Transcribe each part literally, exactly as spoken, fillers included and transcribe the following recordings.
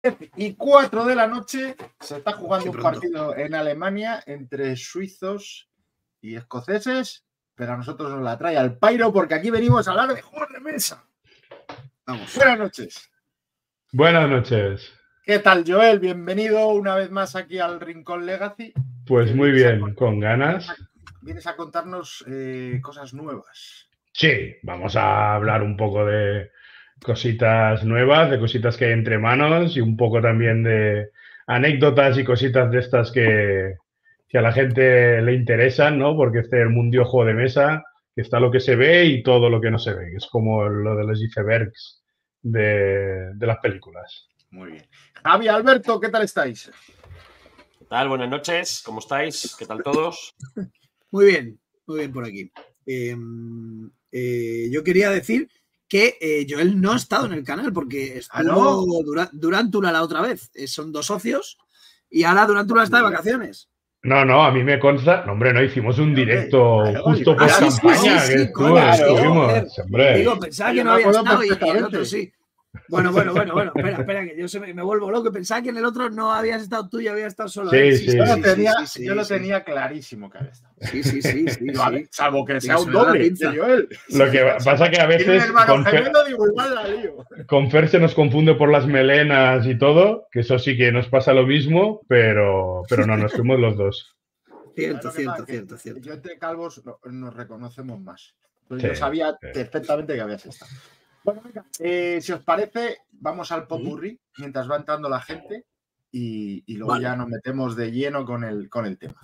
Y cuatro de la noche se está jugando un partido en Alemania entre suizos y escoceses, pero a nosotros nos la trae al pairo porque aquí venimos a hablar de juegos de mesa. Vamos. Buenas noches. Buenas noches. ¿Qué tal, Joel? Bienvenido una vez más aquí al Rincón Legacy. Pues muy bien, con ganas. Vienes a contarnos eh, cosas nuevas. Sí, vamos a hablar un poco de cositas nuevas, de cositas que hay entre manos y un poco también de anécdotas y cositas de estas que, que a la gente le interesan, ¿no? Porque este es el mundio juego de mesa, que está lo que se ve y todo lo que no se ve, que es como lo de los icebergs de, de las películas. Muy bien. Javi, Alberto, ¿qué tal estáis? ¿Qué tal? Buenas noches, ¿cómo estáis? ¿Qué tal todos? Muy bien, muy bien por aquí. Eh, eh, yo quería decir que eh, Joel no ha estado en el canal porque estuvo ¿Ah, no? Dura, Durantula la otra vez. Eh, son dos socios y ahora Durantula está de vacaciones. No, no, a mí me consta. No, hombre, no hicimos un directo claro, justo por ah, sí, campaña sí, sí, que sí, estuvo, coño, estuvimos, hombre. Digo, pensaba Yo que no me había acuerdo estado y, y el perfectamente. otro sí. Bueno, bueno, bueno, bueno, espera, espera, que yo se me, me vuelvo loco. Pensaba que en el otro no habías estado tú y había estado solo Sí, él. sí, Yo lo sí, tenía, sí, sí, yo lo sí. tenía clarísimo que había estado. Sí, sí, sí, sí, Digo, a ver, sí. salvo que Sí, sea se un me da la doble pinza. de Joel. Lo que pasa que a Tiene un veces hermano con Fer, gemelo, digo, igual la lío. con Fer se nos confunde por las melenas y todo, que eso sí que nos pasa lo mismo, pero, pero no, nos fuimos los dos. Cierto, Claro que cierto, pasa, que cierto, cierto. Yo entre calvos no- nos reconocemos más. Entonces Sí, yo sabía sí. perfectamente que habías estado. Bueno, venga, eh, si os parece, vamos al popurrí mientras va entrando la gente y, y luego Vale. ya nos metemos de lleno con el, con el tema.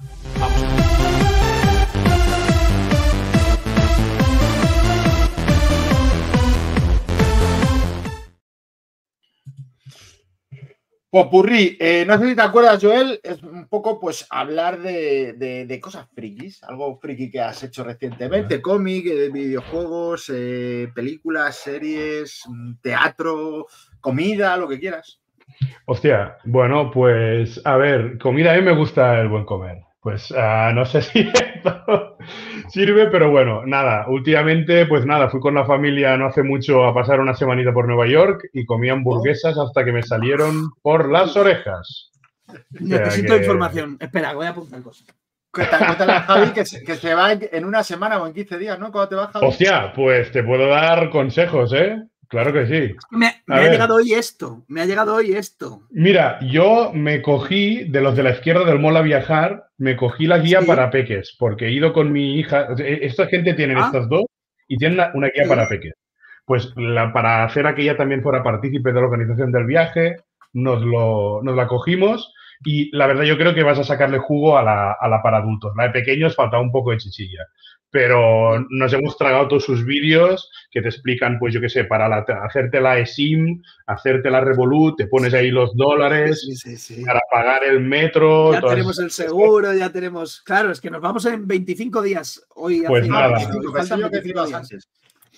Popurrí, eh, no sé si te acuerdas, Joel, es un poco pues hablar de, de- de cosas frikis, algo friki que has hecho recientemente, cómic, eh, videojuegos, eh, películas, series, mm, teatro, comida, lo que quieras. Hostia, bueno, pues a ver, comida, a mí me gusta el buen comer. Pues ah, no sé si esto sirve, pero bueno, nada, últimamente, pues nada, fui con la familia no hace mucho a pasar una semanita por Nueva York y comí hamburguesas hasta que me salieron por las orejas. Necesito que- información. Espera, voy a apuntar cosas. Cuéntale, cuéntale a Javi que se, que se va en, en una semana o en quince días, ¿no? ¿Cuándo te vas, Javi? Hostia, pues te puedo dar consejos, ¿eh? Claro que sí. Me, me A ha ver. llegado hoy esto. Me ha llegado hoy esto. Mira, yo me cogí, de los de la izquierda del Mola Viajar, me cogí la guía Sí. para peques, porque he ido con mi hija, o sea, esta gente tienen Ah. estas dos y tienen una, una guía Sí. para peques. Pues la, para hacer a que ella también fuera partícipe de la organización del viaje, nos, lo, nos la cogimos y la verdad yo creo que vas a sacarle jugo a la, a la para adultos. La de pequeños falta un poco de chichilla. Pero nos hemos tragado todos sus vídeos que te explican, pues yo qué sé, para la, hacerte la eSIM, hacerte la Revolut, te pones ahí los dólares Sí, sí, sí. para pagar el metro. Ya todas tenemos el esas cosas. seguro, ya tenemos. Claro, es que nos vamos en veinticinco días. Hoy Pues hace- nada. hoy veinticinco, pensé faltan yo que te veinticinco ibas días. antes.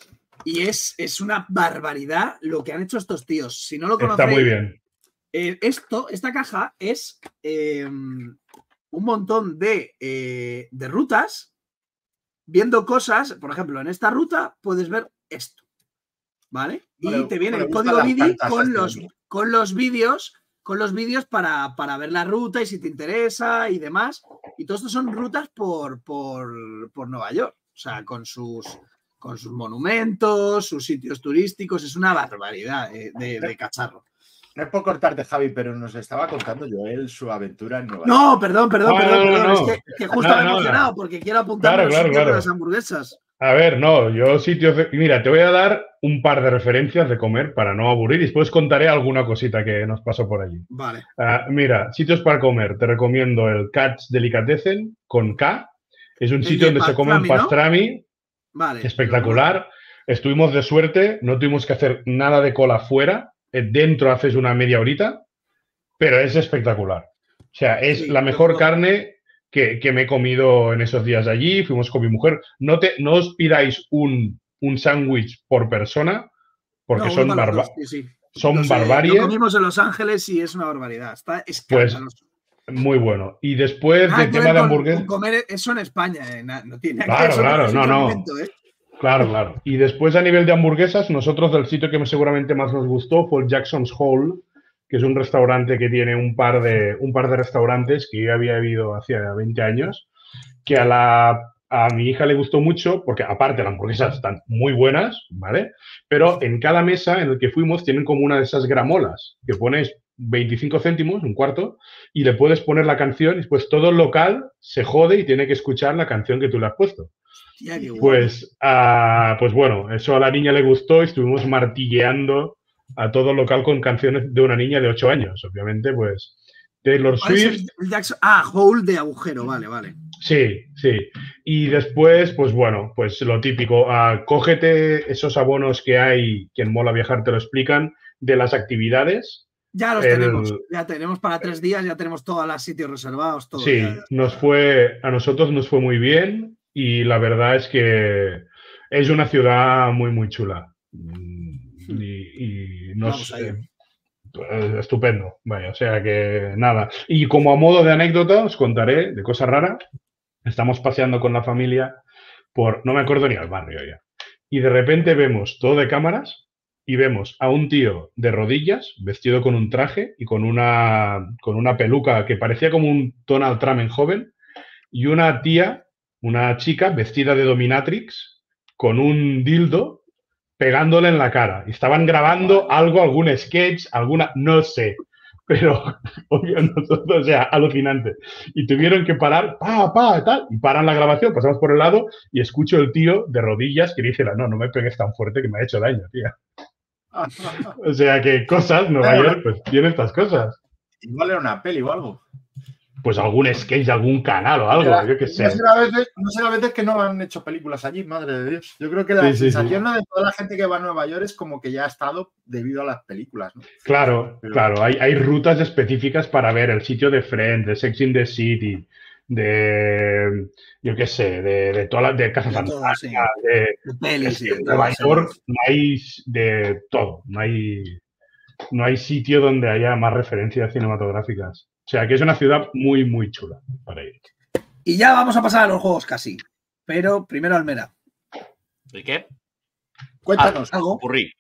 Y es, es una barbaridad lo que han hecho estos tíos. Si no lo Está conocéis, muy bien. eh, esto, esta caja es eh, un montón de, eh, de rutas viendo cosas. Por ejemplo, en esta ruta puedes ver esto, ¿vale? Y Vale, te viene me el gustan código las B D cartas con este los, año. con los vídeos con los vídeos para, para ver la ruta y si te interesa y demás. Y todo esto son rutas por, por, por Nueva York. O sea, con sus, con sus monumentos, sus sitios turísticos. Es una barbaridad eh, de, de cacharro. No es por cortarte, Javi, pero nos estaba contando Joel su aventura en Nueva York. No, perdón, perdón, No, perdón, no, perdón. no. Es que, que justo No, me he no. emocionado porque quiero apuntarme Claro, a los claro, sitios claro. de las hamburguesas. A ver, no, yo sitios de... Mira, te voy a dar un par de referencias de comer para no aburrir y después contaré alguna cosita que nos pasó por allí. Vale. Ah, mira, sitios para comer. Te recomiendo el Katz Delicatessen con K. Es un El sitio de donde se come un pastrami, ¿no? pastrami Vale. espectacular. Estuvimos de suerte, no tuvimos que hacer nada de cola fuera. Eh, Dentro haces una media horita, pero es espectacular. O sea, es Sí, la mejor yo- carne que, que me he comido en esos días de allí. Fuimos con mi mujer. No, te, no os pidáis un, un sándwich por persona, porque No, uno son, para los barba dos, sí, sí. son Lo sé, barbarie. Lo comimos en Los Ángeles y es una barbaridad. Está escandaloso. Muy bueno. Y después Nada del que tema ver de con, hamburguesas. con comer eso en España. eh, na- No tiene nada que Claro, ver, eso claro, es no, otro no. alimento, ¿eh? Claro, claro. Y después a nivel de hamburguesas, nosotros del sitio que seguramente más nos gustó fue el Jackson's Hole, que es un restaurante que tiene un par de, un par de restaurantes que yo había ido hacía veinte años, que a, la, a mi hija le gustó mucho, porque aparte las hamburguesas están muy buenas, ¿vale? Pero en cada mesa en el que fuimos tienen como una de esas gramolas, que pones veinticinco céntimos, un cuarto, y le puedes poner la canción y después todo el local se jode y tiene que escuchar la canción que tú le has puesto. Hostia, qué guapo. Pues, uh, pues bueno, eso a la niña le gustó y estuvimos martilleando a todo el local con canciones de una niña de ocho años. Obviamente, pues Taylor Ah, ese Swift. es el Jackson- Ah, hole de agujero, vale, vale. Sí, sí. Y después, pues bueno, pues lo típico, uh, cógete esos abonos que hay, que en Mola Viajar te lo explican, de las actividades. Ya los El- tenemos, ya tenemos para tres días, ya tenemos todos los sitios reservados, todo. Sí, ya, ya. nos fue, a nosotros nos fue muy bien y la verdad es que es una ciudad muy, muy chula. Mm, Y, y nos, Vamos a ir. eh, eh, estupendo, vaya, o sea que nada. Y como a modo de anécdota os contaré de cosa rara. Estamos paseando con la familia por, no me acuerdo ni al barrio ya. Y de repente vemos todo de cámaras y vemos a un tío de rodillas, vestido con un traje y con una, con una peluca que parecía como un Donald Trump en joven, y una tía, una chica vestida de dominatrix, con un dildo pegándole en la cara. Y estaban grabando algo, algún sketch, alguna, no sé, pero obvio, nosotros, o sea, alucinante. Y tuvieron que parar, pa, pa, tal, y paran la grabación, pasamos por el lado y escucho el tío de rodillas que dice, no, no me pegues tan fuerte que me ha hecho daño, tía. O sea que cosas, Nueva Bueno, York, pues tiene estas cosas. Igual era una peli o algo. Pues algún sketch de algún canal o algo, Será- yo qué No sé. será, a veces, no será a veces que no han hecho películas allí, madre de Dios. Yo creo que la Sí, sí, sí. sensación ¿no? de toda la gente que va a Nueva York es como que ya ha estado debido a las películas, ¿no? Claro, Pero- claro, hay, hay rutas específicas para ver el sitio de Friends, de Sex in the City, de, yo qué sé, de, de todas las, de Casa De todo, Fantasma, sí. de, De pelis y de en Nueva todo, York sí. no hay de todo, no hay, no hay sitio donde haya más referencias cinematográficas. O sea, que es una ciudad muy, muy chula para ir. Y ya vamos a pasar a los juegos casi. Pero primero Almera. ¿Y qué? Cuéntanos. Algo. Ocurrí.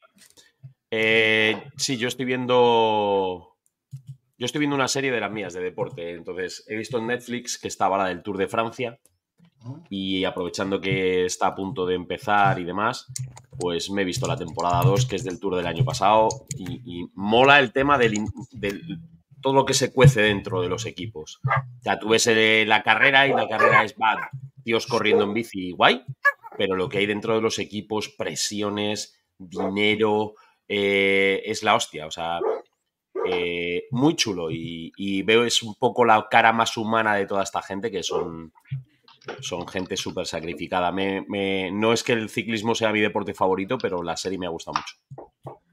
Eh, sí, yo estoy viendo. Yo estoy viendo una serie de las mías de deporte. Entonces, he visto en Netflix que estaba la del Tour de Francia. Y aprovechando que está a punto de empezar y demás, pues me he visto la temporada dos, que es del Tour del año pasado. Y, y mola el tema del, del todo lo que se cuece dentro de los equipos. O sea, tú ves eh, la carrera y la carrera es va, tíos corriendo en bici, guay. Pero lo que hay dentro de los equipos, presiones, dinero, eh, es la hostia. O sea, eh, muy chulo. Y, y veo es un poco la cara más humana de toda esta gente, que son, son gente súper sacrificada. Me, me, no es que el ciclismo sea mi deporte favorito, pero la serie me ha gustado mucho.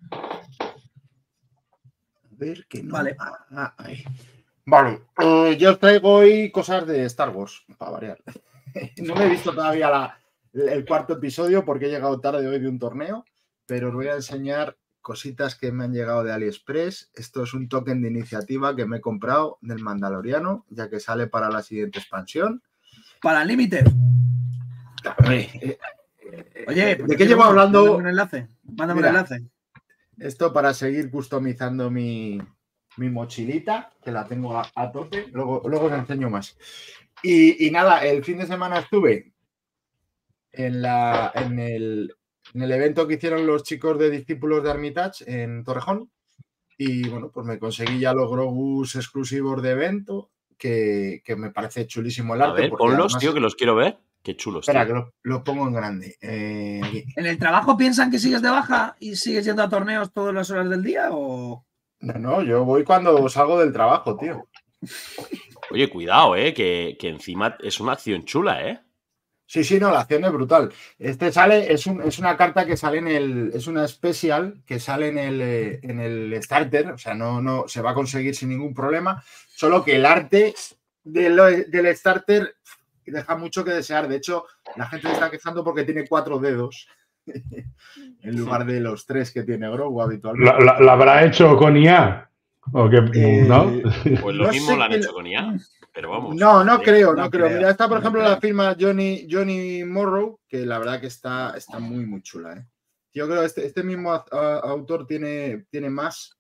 A ver, que no. Vale. Ah, ah, ahí. Vale, eh, yo os traigo hoy cosas de Star Wars, para variar. No me he visto todavía la, el cuarto episodio porque he llegado tarde hoy de un torneo, pero os voy a enseñar cositas que me han llegado de AliExpress. Esto es un token de iniciativa que me he comprado del Mandaloriano, ya que sale para la siguiente expansión. Para el límite. Eh, Oye, ¿de qué llevo hablando? Mándame un enlace. Mándame Mira. un enlace. Esto para seguir customizando mi, mi mochilita, que la tengo a, a tope. Luego, luego os enseño más. Y, y nada, el fin de semana estuve en, la, en, el, en el evento que hicieron los chicos de Discípulos de Armitage en Torrejón. Y bueno, pues me conseguí ya los Grogus exclusivos de evento, que, que me parece chulísimo el A arte. ver, porque ponlos, además- tío, que los quiero ver. Qué chulos, Espera, tío. que los lo pongo en grande. Eh, aquí. ¿En el trabajo piensan que sigues de baja y sigues yendo a torneos todas las horas del día? ¿O No, no, yo voy cuando salgo del trabajo, tío. Oye, cuidado, eh, que, que encima es una acción chula, eh. Sí, sí, no, la acción es brutal. Este sale, es, un, es una carta que sale en el, es una especial que sale en el, eh, en el starter, o sea, no, no se va a conseguir sin ningún problema, solo que el arte del, del starter deja mucho que desear. De hecho, la gente se está quejando porque tiene cuatro dedos en lugar de los tres que tiene Grogu habitualmente. ¿La, la, la habrá hecho con I A? ¿O qué? Eh, ¿No? Pues lo No mismo sé lo han qué- hecho con I A. Pero vamos. No, no eh, creo, no, no creo. creo, Mira, esta, por no ejemplo, creo. la firma Johnny, Johnny Morrow, que la verdad que está, está muy, muy chula. ¿eh? Yo creo que este, este mismo a- a- autor tiene, tiene más.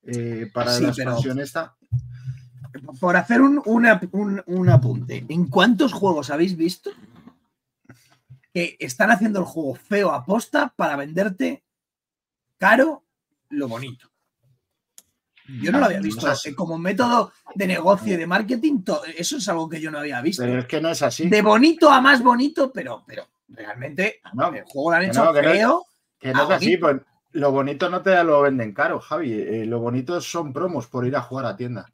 eh, para Sí, la pero- expansión esta. Por hacer un, una- un- un apunte, ¿en cuántos juegos habéis visto que están haciendo el juego feo a posta para venderte caro lo bonito? Yo no lo había No, visto. no es así. Eh, Como método de negocio y de marketing, to- eso es algo que yo no había visto. Pero es que no es así. De bonito a más bonito, pero, pero realmente No, el juego lo han que hecho no, que no es- feo. Que no es Ah, así, bonito. pues lo bonito no te lo venden caro, Javi. Eh, lo bonito son promos por ir a jugar a tienda.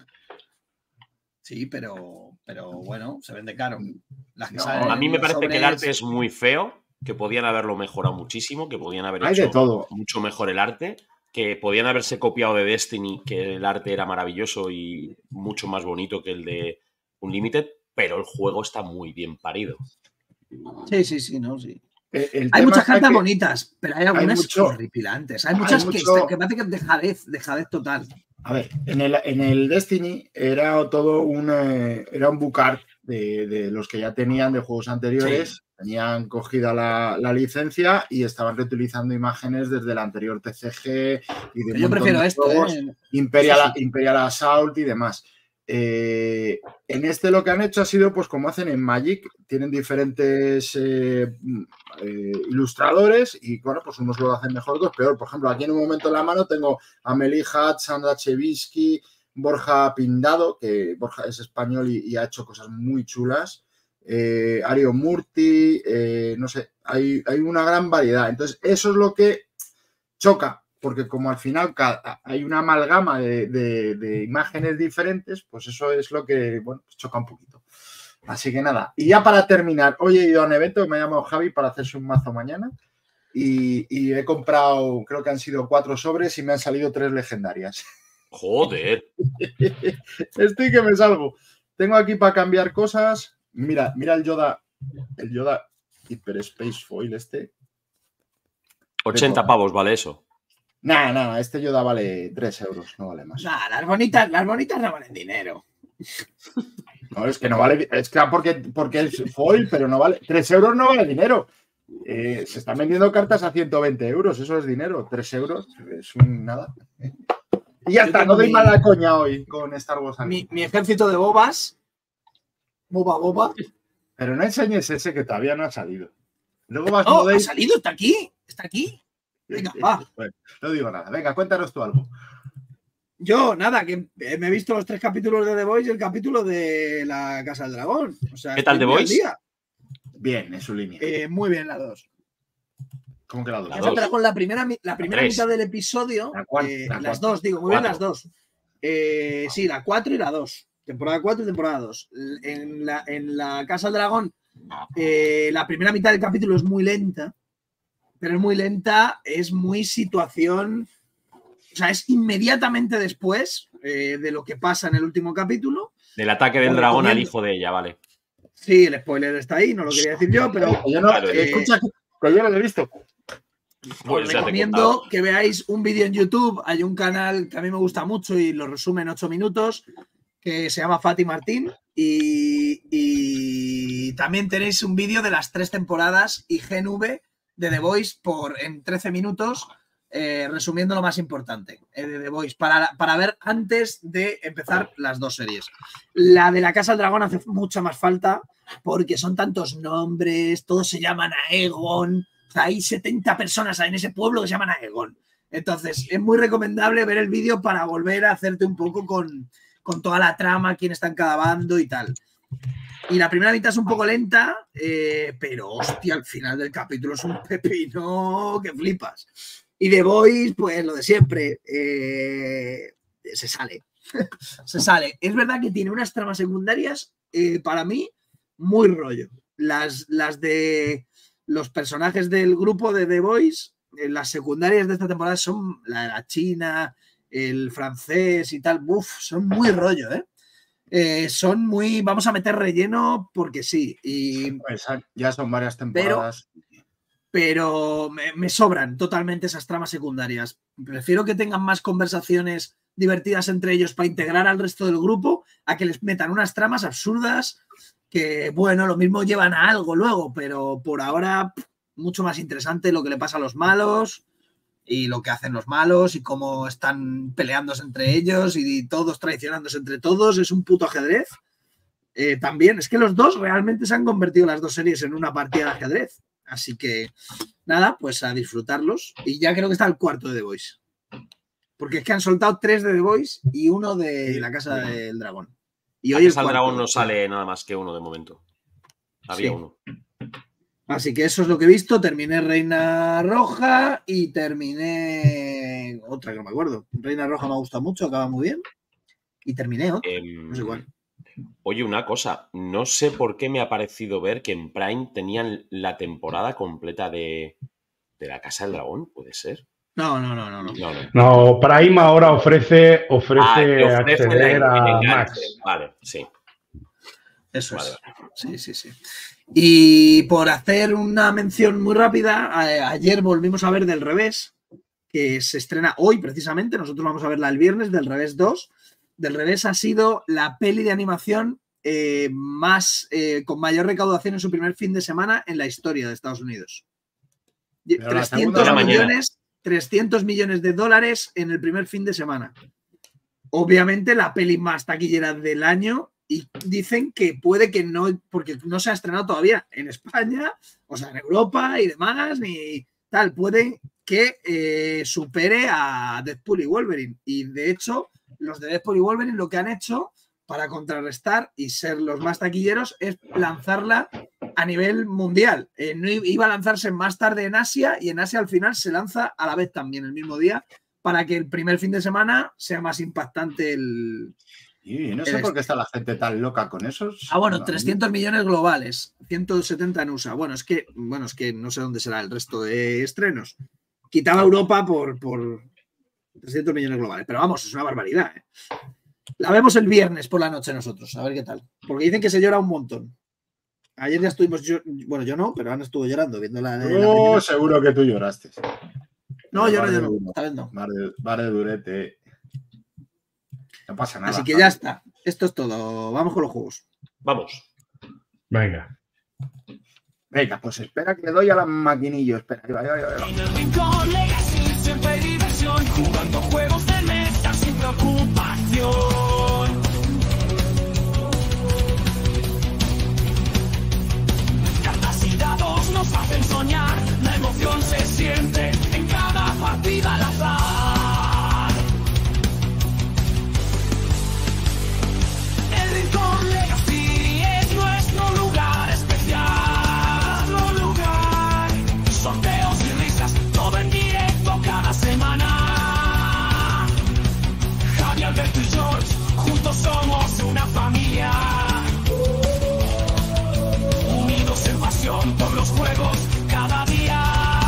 Sí, pero, pero bueno, se vende caro. Las que No, salen A mí me en los parece que el sobres- arte es muy feo, que podían haberlo mejorado muchísimo, que podían haber Hay hecho de todo. mucho mejor el arte, que podían haberse copiado de Destiny, que el arte era maravilloso y mucho más bonito que el de Unlimited, pero el juego está muy bien parido. Sí, sí, sí, no, sí. Eh, el Hay tema muchas está cartas que bonitas, pero hay algunas mucho- horripilantes. Hay hay muchas que, mucho- que parece que es dejadez, dejadez total. A ver, en el, en el Destiny era todo un, eh, era un book art de, de los que ya tenían de juegos anteriores. Sí. Tenían cogida la, la licencia y estaban reutilizando imágenes desde el anterior T C G y de un Yo montón prefiero de esto, juegos, ¿eh? Imperial, Sí, sí. Imperial Assault y demás. Eh, en este lo que han hecho ha sido, pues como hacen en Magic, tienen diferentes eh, eh, ilustradores y, bueno, pues unos lo hacen mejor, otros peor. Por ejemplo, aquí en un momento en la mano tengo a Meli Hatt, Sandra Chevisky, Borja Pindado, que Borja es español y, y ha hecho cosas muy chulas, eh, Ario Murti, eh, no sé, hay, hay una gran variedad. Entonces, eso es lo que choca, porque como al final cada, hay una amalgama de, de, de imágenes diferentes, pues eso es lo que, bueno, pues choca un poquito. Así que nada, y ya para terminar, hoy he ido a un evento que me ha llamado Javi para hacerse un mazo mañana y, y he comprado, creo que han sido cuatro sobres y me han salido tres legendarias. Joder. Estoy que me salgo. Tengo aquí para cambiar cosas. Mira, mira el Yoda, el Yoda Hyper Space Foil este. ochenta pavos vale eso. Nada, nada, este Yoda vale tres euros, no vale más. Nah, las bonitas, las bonitas no valen dinero. No, es que no vale, es que porque, porque es foil, pero no vale. tres euros no vale dinero. Eh, se están vendiendo cartas a ciento veinte euros, eso es dinero. tres euros es un nada. Y ya Yo está, tengo no doy mi- mala coña hoy con Star Wars. Mi, mi ejército de bobas. Boba, boba. Pero no enseñes ese que todavía no ha salido. Luego vas Oh, ha Modate- salido, está aquí. Está aquí. Venga, va. Bueno, no digo nada. Venga, cuéntanos tú algo. Yo, nada, que eh, me he visto los tres capítulos de The Voice y el capítulo de La Casa del Dragón. O sea, ¿Qué tal estoy The muy al Voice? día. Bien, en su línea. Eh, muy bien, las dos. ¿Cómo que la dos? La Casa del dos. Dragón, la primera, mi- la primera tres. mitad del episodio. La cuan- eh, la las cuatro. dos, digo, muy bien Cuatro. las dos. Eh, sí, la cuatro y la dos. Temporada cuatro y temporada dos. En la, en la Casa del Dragón, eh, la primera mitad del capítulo es muy lenta, pero es muy lenta, es muy situación. O sea, es inmediatamente después eh, de lo que pasa en el último capítulo. Del ataque del Os dragón al recomiendo. hijo de ella, vale. Sí, el spoiler está ahí, no lo quería decir yo, pero Que yo no, Claro, eh, escucha, que yo no lo he visto. Pues os ya te he recomiendo contado. que veáis un vídeo en YouTube. Hay un canal que a mí me gusta mucho y lo resume en ocho minutos, que se llama Fati Martín. Y, y también tenéis un vídeo de las tres temporadas y G N V de The Voice por, en trece minutos, eh, resumiendo lo más importante eh, de The Voice, para, para ver antes de empezar las dos series. La de la Casa del Dragón hace mucha más falta porque son tantos nombres, todos se llaman Aegon. O sea, hay setenta personas en ese pueblo que se llaman Aegon. Entonces, es muy recomendable ver el vídeo para volver a hacerte un poco con, con toda la trama, quién está en cada bando y tal. Y la primera mitad es un poco lenta, eh, pero hostia, al final del capítulo es un pepino que flipas. Y The Voice, pues lo de siempre, eh, se sale. se sale. Es verdad que tiene unas tramas secundarias, eh, para mí, muy rollo. Las, las de los personajes del grupo de The Voice, eh, las secundarias de esta temporada son la de la China, el francés y tal, buf, son muy rollo, ¿eh? Eh, son muy, vamos a meter relleno porque sí, y, Pues ya son varias temporadas. pero me, me sobran totalmente esas tramas secundarias. Prefiero que tengan más conversaciones divertidas entre ellos para integrar al resto del grupo a que les metan unas tramas absurdas que, bueno, lo mismo llevan a algo luego, pero por ahora pff, mucho más interesante lo que le pasa a los malos y lo que hacen los malos y cómo están peleándose entre ellos y todos traicionándose entre todos. Es un puto ajedrez. Eh, también es que los dos realmente se han convertido las dos series en una partida de ajedrez. Así que nada, pues a disfrutarlos. Y ya creo que está el cuarto de The Voice. Porque es que han soltado tres de The Voice y uno de La Casa del Dragón. Y hoy La el Casa del cuarto. Dragón no sale nada más que uno de momento. Había Sí. uno. Así que eso es lo que he visto. Terminé Reina Roja y terminé otra que no me acuerdo. Reina Roja me ha gustado mucho, acaba muy bien. Y terminé otra. Eh, No sé cuál. Oye, una cosa. No sé por qué me ha parecido ver que en Prime tenían la temporada completa de, de La Casa del Dragón. ¿Puede ser? No, no, no, no, no. No, no. No, Prime ahora ofrece, ofrece, Ah, te ofrece el acceder en- el a enganche. Max. Vale, sí. Eso Vale, es. Sí, sí, sí. Y por hacer una mención muy rápida, a- ayer volvimos a ver Del Revés, que se estrena hoy precisamente. Nosotros vamos a verla el viernes, Del Revés dos. Del Revés ha sido la peli de animación eh, más eh, con mayor recaudación en su primer fin de semana en la historia de Estados Unidos. Pero la trescientos segunda de la mañana. millones, trescientos millones de dólares en el primer fin de semana. Obviamente la peli más taquillera del año y dicen que puede que no, porque no se ha estrenado todavía en España, o sea, en Europa y demás, ni tal, puede que eh, supere a Deadpool y Wolverine. Y de hecho, los de Deadpool y Wolverine lo que han hecho para contrarrestar y ser los más taquilleros es lanzarla a nivel mundial. Eh, no iba a lanzarse más tarde en Asia y en Asia al final se lanza a la vez también el mismo día para que el primer fin de semana sea más impactante el... Y no sé el por qué está la gente tan loca con esos. Ah, bueno, No, trescientos millones globales, ciento setenta en U S A. Bueno, es que, bueno, es que no sé dónde será el resto de estrenos. Quitaba Europa por, por trescientos millones globales, pero vamos, es una barbaridad. ¿eh? La vemos el viernes por la noche nosotros, a ver qué tal. Porque dicen que se llora un montón. Ayer ya estuvimos, yo, bueno, yo no, pero Ana estuvo llorando viendo la, la No, primera. seguro que tú lloraste. No, yo no, Bar yo de no, duro, esta vez no. bar de- bar de durete. No pasa nada. Así que Javi. ya está. Esto es todo. Vamos con los juegos. Vamos. Venga. Venga, pues espera que le doy a la maquinillo. Espera, ahí va, ahí va, ahí va. En el rincón Legacy siempre hay diversión, jugando juegos de mesa sin preocupación. Cartas y dados nos hacen soñar, la emoción se siente en cada partida al azar. El rincón Legacy es nuestro lugar especial, un lugar. Sorteos y risas, todo en directo cada semana. Javi, Alberto y George, juntos somos una familia. Unidos en pasión por los juegos cada día.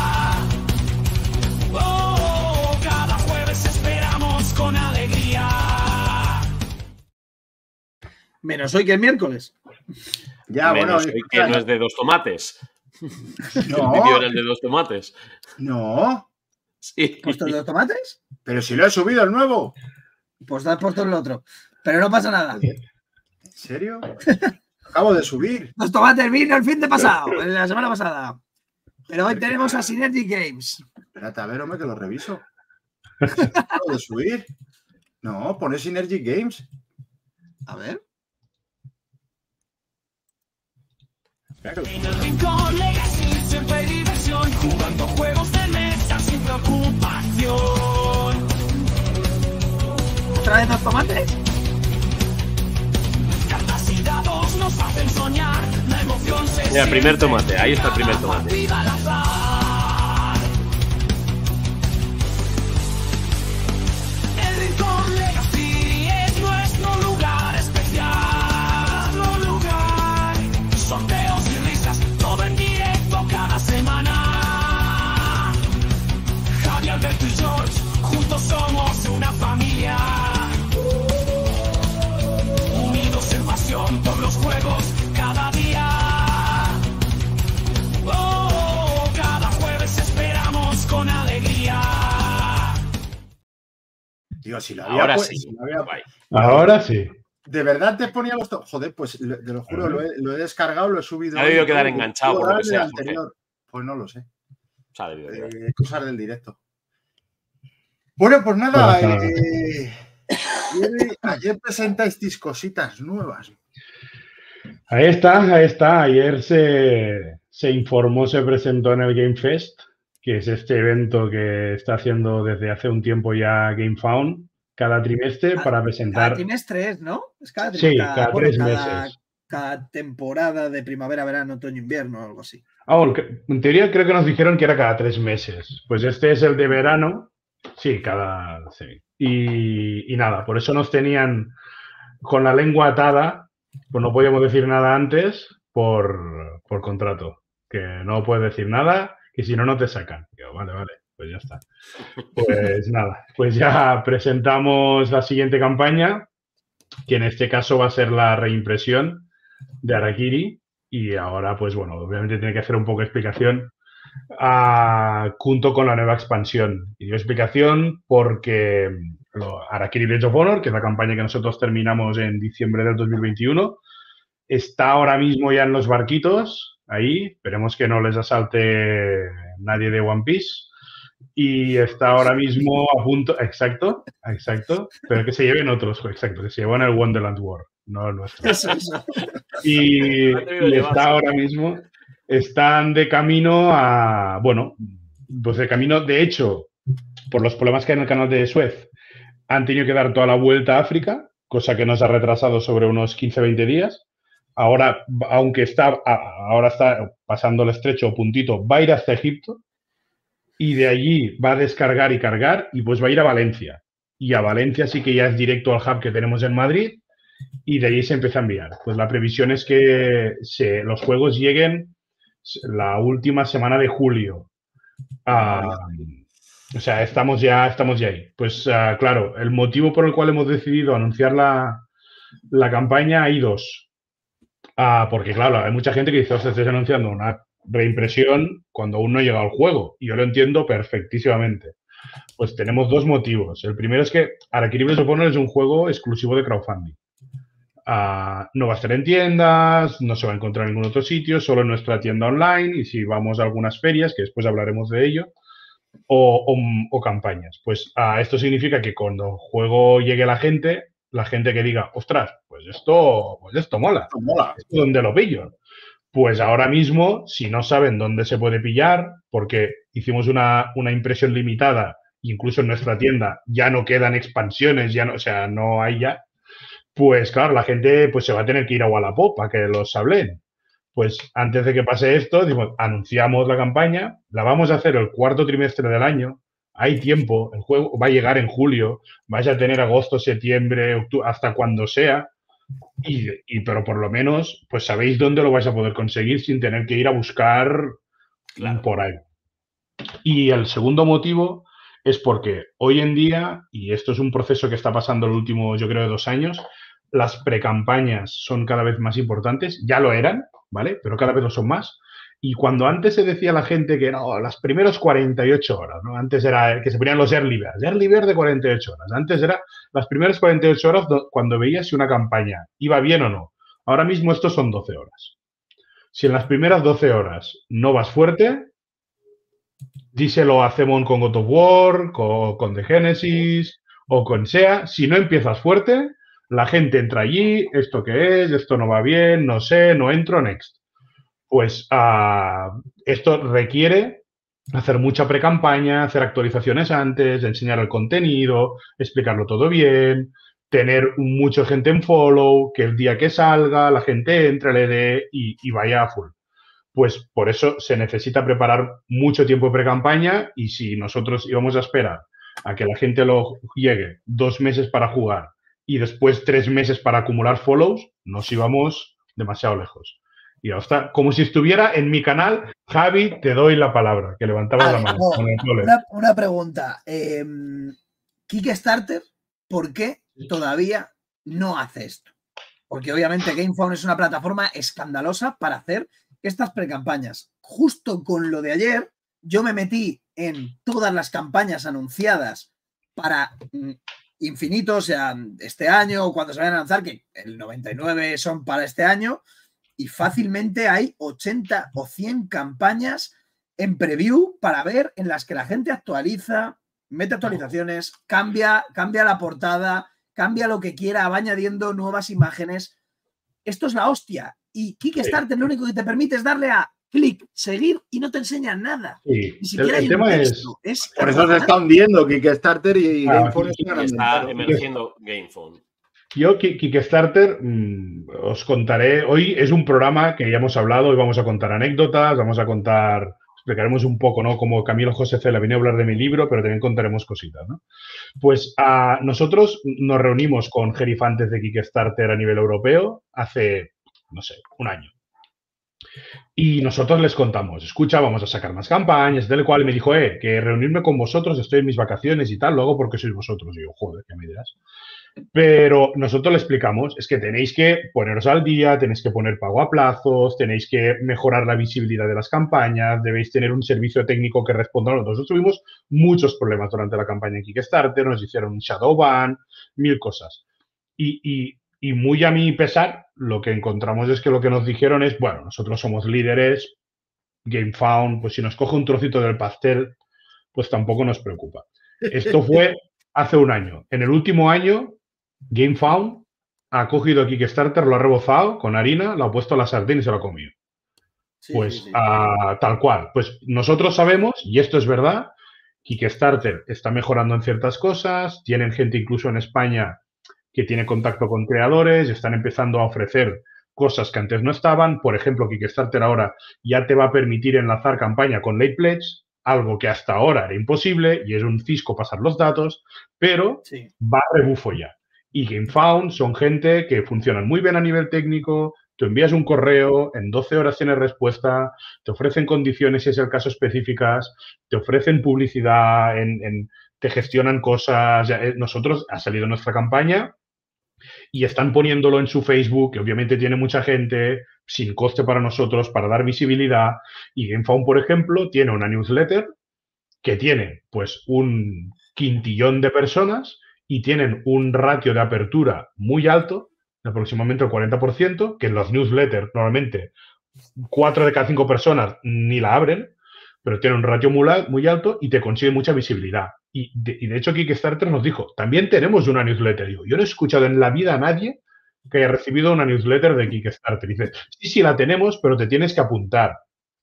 Oh, cada jueves esperamos con alegría. Menos hoy que es miércoles. Ya, bueno. Menos hoy que no es de dos tomates. El No, vídeo era el de dos tomates. no. Sí. ¿Puesto los tomates? Pero si lo he subido el nuevo. Pues has puesto el otro. Pero no pasa nada. ¿En serio? Acabo de subir. Los tomates vino el fin de pasado, la semana pasada. Pero hoy tenemos a Synergy Games. Espérate, a ver, hombre, que lo reviso. Acabo de subir. No, pone Synergy Games. A ver. Espera que lo- En el rincón Legacy siempre hay diversión, jugando juegos de mesa sin preocupación. ¿Otra vez los tomates? Cartas y dados nos hacen soñar, la emoción se Mira, el primer siente tomate, ahí está el primer cada tomate. partida al azar. El rincón Legacy es nuestro lugar especial, un lugar. Sorteos y risas, todo en directo cada semana. Javi, Alberto y George, juntos somos una familia. Unidos en pasión por los juegos cada día. Oh, cada jueves esperamos con alegría. Digo, si lo había Ahora pu- sí. si lo había- Guay. Ahora sí. ¿De verdad te ponía los to- Joder, pues lo- te lo juro, lo he, lo he descargado, lo he subido. Ha debido hoy, quedar todo, enganchado, todo por lo que el sea, anterior. Pues no lo sé. O sea, debido de- Eh, cosas del directo. Bueno, pues No nada, pasa nada. eh, ayer, ayer presentáis cositas nuevas. Ahí está, ahí está. Ayer se, se informó, se presentó en el Game Fest, que es este evento que está haciendo desde hace un tiempo ya GameFound, cada trimestre para Cada presentar. trimestre es, ¿no? Es cada, Sí, cada, cada bueno, tres cada, meses. cada temporada de primavera, verano, otoño, invierno o algo así. Ah, bueno, que- en teoría creo que nos dijeron que era cada tres meses. Pues este es el de verano. Sí, cada. Sí. Y, y nada, por eso nos tenían con la lengua atada, pues no podíamos decir nada antes por, por contrato. Que no puedes decir nada, que si no, no te sacan. Digo, vale, vale, pues ya está. Pues nada, pues ya presentamos la siguiente campaña, que en este caso va a ser la reimpresión de Harakiri. Y ahora, pues bueno, obviamente tiene que hacer un poco de explicación uh, junto con la nueva expansión. Y dio explicación porque lo, Harakiri Blades of Honor, que es la campaña que nosotros terminamos en diciembre del dos mil veintiuno, está ahora mismo ya en los barquitos, ahí. Esperemos que no les asalte nadie de One Piece. Y está ahora mismo a punto, exacto, exacto, pero que se lleven otros, exacto, que se llevan el Wonderland War, no el nuestro. Eso, eso. Y, y está ahora mismo, están de camino a, bueno, pues de camino, de hecho, por los problemas que hay en el canal de Suez, han tenido que dar toda la vuelta a África, cosa que nos ha retrasado sobre unos quince a veinte días. Ahora, aunque está, ahora está pasando el estrecho puntito, va a ir hasta Egipto y de allí va a descargar y cargar y pues va a ir a Valencia. Y a Valencia sí que ya es directo al hub que tenemos en Madrid y de allí se empieza a enviar. Pues la previsión es que se, los juegos lleguen la última semana de julio. Uh, o sea, estamos ya, estamos ya ahí. Pues uh, claro, el motivo por el cual hemos decidido anunciar la, la campaña hay dos. Uh, porque claro, hay mucha gente que dice, os estáis anunciando una reimpresión cuando aún no ha llegado al juego. Y yo lo entiendo perfectísimamente. Pues tenemos dos motivos. El primero es que Harakiri Blades of Honor es un juego exclusivo de crowdfunding. Uh, no va a estar en tiendas, no se va a encontrar en ningún otro sitio, solo en nuestra tienda online y si vamos a algunas ferias, que después hablaremos de ello, o, o, o campañas. Pues uh, esto significa que cuando el juego llegue a la gente, la gente que diga, ostras, pues esto, pues esto mola, Esto mola. ¿Esto dónde lo pillo? Pues ahora mismo, si no saben dónde se puede pillar, porque hicimos una, una impresión limitada, incluso en nuestra tienda ya no quedan expansiones, ya no, o sea, no hay ya, pues claro, la gente pues se va a tener que ir a Wallapop para que los hablen. Pues antes de que pase esto, digo, anunciamos la campaña, la vamos a hacer el cuarto trimestre del año, hay tiempo, el juego va a llegar en julio, vais a tener agosto, septiembre, octubre, hasta cuando sea, y, y pero por lo menos pues sabéis dónde lo vais a poder conseguir sin tener que ir a buscar claro. por ahí. Y el segundo motivo es porque hoy en día, y esto es un proceso que está pasando el último, yo creo, de dos años, las precampañas son cada vez más importantes, ya lo eran, ¿vale? Pero cada vez lo son más. Y cuando antes se decía a la gente que no, las primeras cuarenta y ocho horas, ¿no? Antes era que se ponían los early birds, early bird de cuarenta y ocho horas. Antes era las primeras cuarenta y ocho horas cuando veías si una campaña iba bien o no. Ahora mismo estos son doce horas. Si en las primeras doce horas no vas fuerte, díselo a Cemon con God of War, con, con The Genesis o con SEA. Si no empiezas fuerte, la gente entra allí, ¿esto qué es? Esto no va bien, no sé, no entro, next. Pues uh, esto requiere hacer mucha pre-campaña, hacer actualizaciones antes, enseñar el contenido, explicarlo todo bien, tener mucha gente en follow, que el día que salga la gente entre, le dé y, y vaya a full. Pues por eso se necesita preparar mucho tiempo de pre-campaña y si nosotros íbamos a esperar a que la gente lo llegue dos meses para jugar y después tres meses para acumular follows, nos íbamos demasiado lejos. Y ahora está, como si estuviera en mi canal, Javi, te doy la palabra, que levantabas ah, la mano. No, con el una, una pregunta. Eh, Kickstarter, ¿por qué todavía no hace esto? Porque obviamente GameFound es una plataforma escandalosa para hacer estas precampañas. Justo con lo de ayer, yo me metí en todas las campañas anunciadas para mm, infinito, o sea, este año o cuando se vayan a lanzar, que el noventa y nueve son para este año, y fácilmente hay ochenta o cien campañas en preview para ver en las que la gente actualiza, mete actualizaciones, cambia, cambia la portada, cambia lo que quiera, va añadiendo nuevas imágenes. Esto es la hostia. Y Kickstarter lo único que te permite es darle a clic, seguir y no te enseña nada. Sí. Ni siquiera El, el hay un tema texto. es... Es Por eso se está hundiendo Kickstarter y Ah, GameFound sí, están Está aumentando. emergiendo GameFound. Yo, Ki- Kickstarter, mmm, os contaré. Hoy es un programa que ya hemos hablado y vamos a contar anécdotas, vamos a contar, explicaremos un poco, ¿no? Como Camilo José Cela vine a hablar de mi libro, pero también contaremos cositas, ¿no? Pues a nosotros nos reunimos con gerifantes de Kickstarter a nivel europeo hace, no sé, un año. Y nosotros les contamos, escucha, vamos a sacar más campañas, del cual me dijo, eh, que reunirme con vosotros, estoy en mis vacaciones y tal, lo hago porque sois vosotros. Y yo, joder, ¿qué me dirás? Pero nosotros le explicamos, es que tenéis que poneros al día, tenéis que poner pago a plazos, tenéis que mejorar la visibilidad de las campañas, debéis tener un servicio técnico que responda a nosotros. Nosotros tuvimos muchos problemas durante la campaña en Kickstarter, nos hicieron un shadow ban, mil cosas. Y, y, y muy a mi pesar, lo que encontramos es que lo que nos dijeron es, bueno, nosotros somos líderes, GameFound, pues si nos coge un trocito del pastel, pues tampoco nos preocupa. Esto fue hace un año. En el último año, GameFound ha cogido a Kickstarter, lo ha rebozado con harina, lo ha puesto a la sartén y se lo ha comido. Sí, Pues sí, sí. uh, tal cual. Pues nosotros sabemos, y esto es verdad, Kickstarter está mejorando en ciertas cosas, tienen gente incluso en España que tiene contacto con creadores, están empezando a ofrecer cosas que antes no estaban. Por ejemplo, Kickstarter ahora ya te va a permitir enlazar campaña con Late Pledge, algo que hasta ahora era imposible y es un cisco pasar los datos, pero Sí. va a rebufo ya. Y GameFound son gente que funcionan muy bien a nivel técnico, tú envías un correo, en doce horas tienes respuesta, te ofrecen condiciones, si es el caso, específicas, te ofrecen publicidad, en, en, te gestionan cosas. Ya, eh, nosotros, ha salido nuestra campaña y están poniéndolo en su Facebook, que obviamente tiene mucha gente, sin coste para nosotros, para dar visibilidad. Y GameFound, por ejemplo, tiene una newsletter que tiene pues un quintillón de personas y tienen un ratio de apertura muy alto, de aproximadamente el cuarenta por ciento, que en los newsletters normalmente cuatro de cada cinco personas ni la abren, pero tiene un ratio muy, muy alto y te consigue mucha visibilidad. Y de, y de hecho Kickstarter nos dijo, también tenemos una newsletter. Yo, yo no he escuchado en la vida a nadie que haya recibido una newsletter de Kickstarter. Y dice, sí, sí, la tenemos, pero te tienes que apuntar.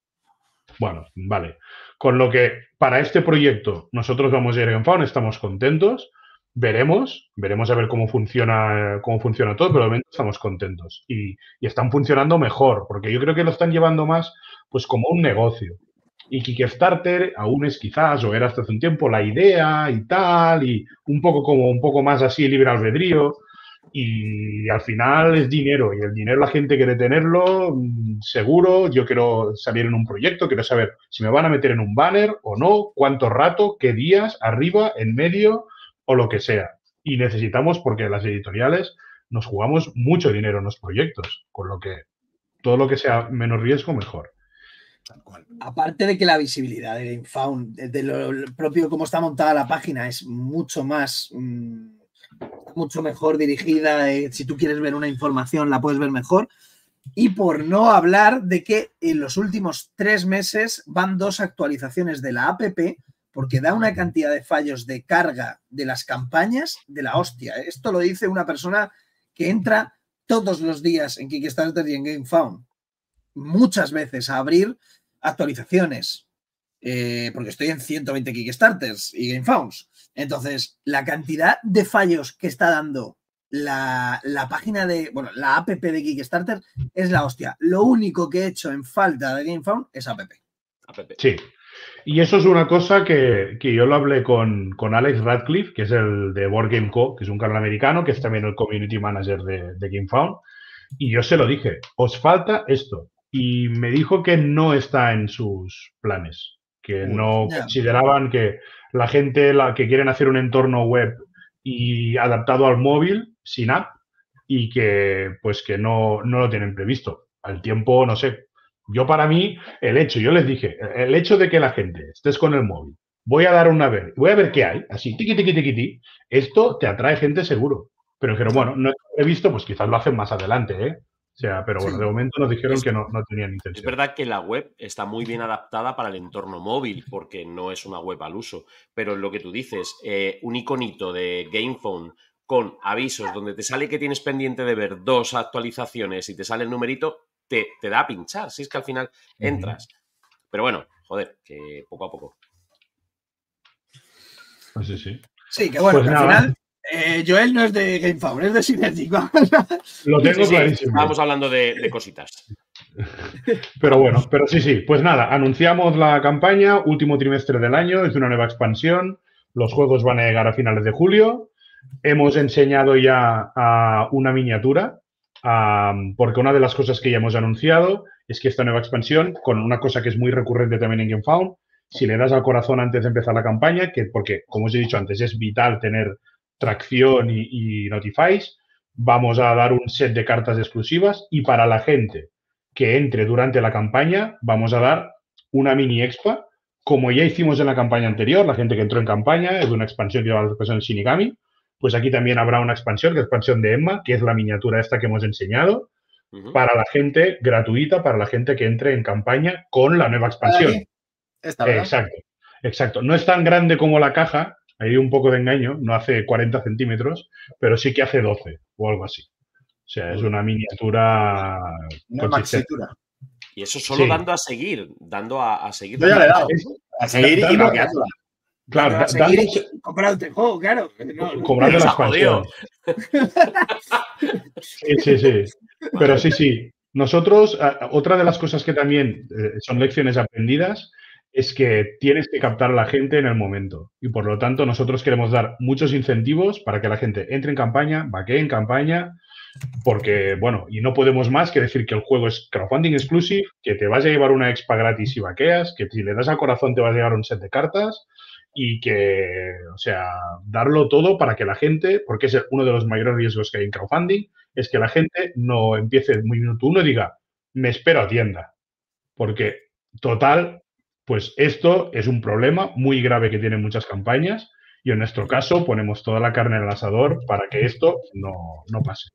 Bueno, vale. Con lo que para este proyecto nosotros vamos a ir a GameFound, estamos contentos, veremos, veremos a ver cómo funciona, cómo funciona todo, pero de momento estamos contentos. Y, y están funcionando mejor, porque yo creo que lo están llevando más pues como un negocio. Y Kickstarter aún es quizás, o era hasta hace un tiempo, la idea y tal, y un poco como un poco más así libre albedrío. Y al final es dinero, y el dinero la gente quiere tenerlo seguro. Yo quiero salir en un proyecto, quiero saber si me van a meter en un banner o no, cuánto rato, qué días, arriba, en medio o lo que sea. Y necesitamos, porque las editoriales nos jugamos mucho dinero en los proyectos, con lo que todo lo que sea menos riesgo, mejor. Aparte de que la visibilidad de GameFound, de lo propio cómo está montada la página, es mucho más... Mmm, mucho mejor dirigida, eh, si tú quieres ver una información la puedes ver mejor, y por no hablar de que en los últimos tres meses van dos actualizaciones de la app, porque da una cantidad de fallos de carga de las campañas de la hostia. Esto lo dice una persona que entra todos los días en Kickstarter y en GameFound, muchas veces a abrir actualizaciones, eh, porque estoy en ciento veinte Kickstarters y GameFounds. Entonces, la cantidad de fallos que está dando la, la página de, bueno, la app de Kickstarter es la hostia. Lo único que he hecho en falta de GameFound es app. app. Sí. Y eso es una cosa que, que yo lo hablé con, con Alex Radcliffe, que es el de Board Game Co., que es un canal americano, que es también el community manager de, de GameFound. Y yo se lo dije, os falta esto. Y me dijo que no está en sus planes, que Uy, no yeah. consideraban que la gente la que quieren hacer un entorno web y adaptado al móvil, sin app, y que pues que no, no lo tienen previsto. Al tiempo, no sé. Yo para mí, el hecho, yo les dije, el hecho de que la gente estés con el móvil, voy a dar una vez, voy a ver qué hay, así, tiqui, tiqui, tiqui, tiqui, esto te atrae gente seguro. Pero dijeron, bueno, no está previsto, pues quizás lo hacen más adelante, ¿eh? sea, pero bueno, Sí. de momento nos dijeron Es- que no, no tenían Es intención. verdad que la web está muy bien adaptada para el entorno móvil, porque no es una web al uso. Pero lo que tú dices, eh, un iconito de GamePhone con avisos donde te sale que tienes pendiente de ver dos actualizaciones y te sale el numerito, te, te da a pinchar. Si es que al final entras. Pero bueno, joder, que poco a poco. Pues sí, sí. Sí, que bueno, Pues que al nada. final eh, Joel no es de GameFound, es de Synergy. Lo tengo Sí, sí, clarísimo. estábamos hablando de, de cositas. Pero bueno, pero sí, sí. Pues nada, anunciamos la campaña, último trimestre del año, es una nueva expansión. Los juegos van a llegar a finales de julio. Hemos enseñado ya a una miniatura, um, porque una de las cosas que ya hemos anunciado es que esta nueva expansión, con una cosa que es muy recurrente también en GameFound, si le das al corazón antes de empezar la campaña, que porque, como os he dicho antes, es vital tener tracción y, y Notifies, vamos a dar un set de cartas exclusivas y para la gente que entre durante la campaña, vamos a dar una mini expa, como ya hicimos en la campaña anterior, la gente que entró en campaña, es una expansión que lleva la expansión Shinigami, pues aquí también habrá una expansión, que es la expansión de Emma, que es la miniatura esta que hemos enseñado, Ujú. para la gente gratuita, para la gente que entre en campaña con la nueva expansión. Aquí, esta, ¿verdad? Exacto, exacto. No es tan grande como la caja, hay un poco de engaño, no hace cuarenta centímetros, pero sí que hace doce o algo así. O sea, es una miniatura Una consistente. maxitura. Y eso solo Sí. dando a seguir, dando a, a seguir. Yo ya le he dado. Es- A seguir y dando- maqueándola. Claro, Dando a da- seguir dando- y comprándote el juego, claro. No, no. cobrando la Nos ha jodido. expansión. Sí, sí, sí. Pero sí, sí. Nosotros, a- otra de las cosas que también eh, son lecciones aprendidas es que tienes que captar a la gente en el momento. Y por lo tanto, nosotros queremos dar muchos incentivos para que la gente entre en campaña, vaquee en campaña, porque, bueno, y no podemos más que decir que el juego es crowdfunding exclusive, que te vas a llevar una expa gratis si vaqueas, que si le das al corazón te vas a llevar un set de cartas y que, o sea, darlo todo para que la gente, porque es uno de los mayores riesgos que hay en crowdfunding, es que la gente no empiece muy minuto uno y diga, me espero a tienda. Porque, total, pues esto es un problema muy grave que tienen muchas campañas y en nuestro caso ponemos toda la carne en el asador para que esto no, no pase.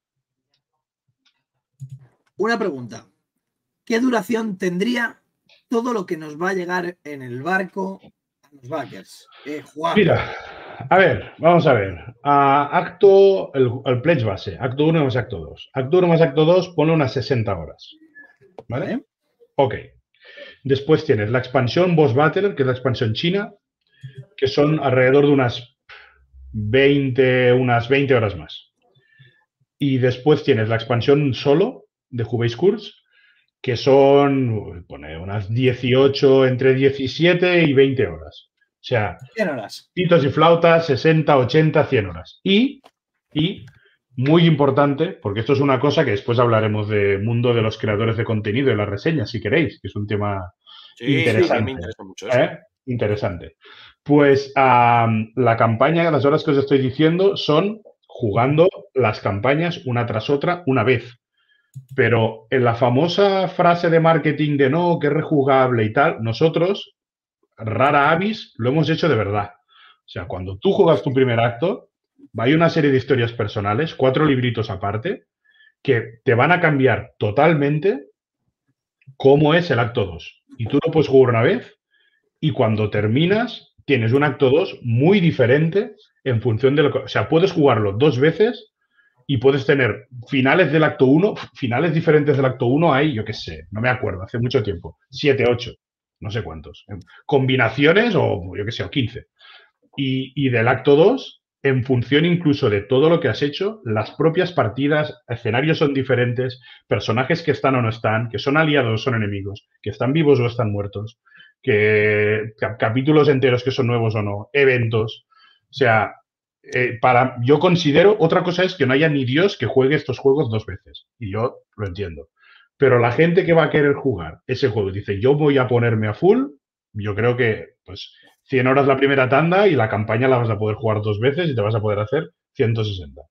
Una pregunta. ¿Qué duración tendría todo lo que nos va a llegar en el barco a los backers? Eh, Juan. Mira, a ver, vamos a ver. A acto, el, el pledge base, acto uno más acto dos. Acto uno más acto dos, ponle unas sesenta horas. ¿Vale? ¿Vale? Ok. Después tienes la expansión Boss Battle, que es la expansión china, que son alrededor de unas veinte, unas veinte horas más. Y después tienes la expansión solo de Hubei's Curse, que son pone, unas dieciocho, entre diecisiete y veinte horas. O sea, cien horas. pitos y flautas, sesenta, ochenta, cien horas. Y, y, muy importante, porque esto es una cosa que después hablaremos del mundo de los creadores de contenido y las reseñas, si queréis, que es un tema Sí, interesante. a mí me interesa mucho eso. ¿eh? Interesante. Pues um, la campaña, las horas que os estoy diciendo, son jugando las campañas una tras otra una vez. Pero en la famosa frase de marketing de no, que es rejugable y tal, nosotros, rara avis, lo hemos hecho de verdad. O sea, cuando tú juegas tu primer acto, hay una serie de historias personales, cuatro libritos aparte, que te van a cambiar totalmente cómo es el acto dos. Y tú lo puedes jugar una vez y cuando terminas tienes un acto dos muy diferente en función de lo que... O sea, puedes jugarlo dos veces y puedes tener finales del acto uno, finales diferentes del acto uno hay, yo qué sé, no me acuerdo, hace mucho tiempo, siete, ocho, no sé cuántos. Combinaciones o yo qué sé, o quince. Y, y del acto dos, en función incluso de todo lo que has hecho, las propias partidas, escenarios son diferentes, personajes que están o no están, que son aliados o son enemigos, que están vivos o están muertos, que capítulos enteros que son nuevos o no, eventos. O sea, eh, para, yo considero, otra cosa es que no haya ni Dios que juegue estos juegos dos veces. Y yo lo entiendo. Pero la gente que va a querer jugar ese juego y dice, yo voy a ponerme a full, yo creo que, pues, cien horas la primera tanda y la campaña la vas a poder jugar dos veces y te vas a poder hacer ciento sesenta.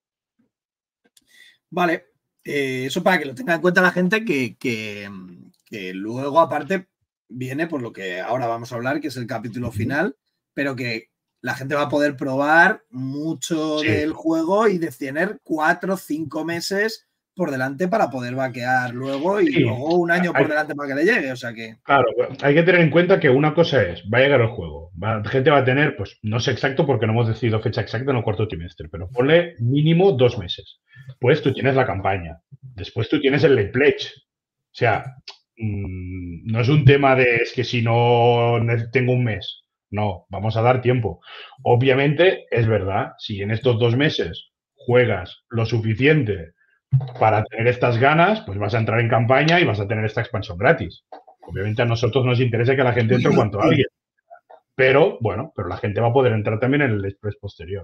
Vale. Eh, eso para que lo tenga en cuenta la gente que, que, que luego, aparte, viene por lo que ahora vamos a hablar, que es el capítulo final, pero que la gente va a poder probar mucho Sí. del juego y de tener cuatro o cinco meses por delante para poder vaquear luego y Sí, luego un año por hay- delante para que le llegue. O sea que. Claro, hay que tener en cuenta que una cosa es, va a llegar el juego, va- la gente va a tener, pues no sé exacto porque no hemos decidido fecha exacta en el cuarto trimestre, pero ponle mínimo dos meses. Pues tú tienes la campaña, después tú tienes el late pledge. O sea, mm, no es un tema de es que si no ne- tengo un mes, no, vamos a dar tiempo. Obviamente es verdad, si en estos dos meses juegas lo suficiente para tener estas ganas, pues vas a entrar en campaña y vas a tener esta expansión gratis. Obviamente a nosotros nos interesa que la gente entre cuanto alguien, pero bueno, pero la gente va a poder entrar también en el express posterior.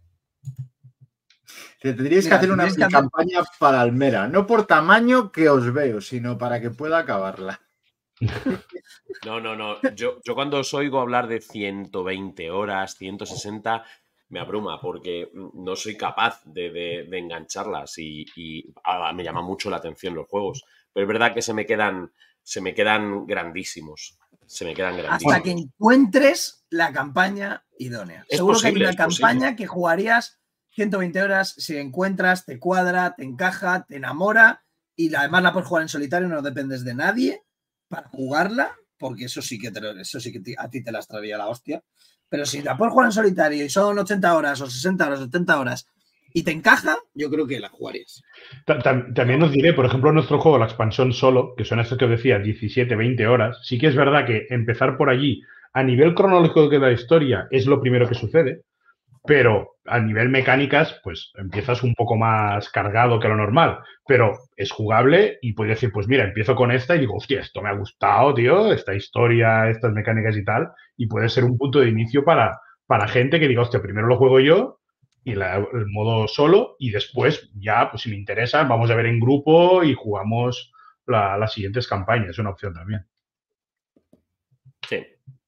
Te tendríais que Mira, hacer una tendríais que hacer- campaña para Almera, no por tamaño que os veo, sino para que pueda acabarla. No, no, no. Yo, yo cuando os oigo hablar de ciento veinte horas, ciento sesenta, me abruma porque no soy capaz de, de- de engancharlas y, y, ah, me llama mucho la atención los juegos. Pero es verdad que se me quedan, se me quedan grandísimos. Se me quedan grandísimos. Hasta que encuentres la campaña idónea. Es Seguro posible, que hay una es posible. campaña que jugarías ciento veinte horas, si encuentras, te cuadra, te encaja, te enamora y la- además la puedes jugar en solitario, no dependes de nadie para jugarla, porque eso sí que, te, lo- eso sí que te- a ti te las traería la hostia. Pero si la puedes jugar en solitario y son ochenta horas o sesenta horas, setenta horas y te encaja, yo creo que la jugarías. Ta- tam- También os diré, por ejemplo, nuestro juego, la expansión solo, que son estos que os decía, diecisiete, veinte horas, sí que es verdad que empezar por allí, a nivel cronológico de la historia, es lo primero que sucede, pero a nivel mecánicas, pues empiezas un poco más cargado que lo normal, pero es jugable y puedes decir, pues mira, empiezo con esta y digo, hostia, esto me ha gustado, tío, esta historia, estas mecánicas y tal, y puede ser un punto de inicio para, para gente que diga, hostia, primero lo juego yo y la- el modo solo y después ya, pues si me interesa, vamos a ver en grupo y jugamos la- las siguientes campañas, es una opción también. Sí.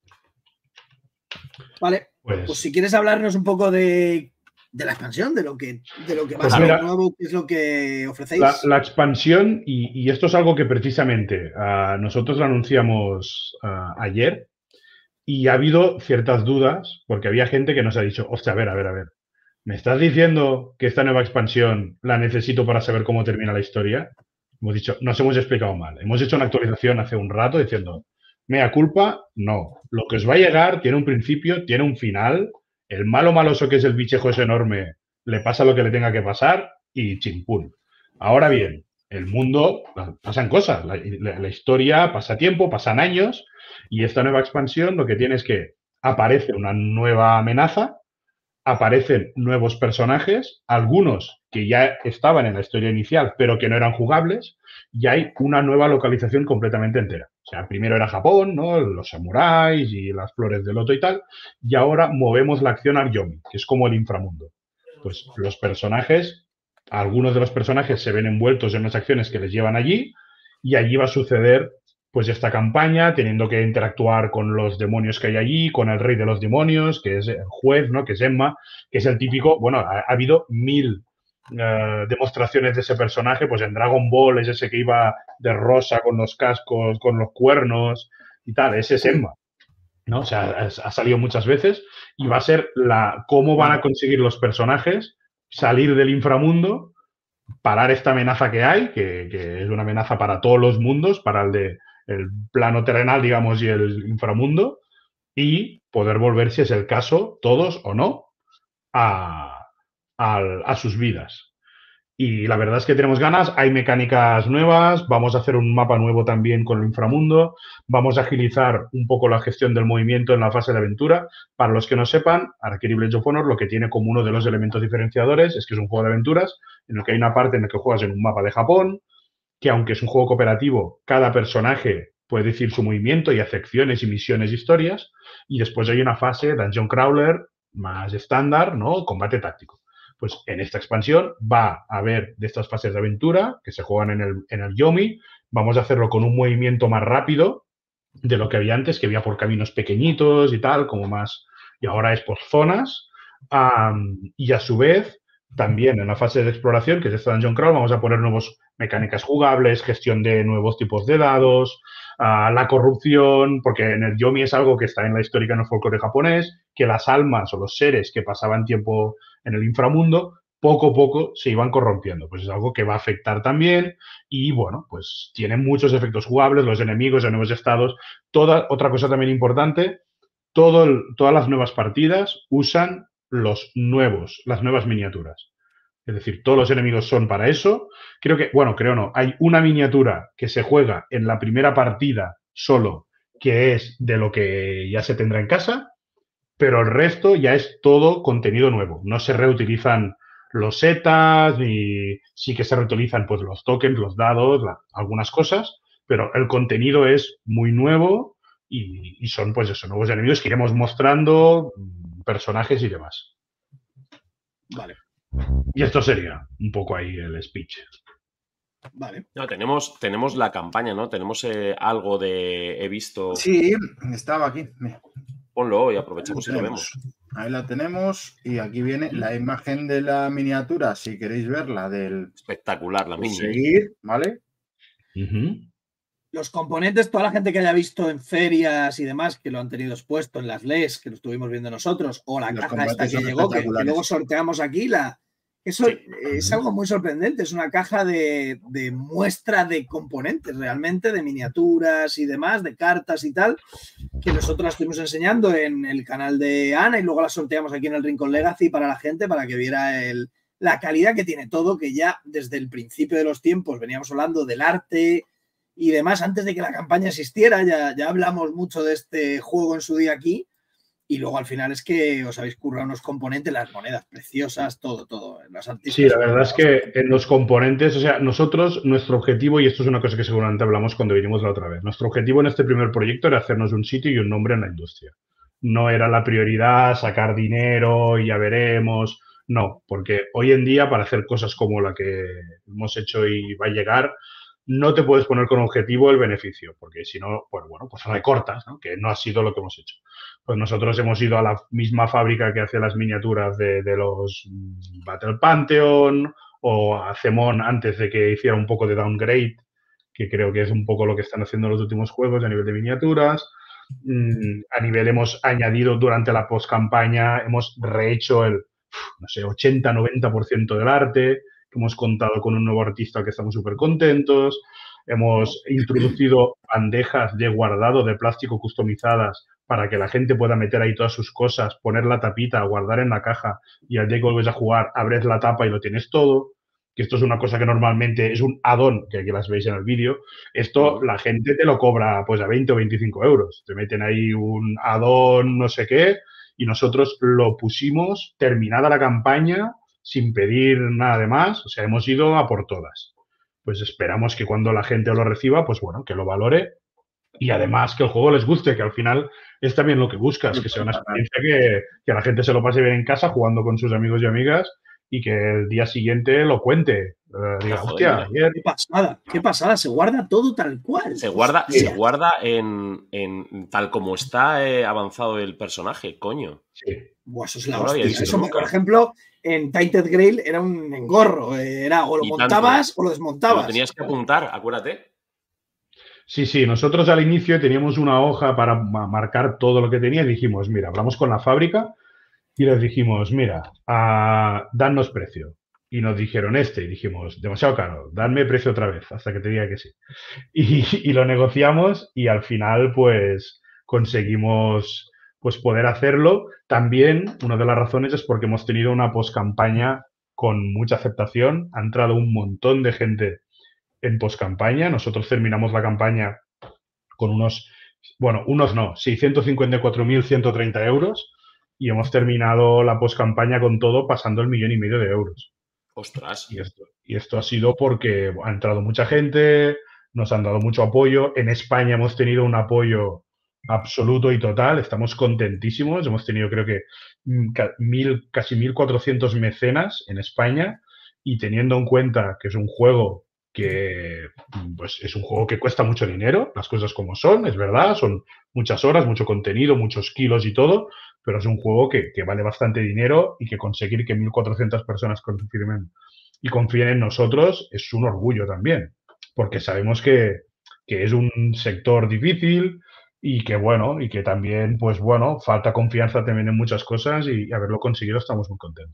Vale, Pues, pues si quieres hablarnos un poco de, de la expansión, de lo que, de lo que va Pues a ser mira, nuevo, qué es lo que ofrecéis. La, la expansión, y, y esto es algo que precisamente ah, nosotros lo anunciamos ah, ayer, y ha habido ciertas dudas, porque había gente que nos ha dicho, hostia, a ver, a ver, a ver, ¿me estás diciendo que esta nueva expansión la necesito para saber cómo termina la historia? Hemos dicho, nos hemos explicado mal. Hemos hecho una actualización hace un rato diciendo, mea culpa, no. Lo que os va a llegar tiene un principio, tiene un final. El malo maloso que es el bichejo es enorme, le pasa lo que le tenga que pasar y chimpún. Ahora bien, el mundo, pasan cosas, la, la, la historia pasa tiempo, pasan años y esta nueva expansión lo que tiene es que aparece una nueva amenaza, aparecen nuevos personajes, algunos que ya estaban en la historia inicial, pero que no eran jugables, y hay una nueva localización completamente entera. O sea, primero era Japón, ¿no? Los samuráis y las flores de loto y tal, y ahora movemos la acción al Yomi, que es como el inframundo. Pues los personajes, algunos de los personajes se ven envueltos en unas acciones que les llevan allí, y allí va a suceder pues esta campaña, teniendo que interactuar con los demonios que hay allí, con el rey de los demonios, que es el juez, ¿no? Que es Emma, que es el típico, bueno, ha, ha habido mil uh, demostraciones de ese personaje, pues en Dragon Ball es ese que iba de rosa con los cascos, con los cuernos y tal, ese es Emma, ¿no? O sea, ha, ha salido muchas veces y va a ser la cómo van a conseguir los personajes salir del inframundo, parar esta amenaza que hay, que, que es una amenaza para todos los mundos, para el de el plano terrenal, digamos, y el inframundo, y poder volver, si es el caso, todos o no, a, a, a sus vidas. Y la verdad es que tenemos ganas, hay mecánicas nuevas, vamos a hacer un mapa nuevo también con el inframundo, vamos a agilizar un poco la gestión del movimiento en la fase de aventura. Para los que no sepan, Arcane Age of Honor lo que tiene como uno de los elementos diferenciadores es que es un juego de aventuras en el que hay una parte en la que juegas en un mapa de Japón, que aunque es un juego cooperativo, cada personaje puede decir su movimiento y hace acciones y misiones y historias, y después hay una fase Dungeon Crawler más estándar, ¿no? Combate táctico. Pues en esta expansión va a haber de estas fases de aventura que se juegan en el, en el Yomi, vamos a hacerlo con un movimiento más rápido de lo que había antes, que había por caminos pequeñitos y tal, como más, y ahora es por zonas, um, y a su vez también en la fase de exploración, que es esta Dungeon Crawl, vamos a poner nuevas mecánicas jugables, gestión de nuevos tipos de dados, uh, la corrupción, porque en el Yomi es algo que está en la histórica en el folclore japonés, que las almas o los seres que pasaban tiempo en el inframundo poco a poco se iban corrompiendo. Pues es algo que va a afectar también y, bueno, pues tiene muchos efectos jugables, los enemigos, los nuevos estados. Toda, otra cosa también importante, todo el, todas las nuevas partidas usan los nuevos, las nuevas miniaturas. Es decir, todos los enemigos son para eso. Creo que, bueno, creo no, hay una miniatura que se juega en la primera partida solo, que es de lo que ya se tendrá en casa, pero el resto ya es todo contenido nuevo. No se reutilizan los setas, ni sí que se reutilizan pues los tokens, los dados, la, algunas cosas, pero el contenido es muy nuevo y, y son pues esos nuevos enemigos que iremos mostrando, personajes y demás. Vale. Y esto sería un poco ahí el speech. Vale. No, tenemos, tenemos la campaña, ¿no? Tenemos eh, algo de... He visto... Sí, estaba aquí. Mira. Ponlo y aprovechamos y lo vemos. Ahí la tenemos y aquí viene la imagen de la miniatura, si queréis verla, del... Espectacular la mini. Seguir, ¿vale? Uh-huh. Los componentes, toda la gente que haya visto en ferias y demás, que lo han tenido expuesto en las L E S, que lo estuvimos viendo nosotros, o la Los caja esta que son llegó, que, que espectaculares. luego sorteamos aquí, la, eso Sí. es algo muy sorprendente. Es una caja de, de muestra de componentes, realmente, de miniaturas y demás, de cartas y tal, que nosotros la estuvimos enseñando en el canal de Ana y luego la sorteamos aquí en el Rincón Legacy para la gente, para que viera el, la calidad que tiene todo, que ya desde el principio de los tiempos veníamos hablando del arte y demás, antes de que la campaña existiera, ya, ya hablamos mucho de este juego en su día aquí, y luego al final es que os habéis currado unos componentes, las monedas preciosas, todo, todo. Las artistas. Sí, la verdad es que en los componentes, o sea, nosotros, nuestro objetivo, y esto es una cosa que seguramente hablamos cuando vinimos la otra vez, nuestro objetivo en este primer proyecto era hacernos un sitio y un nombre en la industria. No era la prioridad sacar dinero y ya veremos, no, porque hoy en día para hacer cosas como la que hemos hecho y va a llegar, no te puedes poner con objetivo el beneficio, porque si no, pues bueno, pues recortas, ¿no? Que no ha sido lo que hemos hecho. Pues nosotros hemos ido a la misma fábrica que hace las miniaturas de, de los Battle Pantheon o a Zemon antes de que hiciera un poco de downgrade, que creo que es un poco lo que están haciendo los últimos juegos a nivel de miniaturas. Mm, a nivel hemos añadido durante la post-campaña, hemos rehecho el, no sé, ochenta noventa por ciento del arte, hemos contado con un nuevo artista que estamos súper contentos, hemos introducido bandejas de guardado de plástico customizadas para que la gente pueda meter ahí todas sus cosas, poner la tapita, guardar en la caja y al día que vuelves a jugar, abres la tapa y lo tienes todo. Que esto es una cosa que normalmente es un add-on, que aquí las veis en el vídeo. Esto la gente te lo cobra pues a veinte o veinticinco euros. Te meten ahí un add-on no sé qué y nosotros lo pusimos terminada la campaña sin pedir nada de más. O sea, hemos ido a por todas. Pues esperamos que cuando la gente lo reciba, pues bueno, que lo valore y además que el juego les guste, que al final es también lo que buscas, que sea una experiencia que, que la gente se lo pase bien en casa jugando con sus amigos y amigas y que el día siguiente lo cuente. Uh, diga, Joder, hostia, ayer... Qué pasada, qué pasada, se guarda todo tal cual. Se guarda, Sí. se guarda en, en tal como está eh, avanzado el personaje, coño. Sí. Buah, eso es la No lo había hostia. visto Eso, nunca. por ejemplo, en Tainted Grail era un engorro. Era o lo Y montabas tanto. o lo Te desmontabas. lo tenías que apuntar, acuérdate. Sí, sí, nosotros al inicio teníamos una hoja para ma- marcar todo lo que tenía y dijimos, mira, hablamos con la fábrica y les dijimos, mira, ah, danos precio. Y nos dijeron este y dijimos, demasiado caro, dadme precio otra vez hasta que te diga que sí. Y, y lo negociamos y al final pues conseguimos pues poder hacerlo. También una de las razones es porque hemos tenido una poscampaña con mucha aceptación. Ha entrado un montón de gente en poscampaña. Nosotros terminamos la campaña con unos, bueno, unos no, seiscientos cincuenta y cuatro mil ciento treinta euros y hemos terminado la poscampaña con todo pasando el millón y medio de euros. Ostras. Y esto, y esto ha sido porque ha entrado mucha gente, nos han dado mucho apoyo. En España hemos tenido un apoyo absoluto y total. Estamos contentísimos. Hemos tenido, creo que, mm, ca- mil, casi mil cuatrocientos mecenas en España. Y teniendo en cuenta que es un juego que mm, pues, es un juego que cuesta mucho dinero, las cosas como son, es verdad, son muchas horas, mucho contenido, muchos kilos y todo, pero es un juego que, que vale bastante dinero y que conseguir que mil cuatrocientas personas confirmen y confíen en nosotros es un orgullo también, porque sabemos que, que es un sector difícil y que bueno, y que también, pues bueno, falta confianza también en muchas cosas y haberlo conseguido estamos muy contentos.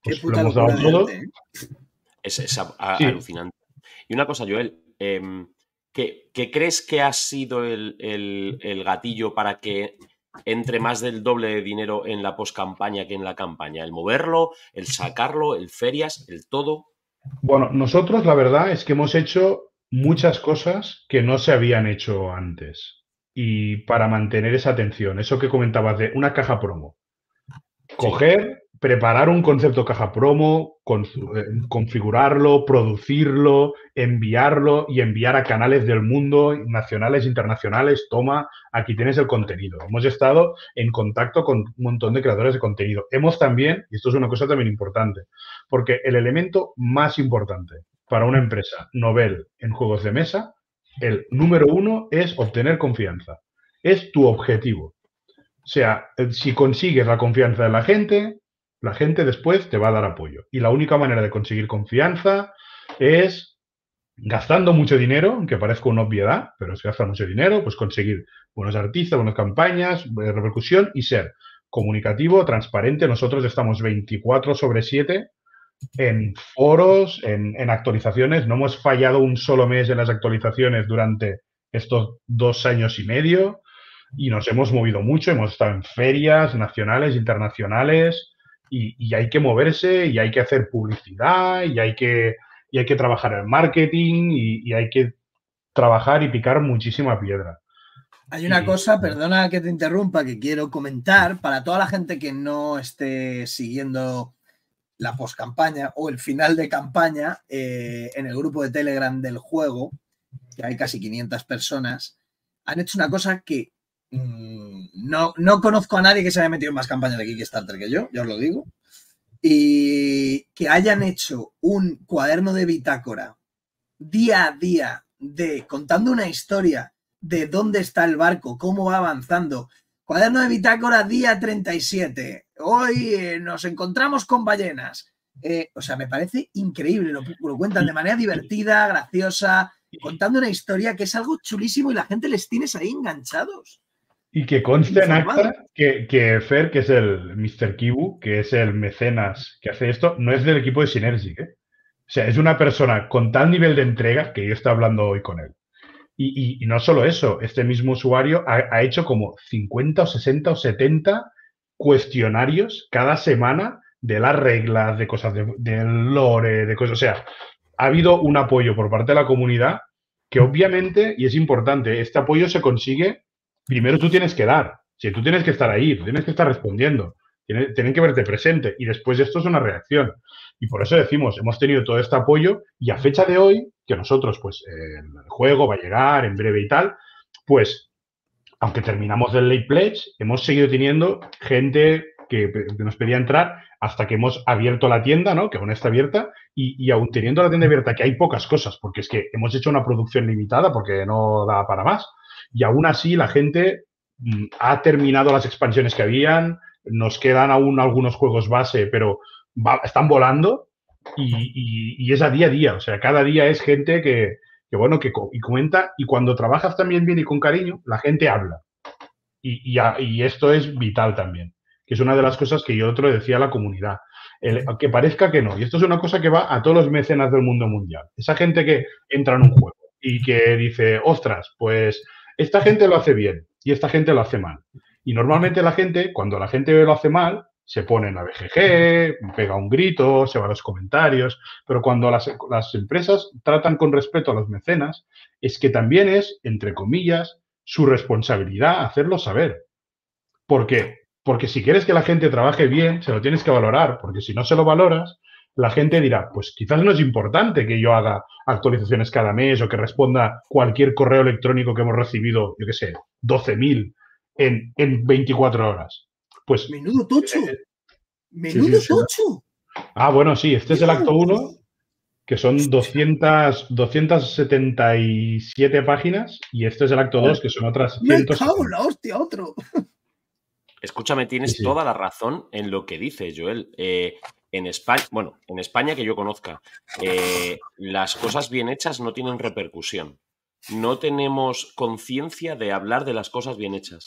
Qué pues lo puta hemos dado locura de todo. arte, ¿eh? Es, es a- a- Sí. alucinante. Y una cosa, Joel, em, ¿qué, qué crees que ha sido el, el- el gatillo para que entre más del doble de dinero en la poscampaña que en la campaña? ¿El moverlo, el sacarlo, el ferias, el todo? Bueno, nosotros la verdad es que hemos hecho muchas cosas que no se habían hecho antes. Y para mantener esa atención, eso que comentabas de una caja promo. Coger, preparar un concepto caja promo, con- eh, configurarlo, producirlo, enviarlo y enviar a canales del mundo, nacionales, internacionales. Toma, aquí tienes el contenido. Hemos estado en contacto con un montón de creadores de contenido. Hemos también, y esto es una cosa también importante, porque el elemento más importante para una empresa novel en juegos de mesa, el número uno es obtener confianza. Es tu objetivo. O sea, eh, si consigues la confianza de la gente, la gente después te va a dar apoyo. Y la única manera de conseguir confianza es gastando mucho dinero, aunque parezca una obviedad, pero es gastar mucho dinero, pues conseguir buenos artistas, buenas campañas, eh, repercusión y ser comunicativo, transparente. Nosotros estamos veinticuatro sobre siete en foros, en, en actualizaciones. No hemos fallado un solo mes en las actualizaciones durante estos dos años y medio y nos hemos movido mucho. Hemos estado en ferias nacionales, internacionales y, y hay que moverse y hay que hacer publicidad y hay que, y hay que trabajar en marketing y, y hay que trabajar y picar muchísima piedra. Hay una Y- cosa, perdona que te interrumpa, que quiero comentar para toda la gente que no esté siguiendo la poscampaña o el final de campaña eh, en el grupo de Telegram del juego, que hay casi quinientas personas, han hecho una cosa que mmm, no, no conozco a nadie que se haya metido en más campañas de Kickstarter que yo, ya os lo digo, y que hayan hecho un cuaderno de bitácora día a día de contando una historia de dónde está el barco, cómo va avanzando. Cuaderno de bitácora día treinta y siete. Hoy eh, nos encontramos con ballenas. Eh, o sea, me parece increíble. Lo, lo cuentan de manera divertida, graciosa, contando una historia que es algo chulísimo y la gente les tienes ahí enganchados. Y que conste en Informado. acta que, que Fer, que es el mister Kibu, que es el mecenas que hace esto, no es del equipo de Synergic, ¿eh? O sea, es una persona con tal nivel de entrega que yo estoy hablando hoy con él. Y, y- y no solo eso, este mismo usuario ha, ha hecho como cincuenta o sesenta o setenta cuestionarios cada semana de las reglas, de cosas de- del lore, de cosas. O sea, ha habido un apoyo por parte de la comunidad que obviamente, y es importante, este apoyo se consigue, primero tú tienes que dar, si tú tienes que estar ahí, tú tienes que estar respondiendo, tienen, tienen que verte presente y después esto es una reacción. Y por eso decimos, hemos tenido todo este apoyo y a fecha de hoy, que nosotros, pues, eh, el juego va a llegar en breve y tal, pues, aunque terminamos del Late Pledge, hemos seguido teniendo gente que, que nos pedía entrar hasta que hemos abierto la tienda, ¿no? Que aún está abierta y, y aún teniendo la tienda abierta, que hay pocas cosas, porque es que hemos hecho una producción limitada porque no da para más. Y aún así la gente mm, ha terminado las expansiones que habían, nos quedan aún algunos juegos base, pero va- están volando y, y- y es a día a día. O sea, cada día es gente que, que bueno, que co- y comenta, y cuando trabajas también bien y con cariño, la gente habla. Y, y, a- y esto es vital también, que es una de las cosas que yo otro le decía a la comunidad. El- que parezca que no. Y esto es una cosa que va a todos los mecenas del mundo mundial. Esa gente que entra en un juego y que dice, ostras, pues esta gente lo hace bien y esta gente lo hace mal. Y normalmente la gente, cuando la gente lo hace mal, se pone en la B G G, pega un grito, se va a los comentarios, pero cuando las, las empresas tratan con respeto a los mecenas, es que también es, entre comillas, su responsabilidad hacerlo saber. ¿Por qué? Porque si quieres que la gente trabaje bien, se lo tienes que valorar, porque si no se lo valoras, la gente dirá, pues quizás no es importante que yo haga actualizaciones cada mes o que responda cualquier correo electrónico que hemos recibido, yo qué sé, doce mil en, en veinticuatro horas. Pues, Menudo tocho. eh, Menudo sí, sí. tocho. ah, bueno, sí, este es el acto Dios. uno, que son doscientas, doscientas setenta y siete páginas, y este es el acto dos, que son otras Me ciento cago en setenta. la hostia, otro. Escúchame, tienes Sí, sí. toda la razón en lo que dices, Joel. Eh, en España, bueno, en España que yo conozca, eh, las cosas bien hechas no tienen repercusión. No tenemos conciencia de hablar de las cosas bien hechas.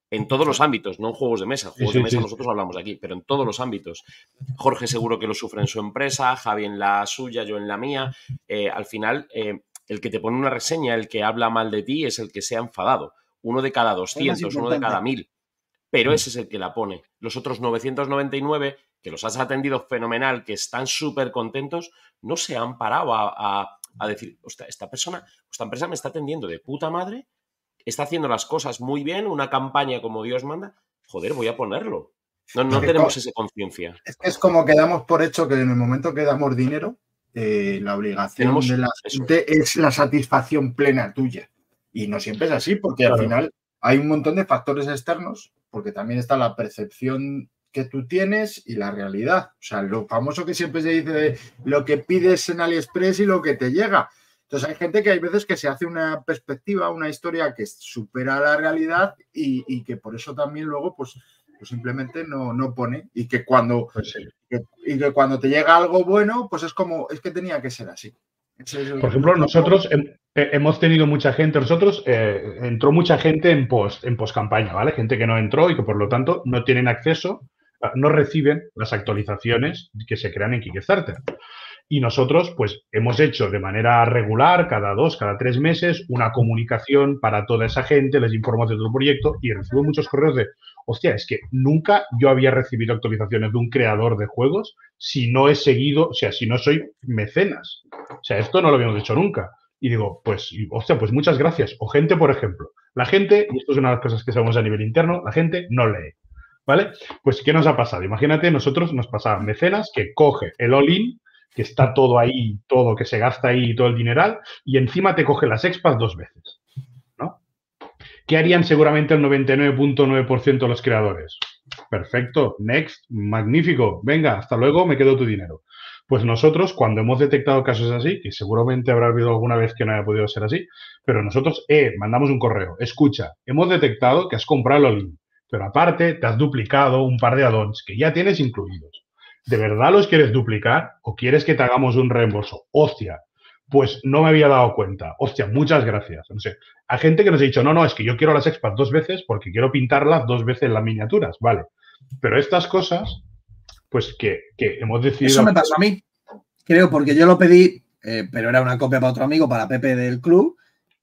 En todos los ámbitos, no en juegos de mesa. Juegos Sí, sí, de mesa sí. nosotros hablamos aquí, pero en todos los ámbitos. Jorge seguro que lo sufre en su empresa, Javi en la suya, yo en la mía. Eh, al final, eh, el que te pone una reseña, el que habla mal de ti, es el que se ha enfadado. Uno de cada doscientos, uno de cada mil. Pero ese es el que la pone. Los otros novecientos noventa y nueve, que los has atendido fenomenal, que están súper contentos, no se han parado a, a, a decir, hostia, esta persona, esta empresa me está atendiendo de puta madre, está haciendo las cosas muy bien, una campaña como Dios manda, joder, voy a ponerlo. No, no tenemos esa conciencia. Es que es como que damos por hecho que en el momento que damos dinero, eh, la obligación Tenemos de la eso. gente es la satisfacción plena tuya. Y no siempre es así, porque Claro. al final hay un montón de factores externos, porque también está la percepción que tú tienes y la realidad. O sea, lo famoso que siempre se dice de lo que pides en AliExpress y lo que te llega. Entonces hay gente que hay veces que se hace una perspectiva, una historia que supera la realidad y, y que por eso también luego pues, pues simplemente no, no pone. Y que, cuando, Pues sí. que, y que cuando te llega algo bueno, pues es como, es que tenía que ser así. Ese es el- Por ejemplo, nosotros hem- eh, hemos tenido mucha gente, nosotros eh, entró mucha gente en post, en post campaña, ¿vale? Gente que no entró y que por lo tanto no tienen acceso, eh, no reciben las actualizaciones que se crean en Kickstarter. Y nosotros, pues, hemos hecho de manera regular, cada dos, cada tres meses, una comunicación para toda esa gente, les informamos de todo el proyecto y recibo muchos correos de, hostia, es que nunca yo había recibido actualizaciones de un creador de juegos si no he seguido, o sea, si no soy mecenas. O sea, esto no lo habíamos hecho nunca. Y digo, pues, y, hostia, pues muchas gracias. O gente, por ejemplo, la gente, y esto es una de las cosas que sabemos a nivel interno, la gente no lee. ¿Vale? Pues, ¿qué nos ha pasado? Imagínate, nosotros nos pasaban mecenas que coge el all-in, que está todo ahí, todo, que se gasta ahí todo el dineral, y encima te coge las expas dos veces, ¿no? ¿Qué harían seguramente el noventa y nueve punto nueve por ciento de los creadores? Perfecto, next, magnífico, venga, hasta luego, me quedo tu dinero. Pues nosotros, cuando hemos detectado casos así, que seguramente habrá habido alguna vez que no haya podido ser así, pero nosotros eh, mandamos un correo, escucha, hemos detectado que has comprado el all-in, pero aparte te has duplicado un par de add-ons que ya tienes incluidos. ¿De verdad los quieres duplicar o quieres que te hagamos un reembolso? Hostia, pues no me había dado cuenta. Hostia, muchas gracias. No sé, hay gente que nos ha dicho, no, no, es que yo quiero las expas dos veces porque quiero pintarlas dos veces las miniaturas. Vale, pero estas cosas, pues que, que hemos decidido... Eso me pasó a mí, creo, porque yo lo pedí, eh, pero era una copia para otro amigo, para Pepe del club,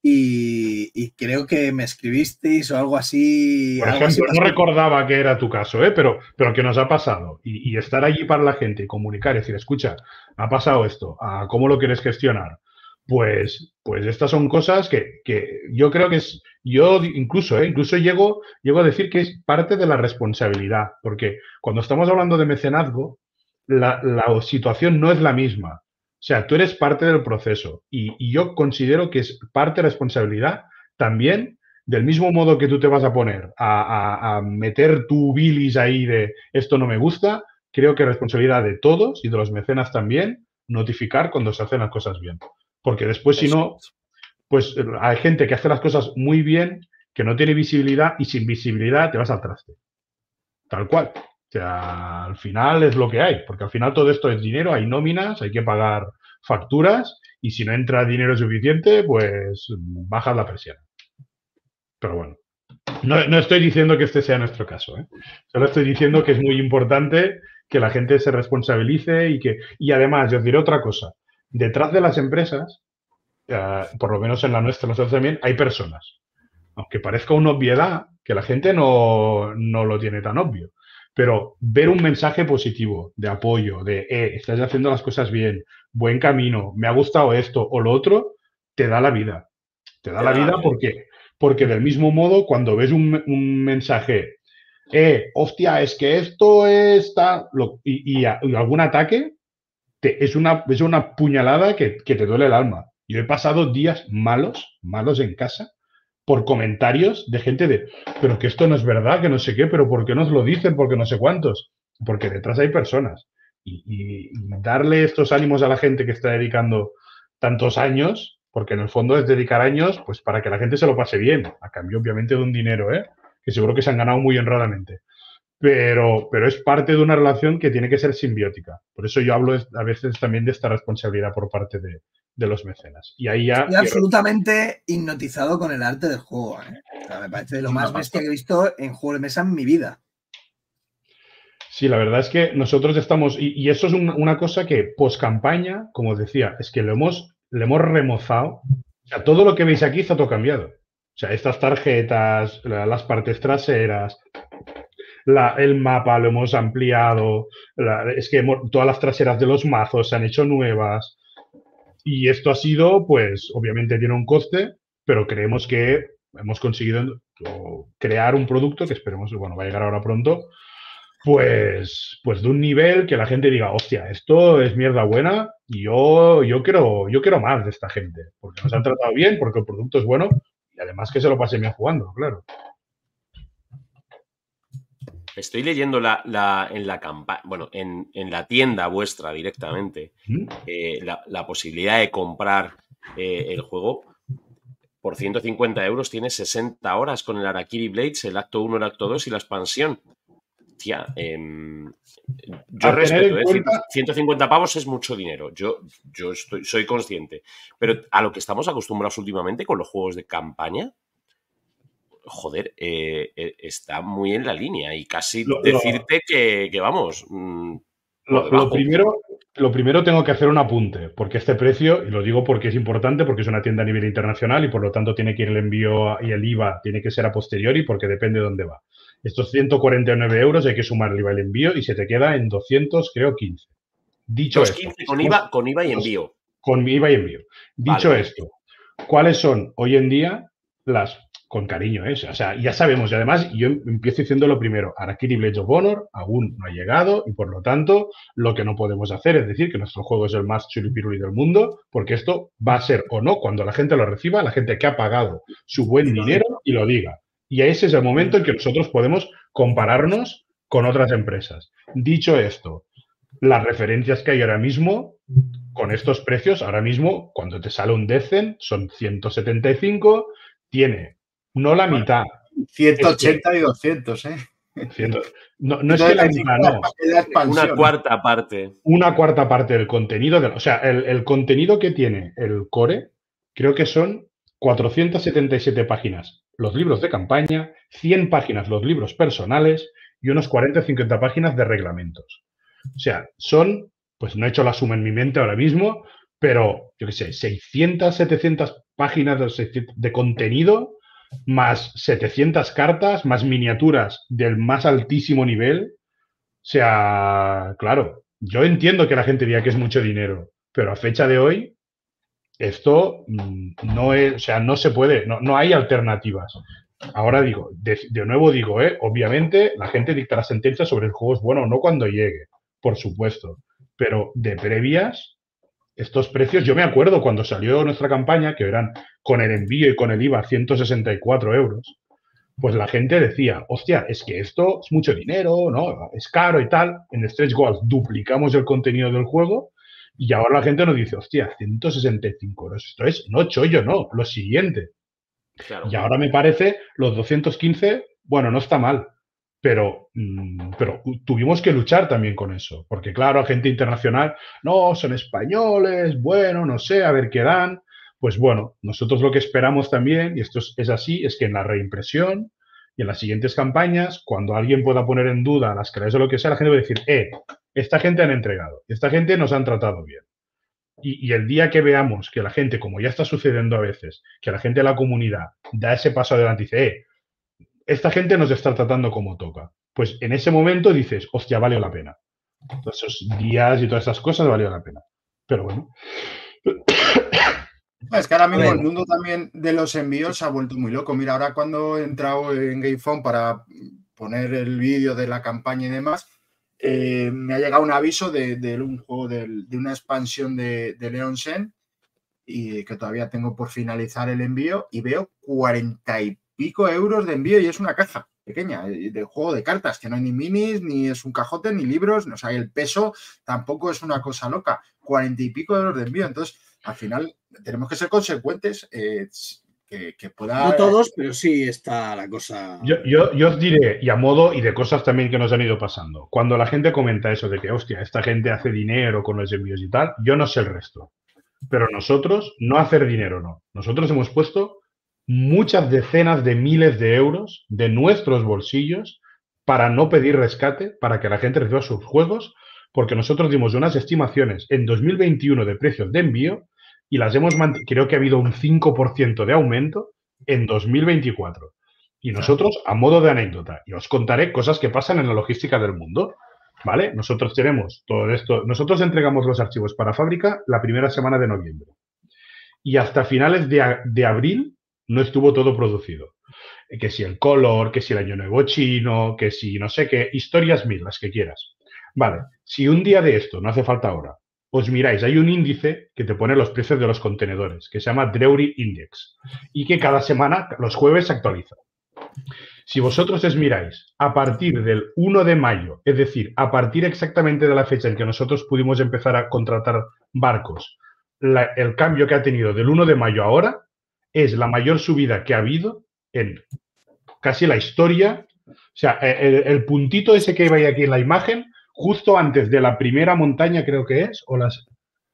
y, y creo que me escribisteis o algo así. Por algo así ejemplo, no pasó. recordaba que era tu caso, ¿eh? pero, pero que nos ha pasado. Y, y estar allí para la gente y comunicar y decir, escucha, ha pasado esto, ¿a ¿cómo lo quieres gestionar? Pues, pues estas son cosas que, que yo creo que es, yo incluso, ¿eh? incluso llego, llego a decir que es parte de la responsabilidad, porque cuando estamos hablando de mecenazgo, la, la situación no es la misma. O sea, tú eres parte del proceso y, y yo considero que es parte de responsabilidad también, del mismo modo que tú te vas a poner a, a, a meter tu bilis ahí de esto no me gusta, creo que es responsabilidad de todos y de los mecenas también notificar cuando se hacen las cosas bien. Porque después, si no, pues hay gente que hace las cosas muy bien, que no tiene visibilidad y sin visibilidad te vas al traste. Tal cual. O sea, al final es lo que hay, porque al final todo esto es dinero, hay nóminas, hay que pagar facturas y si no entra dinero suficiente, pues bajas la presión. Pero bueno, no, no estoy diciendo que este sea nuestro caso, ¿eh? Solo estoy diciendo que es muy importante que la gente se responsabilice y que, y además, yo os diré otra cosa, detrás de las empresas, eh, por lo menos en la nuestra, nosotros también, hay personas. Aunque parezca una obviedad, que la gente no, no lo tiene tan obvio. Pero ver un mensaje positivo, de apoyo, de, eh, estás haciendo las cosas bien, buen camino, me ha gustado esto o lo otro, te da la vida. Te da Te la da la vida vida. porque, porque del mismo modo, cuando ves un, un mensaje, eh, hostia, es que esto está, lo, y, y, a- y algún ataque, te, es, una, es una puñalada que, que te duele el alma. Yo he pasado días malos, malos en casa, por comentarios de gente de, pero que esto no es verdad, que no sé qué, pero ¿por qué nos lo dicen? Porque no sé cuántos. Porque detrás hay personas. Y, y- y darle estos ánimos a la gente que está dedicando tantos años, porque en el fondo es dedicar años, pues para que la gente se lo pase bien, a cambio obviamente de un dinero, ¿eh? Que seguro que se han ganado muy honradamente. Pero, pero es parte de una relación que tiene que ser simbiótica. Por eso yo hablo es- a veces también de esta responsabilidad por parte de, de los mecenas. Y ahí ya... Estoy absolutamente hipnotizado con el arte del juego. ¿eh? O sea, me parece lo más bestia que he visto en juego de mesa en mi vida. Sí, la verdad es que nosotros estamos... Y, y eso es un, una cosa que, post campaña, como os decía, es que lo hemos, le hemos remozado. O sea, todo lo que veis aquí está todo cambiado. O sea, estas tarjetas, la, las partes traseras, la, el mapa lo hemos ampliado, la, es que hemos, todas las traseras de los mazos se han hecho nuevas. Y esto ha sido, pues, obviamente tiene un coste, pero creemos que hemos conseguido crear un producto que esperemos, bueno, va a llegar ahora pronto, pues, pues de un nivel que la gente diga, hostia, esto es mierda buena y yo, yo, quiero, yo quiero más de esta gente, porque nos han tratado bien, porque el producto es bueno y además que se lo pase bien jugando, claro. Estoy leyendo la, la, en la campaña, bueno, en, en la tienda vuestra directamente, ¿Mm? eh, la, la posibilidad de comprar eh, el juego por ciento cincuenta euros. Tiene sesenta horas con el Harakiri Blades, el acto uno, el acto dos y la expansión. Tía, eh, yo A respeto, tener en eh, cuenta- ciento cincuenta pavos es mucho dinero, yo, yo estoy, soy consciente, pero a lo que estamos acostumbrados últimamente con los juegos de campaña, joder, eh, eh, está muy en la línea y casi Lo- lo- decirte que, que vamos, mm, por Lo, debajo. lo primero, lo primero tengo que hacer un apunte, porque este precio, y lo digo porque es importante, porque es una tienda a nivel internacional y por lo tanto tiene que ir el envío y el I V A tiene que ser a posteriori porque depende de dónde va. Estos ciento cuarenta y nueve euros hay que sumar el I V A y el envío y se te queda en doscientos, creo, quince. Dicho esto, doscientos quince con I V A, con I V A y dos- envío. con I V A y envío. Dicho Vale. esto, ¿cuáles son hoy en día las, con cariño, ¿eh? O sea, ya sabemos, y además yo empiezo diciendo lo primero, Harakiri Blades of Honor aún no ha llegado y por lo tanto lo que no podemos hacer es decir que nuestro juego es el más churipiruli del mundo, porque esto va a ser o no cuando la gente lo reciba, la gente que ha pagado su buen dinero y lo diga. Y ese es el momento en que nosotros podemos compararnos con otras empresas. Dicho esto, las referencias que hay ahora mismo, con estos precios, ahora mismo, cuando te sale un Decent, son ciento setenta y cinco, tiene no la mitad. ciento ochenta y doscientos, ¿eh? ciento no, no es que la mitad, no. La expansión. Una cuarta parte. Una cuarta parte del contenido. De, o sea, el, el contenido que tiene el core, creo que son cuatrocientas setenta y siete páginas los libros de campaña, cien páginas los libros personales y unos cuarenta o cincuenta páginas de reglamentos. O sea, son, pues no he hecho la suma en mi mente ahora mismo, pero, yo qué sé, seiscientas, setecientas páginas de, de contenido, más setecientas cartas, más miniaturas del más altísimo nivel. O sea, claro, yo entiendo que la gente diga que es mucho dinero, pero a fecha de hoy, esto mmm, no es, o sea, no se puede, no, no hay alternativas. Ahora digo, de, de nuevo digo, eh, obviamente la gente dictará sentencia sobre el juego es bueno o no cuando llegue, por supuesto, pero de previas, estos precios, yo me acuerdo cuando salió nuestra campaña, que eran con el envío y con el I V A ciento sesenta y cuatro euros, pues la gente decía, hostia, es que esto es mucho dinero, ¿no? Es caro y tal. En Stretch Goals duplicamos el contenido del juego y ahora la gente nos dice, hostia, ciento sesenta y cinco euros. Esto es, no, chollo, no, lo siguiente. Claro. Y ahora me parece, los doscientos quince, bueno, no está mal, pero, mmm, pero tuvimos que luchar también con eso, porque claro, gente internacional, no, son españoles, bueno, no sé, a ver qué dan. Pues bueno, nosotros lo que esperamos también, y esto es, es así, es que en la reimpresión y en las siguientes campañas, cuando alguien pueda poner en duda las calidades o lo que sea, la gente va a decir, eh, esta gente han entregado, esta gente nos han tratado bien. Y, y el día que veamos que la gente, como ya está sucediendo a veces, que la gente de la comunidad da ese paso adelante y dice, eh, esta gente nos está tratando como toca, pues en ese momento dices, hostia, valió la pena. Todos esos días y todas esas cosas valió la pena. Pero bueno. Es que ahora mismo el mundo también de los envíos se ha vuelto muy loco. Mira, ahora cuando he entrado en GameFound para poner el vídeo de la campaña y demás, eh, me ha llegado un aviso de, de un juego de, de una expansión de, de Leon Sen y que todavía tengo por finalizar el envío y veo cuarenta y pico euros de envío y es una caja pequeña de juego de cartas, que no hay ni minis, ni es un cajote, ni libros, o sea, el peso tampoco es una cosa loca, cuarenta y pico euros de envío. Entonces, al final, tenemos que ser consecuentes, eh, que, que pueda... No todos, pero sí está la cosa... Yo, yo, yo os diré, y a modo y de cosas también que nos han ido pasando, cuando la gente comenta eso de que, hostia, esta gente hace dinero con los envíos y tal, yo no sé el resto. Pero nosotros, no hacer dinero, no. Nosotros hemos puesto muchas decenas de miles de euros de nuestros bolsillos para no pedir rescate, para que la gente reciba sus juegos, porque nosotros dimos unas estimaciones en dos mil veintiuno de precios de envío y las hemos mantenido. Creo que ha habido un cinco por ciento de aumento en dos mil veinticuatro. Y nosotros, a modo de anécdota, y os contaré cosas que pasan en la logística del mundo, ¿vale? Nosotros tenemos todo esto, nosotros entregamos los archivos para fábrica la primera semana de noviembre. Y hasta finales de, a- de abril no estuvo todo producido. Eh, Que si el color, que si el año nuevo chino, que si no sé qué, historias mil, las que quieras. Vale, si un día de esto, no hace falta ahora, os miráis, hay un índice que te pone los precios de los contenedores, que se llama Drewry Index, y que cada semana, los jueves, se actualiza. Si vosotros os miráis a partir del uno de mayo, es decir, a partir exactamente de la fecha en que nosotros pudimos empezar a contratar barcos, la- el cambio que ha tenido del uno de mayo a ahora es la mayor subida que ha habido en casi la historia. O sea, el, el puntito ese que veis aquí en la imagen, justo antes de la primera montaña, creo que es, o las,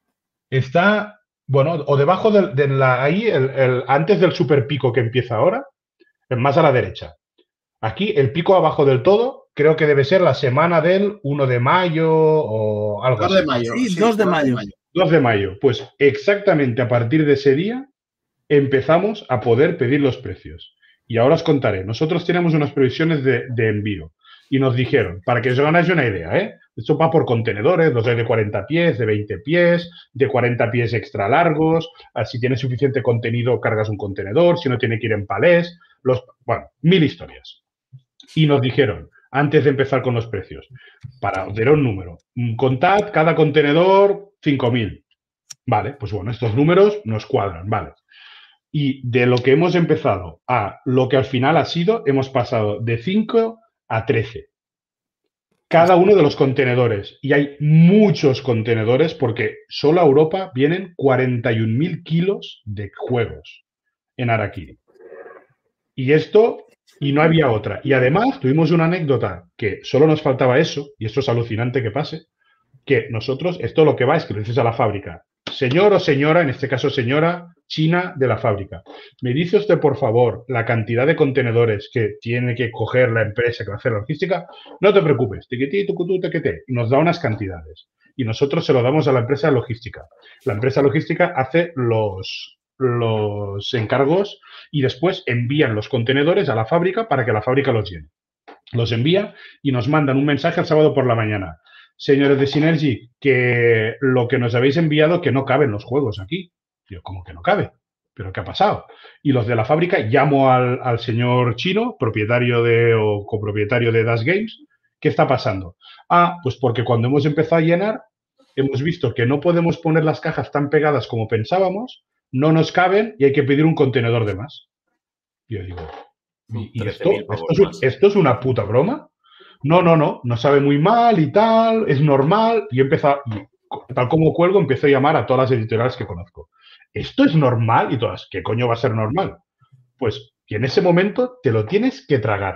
está, bueno, o debajo de, de la, ahí, el, el- antes del super pico que empieza ahora, más a la derecha. Aquí, el pico abajo del todo, creo que debe ser la semana del uno de mayo o algo dos así. de mayo. Sí, dos de mayo. dos de mayo. Pues exactamente a partir de ese día empezamos a poder pedir los precios. Y ahora os contaré. Nosotros tenemos unas previsiones de, de envío y nos dijeron, para que os hagáis una idea, ¿eh? Esto va por contenedores, los hay de cuarenta pies, de veinte pies, de cuarenta pies extra largos. Si tienes suficiente contenido, cargas un contenedor. Si no, tiene que ir en palés. Los, bueno, mil historias. Y nos dijeron, antes de empezar con los precios, para os dar un número, contad cada contenedor cinco mil. Vale, pues bueno, estos números nos cuadran, vale. Y de lo que hemos empezado a lo que al final ha sido, hemos pasado de cinco a trece. Cada uno de los contenedores. Y hay muchos contenedores porque solo a Europa vienen cuarenta y un mil kilos de juegos en Harakiri. Y esto, y no había otra. Y además tuvimos una anécdota que solo nos faltaba eso, y esto es alucinante que pase, que nosotros, esto lo que va es que lo dices a la fábrica. Señor o señora, en este caso señora china de la fábrica, ¿me dice usted, por favor, la cantidad de contenedores que tiene que coger la empresa que va a hacer la logística? No te preocupes, tiquití, tucutú, tequete. Y nos da unas cantidades. Y nosotros se lo damos a la empresa logística. La empresa logística hace los, los encargos y después envían los contenedores a la fábrica para que la fábrica los llene. Los envía y nos mandan un mensaje el sábado por la mañana. Señores de Synergy, que lo que nos habéis enviado, que no caben los juegos aquí. Yo, ¿cómo que no cabe? ¿Pero qué ha pasado? Y los de la fábrica, llamo al, al señor chino, propietario de o copropietario de Dash Games, ¿qué está pasando? Ah, pues porque cuando hemos empezado a llenar, hemos visto que no podemos poner las cajas tan pegadas como pensábamos, no nos caben y hay que pedir un contenedor de más. Y yo digo, ¿y, y esto, esto, es, ¿esto es una puta broma? No, no, no, nos sabe muy mal y tal, es normal. Y empezó, y tal como cuelgo, empecé a llamar a todas las editoriales que conozco. ¿Esto es normal? Y todas, ¿qué coño va a ser normal? Pues, y en ese momento te lo tienes que tragar.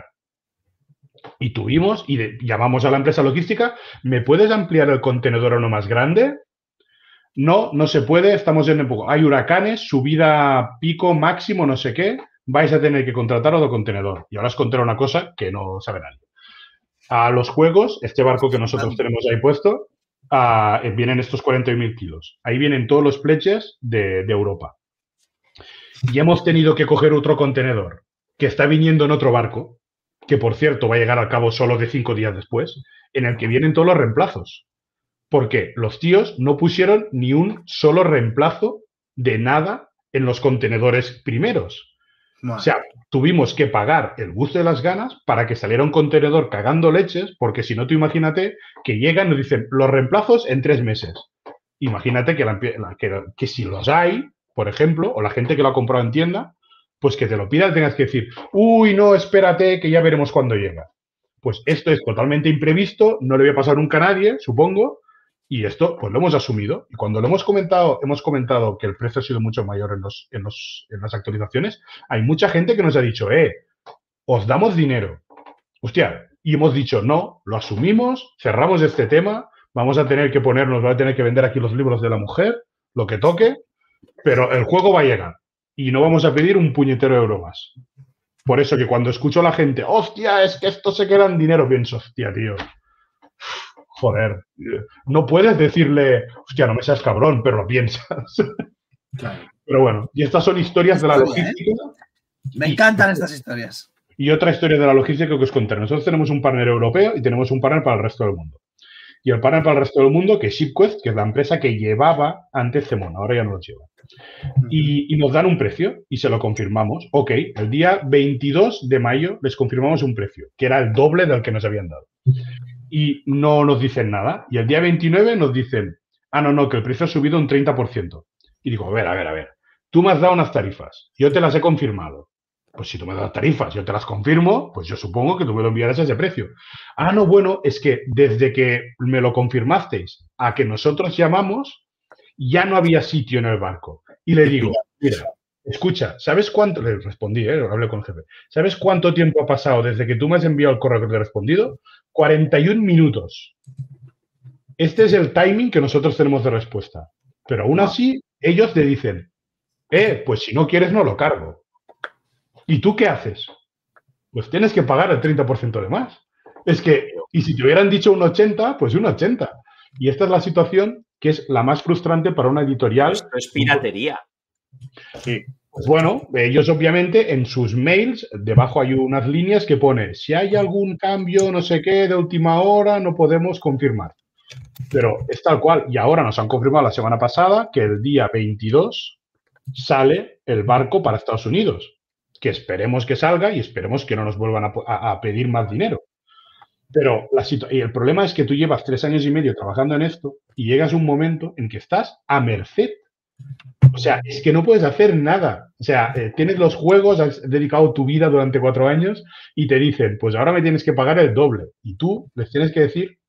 Y tuvimos, y de, llamamos a la empresa logística, ¿me puedes ampliar el contenedor a uno más grande? No, no se puede, estamos en poco. Hay huracanes, subida pico, máximo, no sé qué, vais a tener que contratar otro contenedor. Y ahora os contaré una cosa que no sabe nadie. A los juegos, este barco que nosotros tenemos ahí puesto, uh, vienen estos cuarenta mil kilos. Ahí vienen todos los pledges de, de Europa. Y hemos tenido que coger otro contenedor que está viniendo en otro barco, que por cierto va a llegar al cabo solo de cinco días después, en el que vienen todos los reemplazos. Porque los tíos no pusieron ni un solo reemplazo de nada en los contenedores primeros. Vale. O sea, tuvimos que pagar el gusto de las ganas para que saliera un contenedor cagando leches, porque si no, tú imagínate que llegan y nos dicen los reemplazos en tres meses. Imagínate que, la, que, que si los hay, por ejemplo, o la gente que lo ha comprado en tienda, pues que te lo pida y tengas que decir, uy, no, espérate, que ya veremos cuándo llega. Pues esto es totalmente imprevisto, no le voy a pasar nunca a nadie, supongo, y esto pues lo hemos asumido. Y cuando lo hemos comentado, hemos comentado que el precio ha sido mucho mayor en, los, en, los, en las actualizaciones, hay mucha gente que nos ha dicho, eh, os damos dinero. Hostia, y hemos dicho, no, lo asumimos, cerramos este tema, vamos a tener que ponernos, vamos a tener que vender aquí los libros de la mujer, lo que toque, pero el juego va a llegar y no vamos a pedir un puñetero euro más. Por eso que cuando escucho a la gente, hostia, es que esto se queda en dinero, pienso, hostia, tío, joder, no puedes decirle, hostia, no me seas cabrón, pero lo piensas. Claro. Pero bueno, y estas son historias de la Historia, logística. ¿eh? Me encantan estas historias. Y otra historia de la logística que os contaré. Nosotros tenemos un partner europeo y tenemos un partner para el resto del mundo. Y el partner para el resto del mundo, que es ShipQuest, que es la empresa que llevaba antes Cemona, ahora ya no lo lleva. Y, y nos dan un precio y se lo confirmamos. Ok, el día veintidós de mayo les confirmamos un precio, que era el doble del que nos habían dado. Y no nos dicen nada. Y el día veintinueve nos dicen, ah, no, no, que el precio ha subido un treinta por ciento. Y digo, a ver, a ver, a ver. Tú me has dado unas tarifas, yo te las he confirmado. Pues si tú me das tarifas, yo te las confirmo, pues yo supongo que tú me lo enviarás a ese precio. Ah, no, bueno, es que desde que me lo confirmasteis a que nosotros llamamos, ya no había sitio en el barco. Y le digo, mira, escucha, ¿sabes cuánto? Le respondí, ¿eh? Hablé con el jefe. ¿Sabes cuánto tiempo ha pasado desde que tú me has enviado el correo que te he respondido? cuarenta y un minutos. Este es el timing que nosotros tenemos de respuesta. Pero aún así, ellos te dicen, eh, pues si no quieres no lo cargo. ¿Y tú qué haces? Pues tienes que pagar el treinta por ciento de más. Es que, y si te hubieran dicho un ochenta, pues un ochenta. Y esta es la situación que es la más frustrante para una editorial. Esto es piratería. Sí. Pues bueno, ellos obviamente en sus mails, debajo hay unas líneas que pone, si hay algún cambio, no sé qué, de última hora, no podemos confirmar. Pero es tal cual. Y ahora nos han confirmado la semana pasada que el día veintidós sale el barco para Estados Unidos. Que esperemos que salga y esperemos que no nos vuelvan a, a, a pedir más dinero. Pero la y el problema es que tú llevas tres años y medio trabajando en esto y llegas a un momento en que estás a merced. O sea, es que no puedes hacer nada. O sea, eh, tienes los juegos, has dedicado tu vida durante cuatro años y te dicen, pues ahora me tienes que pagar el doble. Y tú les tienes que decir,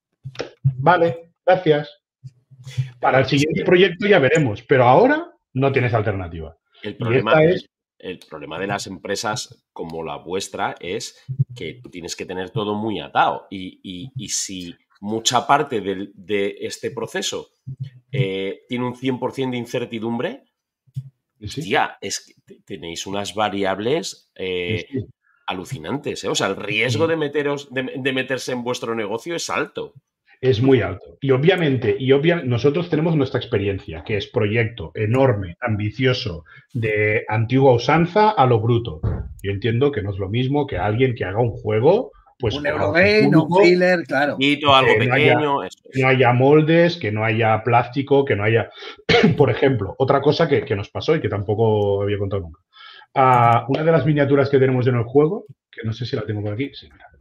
vale, gracias. Para el siguiente proyecto ya veremos, pero ahora no tienes alternativa. El problema y esta es... El problema de las empresas como la vuestra es que tú tienes que tener todo muy atado y, y, y si mucha parte de, de este proceso eh, tiene un cien por ciento de incertidumbre, ¿Sí? tía, es que tenéis unas variables eh, Sí, sí. alucinantes. ¿eh? O sea, el riesgo de, meteros, de, de meterse en vuestro negocio es alto. Es muy alto. Y obviamente, y obvia, nosotros tenemos nuestra experiencia, que es proyecto enorme, ambicioso, de antigua usanza a lo bruto. Yo entiendo que no es lo mismo que alguien que haga un juego, pues un Eurogame, un thriller, claro. Y todo algo que no pequeño. haya, eso es. que no haya moldes, que no haya plástico, que no haya... Por ejemplo, otra cosa que, que nos pasó y que tampoco había contado nunca. Uh, una de las miniaturas que tenemos en el juego, que no sé si la tengo por aquí, sí, mira.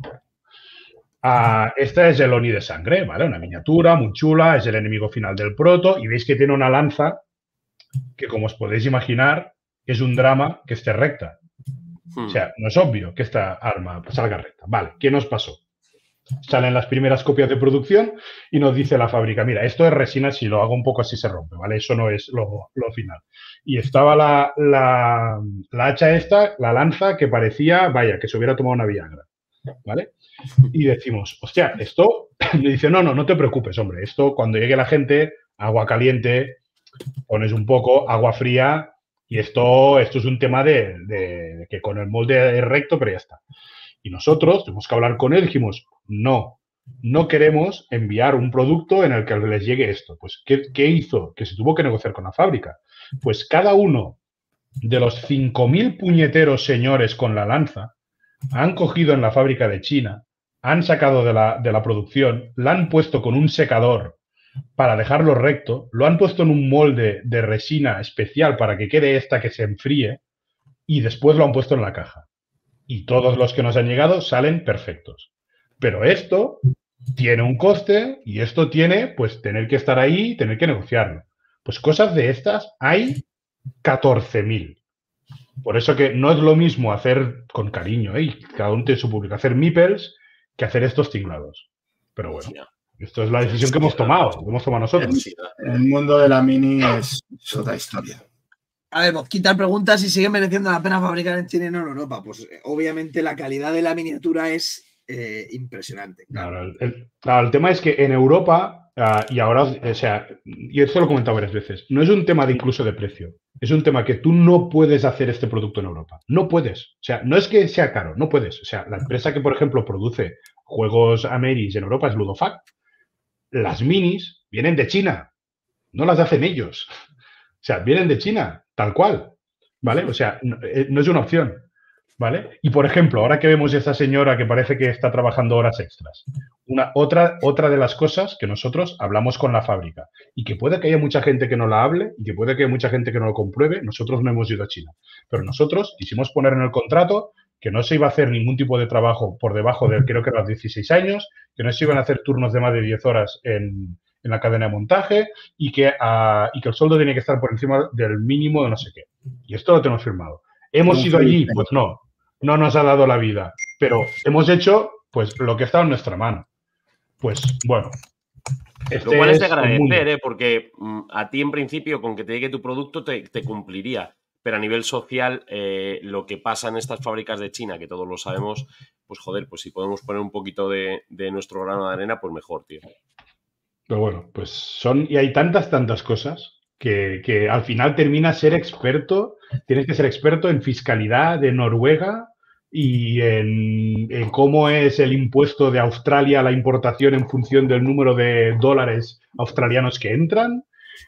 Uh, esta es el Oni de sangre, ¿vale? Una miniatura muy chula, es el enemigo final del proto y veis que tiene una lanza que, como os podéis imaginar, es un drama que esté recta. Hmm. O sea, no es obvio que esta arma salga recta. Vale, ¿qué nos pasó? Salen las primeras copias de producción y nos dice la fábrica, mira, esto es resina, si lo hago un poco así se rompe, ¿vale? Eso no es lo, lo final. Y estaba la, la, la hacha esta, la lanza, que parecía, vaya, que se hubiera tomado una Viagra, ¿vale? Y decimos, hostia, esto... Le dice, no, no, no te preocupes, hombre. Esto, cuando llegue la gente, agua caliente, pones un poco, agua fría, y esto, esto es un tema de, de, de que con el molde es recto, pero ya está. Y nosotros tuvimos que hablar con él, dijimos, no, no queremos enviar un producto en el que les llegue esto. Pues, ¿qué, qué hizo? Que se tuvo que negociar con la fábrica. Pues cada uno de los cinco mil puñeteros señores con la lanza han cogido en la fábrica de China, han sacado de la, de la producción, la han puesto con un secador para dejarlo recto, lo han puesto en un molde de resina especial para que quede esta que se enfríe y después lo han puesto en la caja. Y todos los que nos han llegado salen perfectos. Pero esto tiene un coste y esto tiene, pues, tener que estar ahí y tener que negociarlo. Pues cosas de estas hay catorce mil. Por eso que no es lo mismo hacer con cariño, ¿eh? Cada uno tiene su público, hacer meeples que hacer estos tinglados. Pero bueno, esto es la decisión que hemos tomado, que hemos tomado nosotros. El mundo de la mini es, es otra historia. A ver, Mosquita pregunta si sigue mereciendo la pena fabricar en China y no en Europa. Pues obviamente la calidad de la miniatura es eh, impresionante. Claro, el, el- claro, el tema es que en Europa, ah, y ahora, o sea, y esto lo he comentado varias veces, no es un tema de incluso de precio, es un tema que tú no puedes hacer este producto en Europa. No puedes. O sea, no es que sea caro, no puedes. O sea, la empresa que, por ejemplo, produce juegos Ameris en Europa es Ludofact. Las minis vienen de China, no las hacen ellos. O sea, vienen de China, tal cual. ¿Vale? O sea, no, eh, no es una opción. ¿Vale? Y por ejemplo, ahora que vemos a esta señora que parece que está trabajando horas extras, una, otra, otra de las cosas que nosotros hablamos con la fábrica y que puede que haya mucha gente que no la hable y que puede que haya mucha gente que no lo compruebe, nosotros no hemos ido a China. Pero nosotros quisimos poner en el contrato que no se iba a hacer ningún tipo de trabajo por debajo de, creo que eran dieciséis años, que no se iban a hacer turnos de más de diez horas en, en la cadena de montaje y que, uh, y que el sueldo tenía que estar por encima del mínimo de no sé qué. Y esto lo tenemos firmado. ¿Hemos ido allí? Pues no. No nos ha dado la vida, pero hemos hecho pues lo que está en nuestra mano. Pues bueno. Este lo cual es de agradecer, ¿eh? Porque mm, a ti en principio con que te llegue tu producto te, te cumpliría, pero a nivel social eh, lo que pasa en estas fábricas de China, que todos lo sabemos, pues joder, pues si podemos poner un poquito de, de nuestro grano de arena, pues mejor, tío. Pero bueno, pues son, y hay tantas, tantas cosas que, que al final terminas ser experto, tienes que ser experto en fiscalidad de Noruega y en, en cómo es el impuesto de Australia a la importación en función del número de dólares australianos que entran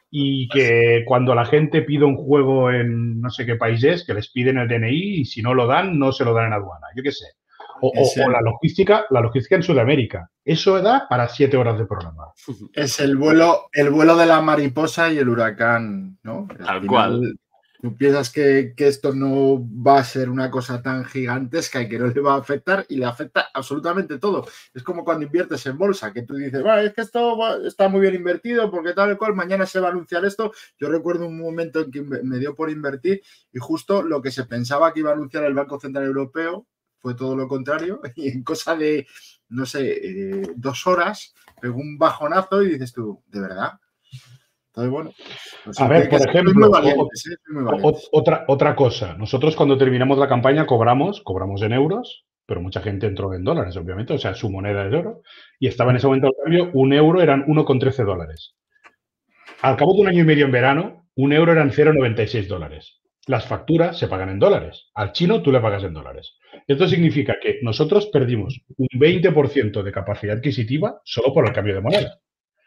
y que cuando la gente pide un juego en no sé qué país es, que les piden el D N I y si no lo dan, no se lo dan en aduana, yo qué sé. O, o, o la logística, la logística en Sudamérica. Eso da para siete horas de programa. Es el vuelo, el vuelo de la mariposa y el huracán, ¿no? Tal cual. Tú piensas que, que esto no va a ser una cosa tan gigantesca y que no le va a afectar y le afecta absolutamente todo. Es como cuando inviertes en bolsa, que tú dices, bueno, es que esto va, está muy bien invertido porque tal y cual, mañana se va a anunciar esto. Yo recuerdo un momento en que me dio por invertir y justo lo que se pensaba que iba a anunciar el Banco Central Europeo fue todo lo contrario y en cosa de, no sé, eh, dos horas pegó un bajonazo y dices tú, ¿de verdad? Entonces, bueno, pues a ver, por ejemplo, valientes, ¿eh? otra, otra cosa. Nosotros cuando terminamos la campaña cobramos, cobramos en euros, pero mucha gente entró en dólares, obviamente, o sea, su moneda es oro, y estaba en ese momento al cambio, un euro eran uno con trece dólares. Al cabo de un año y medio en verano, un euro eran cero coma noventa y seis dólares. Las facturas se pagan en dólares. Al chino tú le pagas en dólares. Esto significa que nosotros perdimos un veinte por ciento de capacidad adquisitiva solo por el cambio de moneda.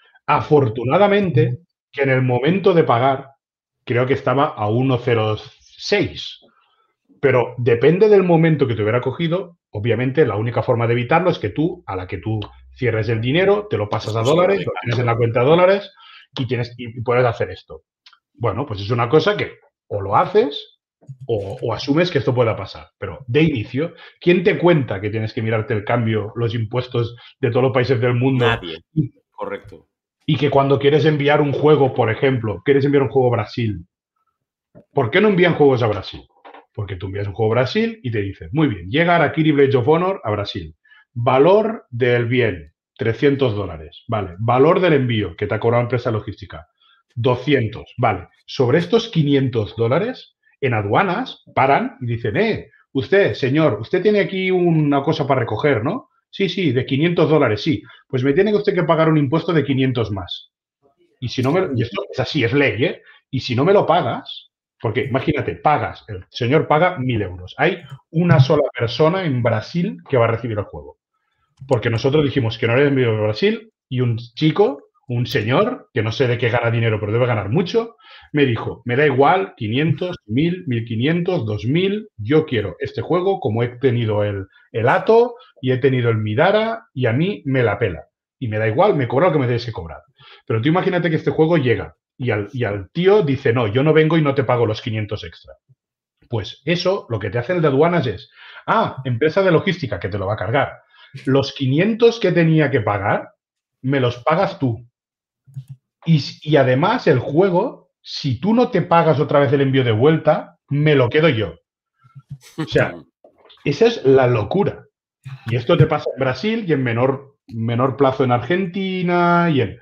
Afortunadamente, que en el momento de pagar creo que estaba a uno coma cero seis. Pero depende del momento que te hubiera cogido, obviamente la única forma de evitarlo es que tú, a la que tú cierres el dinero, te lo pasas a dólares, lo tienes en la cuenta de dólares y, tienes, y puedes hacer esto. Bueno, pues es una cosa que o lo haces o, o asumes que esto pueda pasar. Pero de inicio, ¿quién te cuenta que tienes que mirarte el cambio, los impuestos de todos los países del mundo? Nadie. Correcto. Y que cuando quieres enviar un juego, por ejemplo, quieres enviar un juego a Brasil, ¿por qué no envían juegos a Brasil? Porque tú envías un juego a Brasil y te dices, muy bien, llega Harakiri Blades of Honor a Brasil. Valor del bien, trescientos dólares. Vale. Valor del envío, que te ha cobrado empresa logística, doscientos. Vale. Sobre estos quinientos dólares, en aduanas paran y dicen, eh, usted, señor, usted tiene aquí una cosa para recoger, ¿no? Sí, sí, de quinientos dólares, sí. Pues me tiene usted que pagar un impuesto de quinientos más. Y si no me... Y esto es así, es ley, ¿eh? Y si no me lo pagas, porque imagínate, pagas, el señor paga mil euros. Hay una sola persona en Brasil que va a recibir el juego. Porque nosotros dijimos que no era envío de Brasil y un chico, un señor, que no sé de qué gana dinero, pero debe ganar mucho, me dijo, me da igual, quinientos, mil, mil quinientos, dos mil, yo quiero este juego como he tenido el, el Ato y he tenido el Midara y a mí me la pela. Y me da igual, me cobra lo que me debes que cobrar. Pero tú imagínate que este juego llega y al, y al tío dice, no, yo no vengo y no te pago los quinientos extra. Pues eso, lo que te hace el de aduanas es, ah, empresa de logística que te lo va a cargar. Los quinientos que tenía que pagar, me los pagas tú. Y, y además el juego, si tú no te pagas otra vez el envío de vuelta, me lo quedo yo. O sea, esa es la locura. Y esto te pasa en Brasil y en menor, menor plazo en Argentina y en...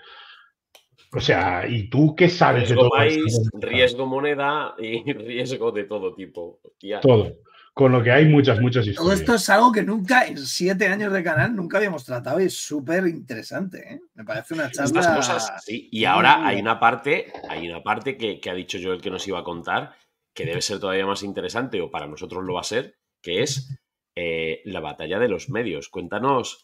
O sea, ¿y tú qué sabes riesgo de todo país, esto? Riesgo moneda y riesgo de todo tipo. Tía. Todo. Con lo que hay muchas, muchas Todo historias. esto es algo que nunca, en siete años de canal, nunca habíamos tratado y es súper interesante, ¿eh? Me parece una charla... Estas cosas, sí. Y ahora hay una parte, hay una parte que, que ha dicho Joel que nos iba a contar, que debe ser todavía más interesante, o para nosotros lo va a ser, que es eh, la batalla de los medios. Cuéntanos.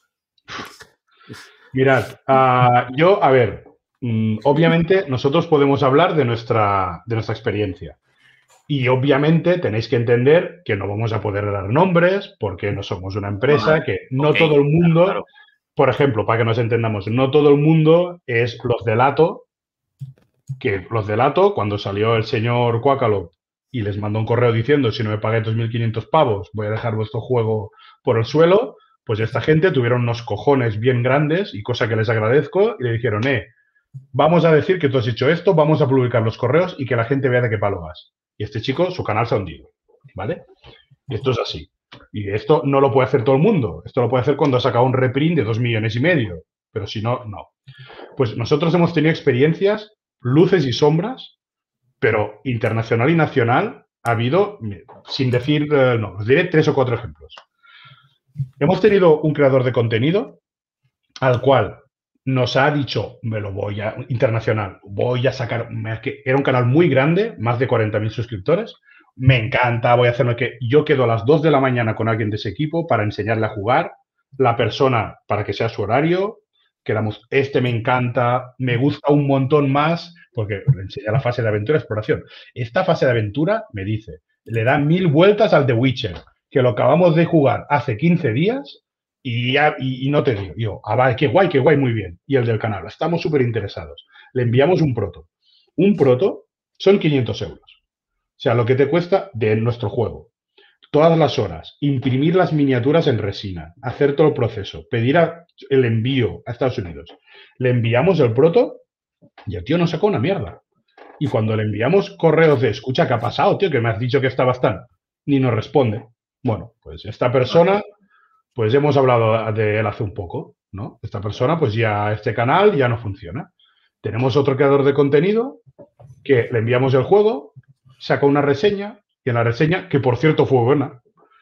Mirad, uh, yo, a ver, mm, obviamente nosotros podemos hablar de nuestra, de nuestra experiencia. Y obviamente tenéis que entender que no vamos a poder dar nombres porque no somos una empresa, Vale. que no Ok, todo el mundo, claro, claro. por ejemplo, para que nos entendamos, no todo el mundo es los Delato, que los Delato, cuando salió el señor Cuácalo y les mandó un correo diciendo si no me pagáis dos mil quinientos pavos voy a dejar vuestro juego por el suelo, pues esta gente tuvieron unos cojones bien grandes y cosa que les agradezco y le dijeron, eh, vamos a decir que tú has hecho esto, vamos a publicar los correos y que la gente vea de qué palo vas. Y este chico, su canal se ha hundido, ¿vale? Y esto es así. Y esto no lo puede hacer todo el mundo. Esto lo puede hacer cuando ha sacado un reprint de dos millones y medio. Pero si no, no. Pues nosotros hemos tenido experiencias, luces y sombras, pero internacional y nacional ha habido, sin decir, eh, no, os diré tres o cuatro ejemplos. Hemos tenido un creador de contenido al cual nos ha dicho, me lo voy a, internacional, voy a sacar, que era un canal muy grande, más de cuarenta mil suscriptores, me encanta, voy a hacerlo que yo quedo a las dos de la mañana con alguien de ese equipo para enseñarle a jugar, la persona para que sea su horario, quedamos, este me encanta, me gusta un montón más, porque le enseña la fase de aventura y exploración. Esta fase de aventura, me dice, le da mil vueltas al The Witcher, que lo acabamos de jugar hace quince días, Y, ya, y, y no te digo, yo, ah, vale, qué guay, qué guay, muy bien. Y el del canal, estamos súper interesados. Le enviamos un proto. Un proto son quinientos euros. O sea, lo que te cuesta de nuestro juego. Todas las horas, imprimir las miniaturas en resina, hacer todo el proceso, pedir a, el envío a Estados Unidos. Le enviamos el proto y el tío nos sacó una mierda. Y cuando le enviamos correos de, escucha, ¿qué ha pasado, tío? Que me has dicho que estabas tan... Ni nos responde. Bueno, pues esta persona... Pues hemos hablado de él hace un poco, ¿no? Esta persona, pues ya este canal ya no funciona. Tenemos otro creador de contenido que le enviamos el juego, saca una reseña, y en la reseña, que por cierto fue buena,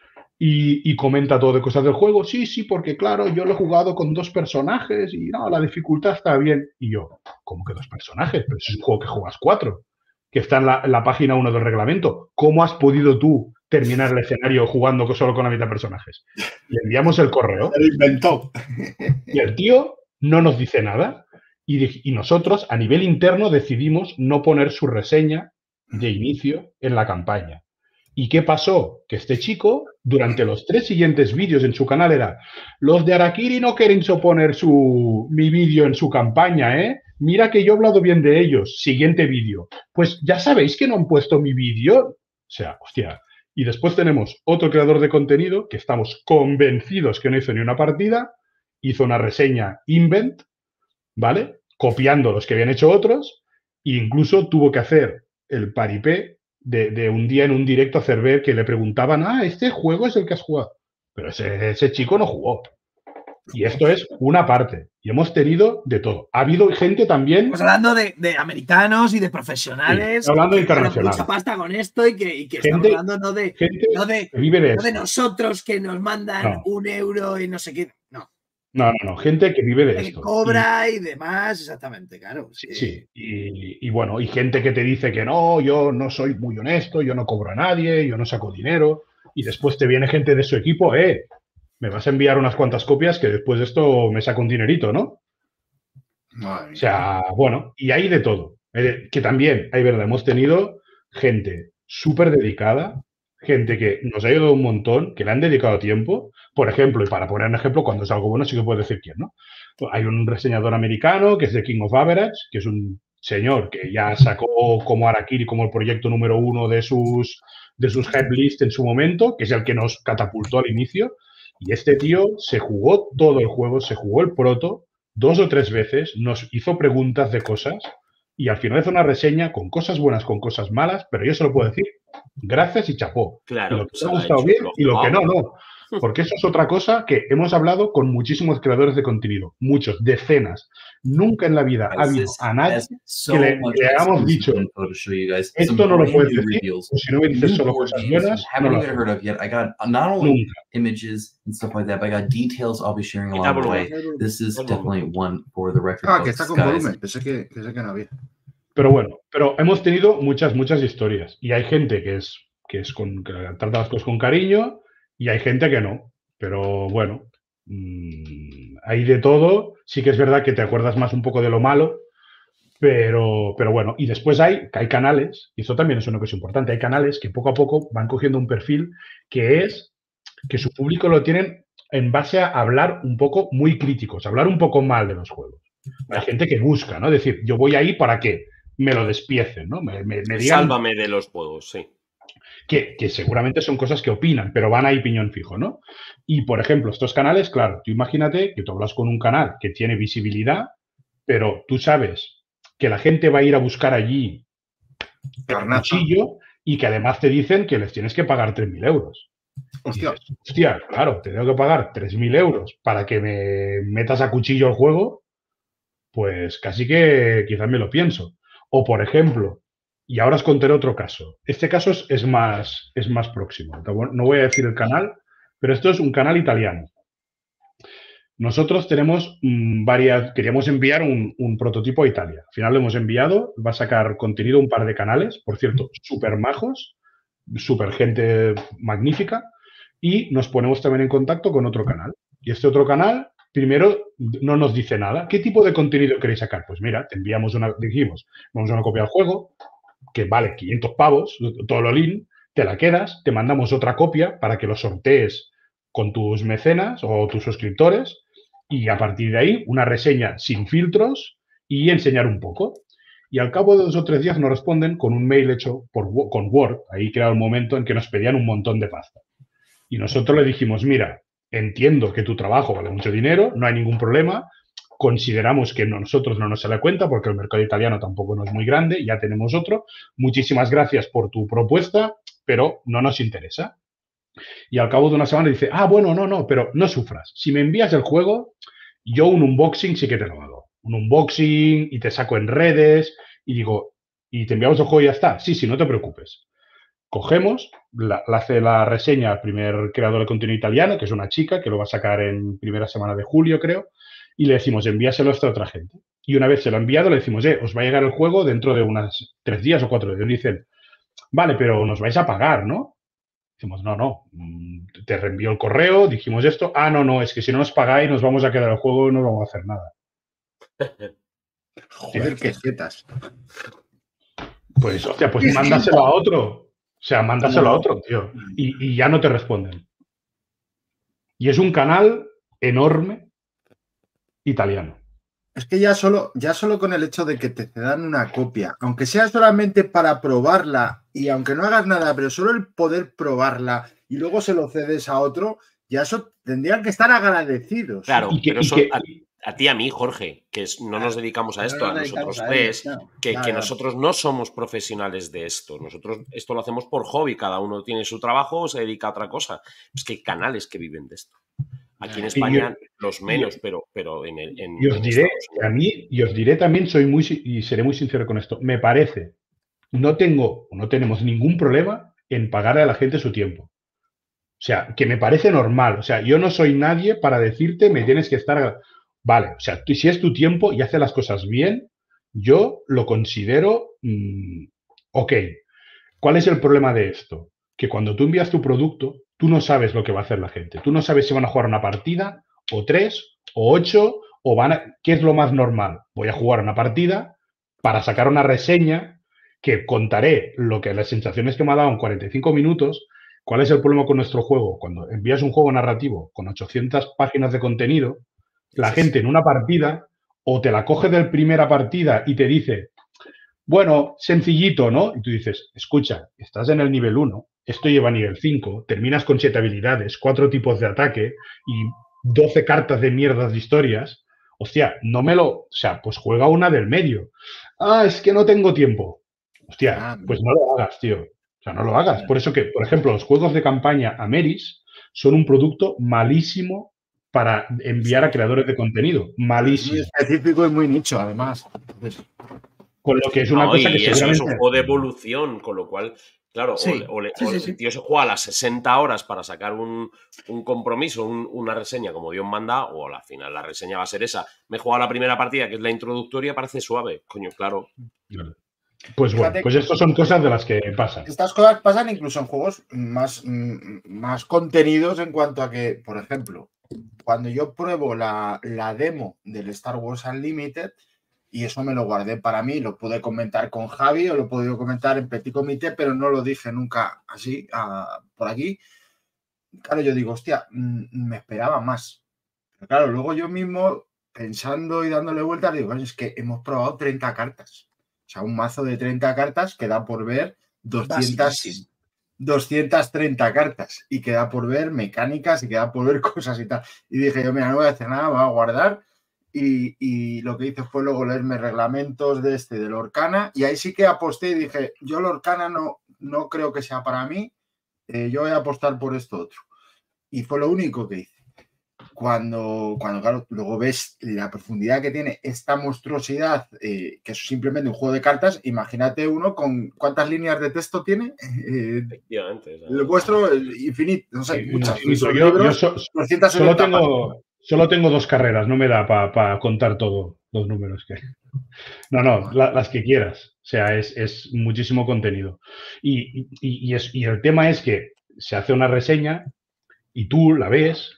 y, y comenta todo de cosas del juego. Sí, sí, porque claro, yo lo he jugado con dos personajes y no, la dificultad está bien. Y yo, ¿cómo que dos personajes? Pero es un juego que juegas cuatro, que está en la, en la página uno del reglamento. ¿Cómo has podido tú terminar el escenario jugando solo con la mitad de personajes? Le enviamos el correo. Se lo inventó. Y el tío no nos dice nada. Y, y nosotros, a nivel interno, decidimos no poner su reseña de inicio en la campaña. ¿Y qué pasó? Que este chico, durante los tres siguientes vídeos en su canal era los de Harakiri no quieren poner su, mi vídeo en su campaña, ¿eh? Mira que yo he hablado bien de ellos. Siguiente vídeo. Pues ya sabéis que no han puesto mi vídeo. O sea, hostia... Y después tenemos otro creador de contenido que estamos convencidos que no hizo ni una partida, hizo una reseña invent, ¿vale? Copiando los que habían hecho otros, e incluso tuvo que hacer el paripé de, de un día en un directo hacer ver que le preguntaban, ah, este juego es el que has jugado. Pero ese, ese chico no jugó. Y esto es una parte. Y hemos tenido de todo. Ha habido gente también... Estamos hablando de, de americanos y de profesionales. Sí, hablando que internacional. Mucha pasta con esto y que, y que Gente, estamos hablando no de, gente no de, que vive de no de esto. nosotros que nos mandan No. un euro y no sé qué. No. No, no, no. Gente que vive de Que esto. cobra y, y demás, exactamente, claro. Sí, Sí. sí. Y, y bueno, y gente que te dice que no, yo no soy muy honesto, yo no cobro a nadie, yo no saco dinero. Y después te viene gente de su equipo, eh, me vas a enviar unas cuantas copias que después de esto me saco un dinerito, ¿no? Madre mía. O sea, bueno, y hay de todo. Eh, que también, hay verdad, hemos tenido gente súper dedicada, gente que nos ha ayudado un montón, que le han dedicado tiempo. Por ejemplo, y para poner un ejemplo, cuando es algo bueno sí que puedo decir quién, ¿no? Hay un reseñador americano que es de King of Average, que es un señor que ya sacó como Harakiri como el proyecto número uno de sus, de sus headlists en su momento, que es el que nos catapultó al inicio. Y este tío se jugó todo el juego, se jugó el proto dos o tres veces, nos hizo preguntas de cosas y al final hizo una reseña con cosas buenas, con cosas malas, pero yo se lo puedo decir gracias y chapó. Claro, Y lo que se me ha lo ha gustado hecho, bien lo y lo que no, jugado. no. Porque eso es otra cosa que hemos hablado con muchísimos creadores de contenido, muchos, decenas. Nunca en la vida ha habido a nadie que le, que le hayamos dicho, esto no lo puedes decir, o si no me dices solo cosas buenas, no lo haces. Nunca. Images and stuff like that, but I got details I'll be sharing along the way. This is definitely one for the record Ah, que books, está con guys. volumen. Pensé que, pensé que no había. Pero bueno, pero hemos tenido muchas, muchas historias. Y hay gente que es, que es con, que trata las cosas con cariño y hay gente que no. Pero bueno, mmm, hay de todo. Sí que es verdad que te acuerdas más un poco de lo malo, pero, pero bueno. Y después hay, hay canales, y eso también es una cosa importante, hay canales que poco a poco van cogiendo un perfil que es que su público lo tienen en base a hablar un poco muy críticos, hablar un poco mal de los juegos. Hay gente que busca, ¿no? Es decir, yo voy ahí para que me lo despiecen, ¿no? Me, me, me digan Sálvame de los juegos, sí. que, que seguramente son cosas que opinan, pero van ahí piñón fijo, ¿no? Y, por ejemplo, estos canales, claro, tú imagínate que tú hablas con un canal que tiene visibilidad, pero tú sabes que la gente va a ir a buscar allí el Carnaza. cuchillo y que además te dicen que les tienes que pagar tres mil euros. Hostia. Dices, hostia, claro, te tengo que pagar tres mil euros para que me metas a cuchillo el juego, pues casi que quizás me lo pienso. O, por ejemplo, y ahora os contaré otro caso. Este caso es, es, más, es más próximo. No voy a decir el canal, pero esto es un canal italiano. Nosotros tenemos mmm, varias, queríamos enviar un, un prototipo a Italia. Al final lo hemos enviado, va a sacar contenido un par de canales, por cierto, súper majos, súper gente magnífica, y nos ponemos también en contacto con otro canal. Y este otro canal, primero, no nos dice nada. ¿Qué tipo de contenido queréis sacar? Pues mira, te enviamos una, dijimos, vamos a una copia del juego, que vale quinientos pavos, todo lo lean, te la quedas, te mandamos otra copia para que lo sortees con tus mecenas o tus suscriptores y a partir de ahí una reseña sin filtros y enseñar un poco. Y al cabo de dos o tres días nos responden con un mail hecho por, con Word, ahí creado el momento en que nos pedían un montón de pasta. Y nosotros le dijimos, mira, entiendo que tu trabajo vale mucho dinero, no hay ningún problema, consideramos que no, nosotros no nos sale a cuenta porque el mercado italiano tampoco no es muy grande, ya tenemos otro, muchísimas gracias por tu propuesta, pero no nos interesa. Y al cabo de una semana dice, ah, bueno, no, no, pero no sufras, si me envías el juego, yo un unboxing sí que te lo hago. Un unboxing y te saco en redes y digo, y te enviamos el juego y ya está. Sí, sí, no te preocupes. Cogemos, la, la hace la reseña al primer creador de contenido italiano, que es una chica, que lo va a sacar en primera semana de julio, creo, y le decimos, envíaselo a esta otra gente. Y una vez se lo ha enviado, le decimos, eh, os va a llegar el juego dentro de unas tres días o cuatro días. Y dicen, vale, pero nos vais a pagar, ¿no? Decimos, no, no, te reenvío el correo, dijimos esto, ah, no, no, es que si no nos pagáis nos vamos a quedar el juego y no vamos a hacer nada. Joder, qué jetas. Pues, hostia, pues mándaselo a otro. O sea, mándaselo a otro, tío. Y, y ya no te responden. Y es un canal enorme italiano. Es que ya solo, ya solo con el hecho de que te dan una copia, aunque sea solamente para probarla y aunque no hagas nada, pero solo el poder probarla y luego se lo cedes a otro, ya eso tendrían que estar agradecidos. Claro, y que, pero y eso que, a, a ti y a mí, Jorge, que es, no nos dedicamos a esto, no a nos nosotros dedicamos a tres, ello, claro. que, Claro, que claro. nosotros no somos profesionales de esto. Nosotros esto lo hacemos por hobby, cada uno tiene su trabajo o se dedica a otra cosa. Es que hay canales que viven de esto. Aquí en España yo, los menos, pero, pero en el en, y os en diré, Estados a mí, y os diré también, soy muy, y seré muy sincero con esto, me parece, no tengo, no tenemos ningún problema en pagarle a la gente su tiempo. O sea, que me parece normal. O sea, yo no soy nadie para decirte me tienes que estar... Vale, o sea, tú, si es tu tiempo y hace las cosas bien, yo lo considero mmm, ok. ¿Cuál es el problema de esto? Que cuando tú envías tu producto, tú no sabes lo que va a hacer la gente. Tú no sabes si van a jugar una partida, o tres, o ocho, o van a... ¿Qué es lo más normal? Voy a jugar una partida para sacar una reseña que contaré lo que las sensaciones que me ha dado en cuarenta y cinco minutos. ¿Cuál es el problema con nuestro juego? Cuando envías un juego narrativo con ochocientas páginas de contenido, la gente en una partida o te la coge de primera partida y te dice, bueno, sencillito, ¿no? Y tú dices, escucha, estás en el nivel uno, esto lleva nivel cinco, terminas con siete habilidades, cuatro tipos de ataque y doce cartas de mierdas de historias. Hostia, no me lo... O sea, pues juega una del medio. Ah, es que no tengo tiempo. Hostia, pues no lo hagas, tío. O sea, no lo hagas. Por eso que, por ejemplo, los juegos de campaña Ameris son un producto malísimo para enviar a creadores de contenido. Malísimo. Muy específico y muy nicho, además. Entonces, con lo que es una no, cosa y que eso seguramente... es un juego de evolución, con lo cual, claro, Sí, o, o, sí, o sí, el sí. tío se juega a las sesenta horas para sacar un, un compromiso, un, una reseña como Dios manda, o al final la reseña va a ser esa. Me he jugado la primera partida, que es la introductoria, parece suave. Coño, claro. Pues bueno, pues esto son cosas de las que pasan. Estas cosas pasan incluso en juegos más, más contenidos en cuanto a que, por ejemplo, cuando yo pruebo la, la demo del Star Wars Unlimited, y eso me lo guardé para mí, lo pude comentar con Javi o lo he podido comentar en Petit Comité, pero no lo dije nunca así, a, por aquí. Claro, yo digo, hostia, me esperaba más. Pero claro, luego yo mismo, pensando y dándole vueltas, digo, es que hemos probado treinta cartas. O sea, un mazo de treinta cartas que da por ver doscientas, doscientas treinta cartas y queda por ver mecánicas y queda por ver cosas y tal. Y dije yo, mira, no voy a hacer nada, voy a guardar. Y, y lo que hice fue luego leerme reglamentos de este, del Lorcana, y ahí sí que aposté y dije, yo Lorcana no, no creo que sea para mí, eh, yo voy a apostar por esto otro. Y fue lo único que hice. Cuando, cuando claro, luego ves la profundidad que tiene esta monstruosidad, eh, que es simplemente un juego de cartas, imagínate uno con ¿cuántas líneas de texto tiene? Eh, Efectivamente. ¿sabes? El vuestro, el infinito, no sé, Sí, muchas. infinito. Son Yo, libros, yo so, doscientas solo, tengo, solo tengo dos carreras, no me da para pa contar todo los números que hay. No, no, la, las que quieras. O sea, es, es muchísimo contenido. Y, y, y, es, y el tema es que se hace una reseña y tú la ves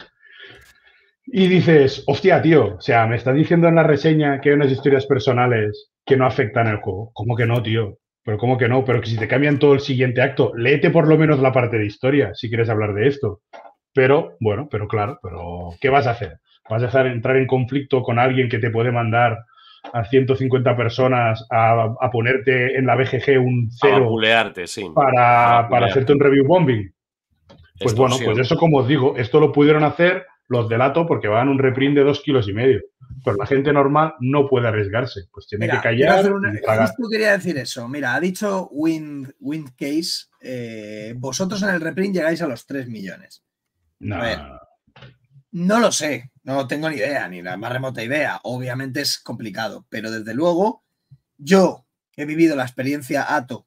y dices, hostia, tío, o sea, me estás diciendo en la reseña que hay unas historias personales que no afectan el juego. ¿Cómo que no, tío? Pero ¿cómo que no? Pero que si te cambian todo el siguiente acto, léete por lo menos la parte de historia, si quieres hablar de esto. Pero, bueno, pero claro, pero ¿qué vas a hacer? ¿Vas a hacer, entrar en conflicto con alguien que te puede mandar a ciento cincuenta personas a, a ponerte en la B G G un cero a vapulearte, sí. para, para hacerte un review bombing? Pues Extorsión. bueno, pues eso, como os digo, esto lo pudieron hacer los delato porque van un reprint de dos kilos y medio. Pero la gente normal no puede arriesgarse. Pues tiene Mira, que callar una, y tragar. Justo quería decir eso. Mira, ha dicho Wind, Windcase, eh, vosotros en el reprint llegáis a los tres millones. No. A ver, no lo sé. No tengo ni idea, ni la más remota idea. Obviamente es complicado. Pero desde luego, yo he vivido la experiencia Ato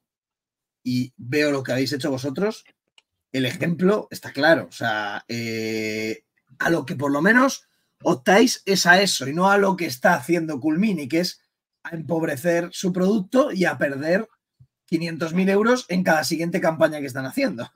y veo lo que habéis hecho vosotros. El ejemplo está claro. O sea, eh, a lo que por lo menos optáis es a eso y no a lo que está haciendo Coolmini, que es a empobrecer su producto y a perder quinientos mil euros en cada siguiente campaña que están haciendo.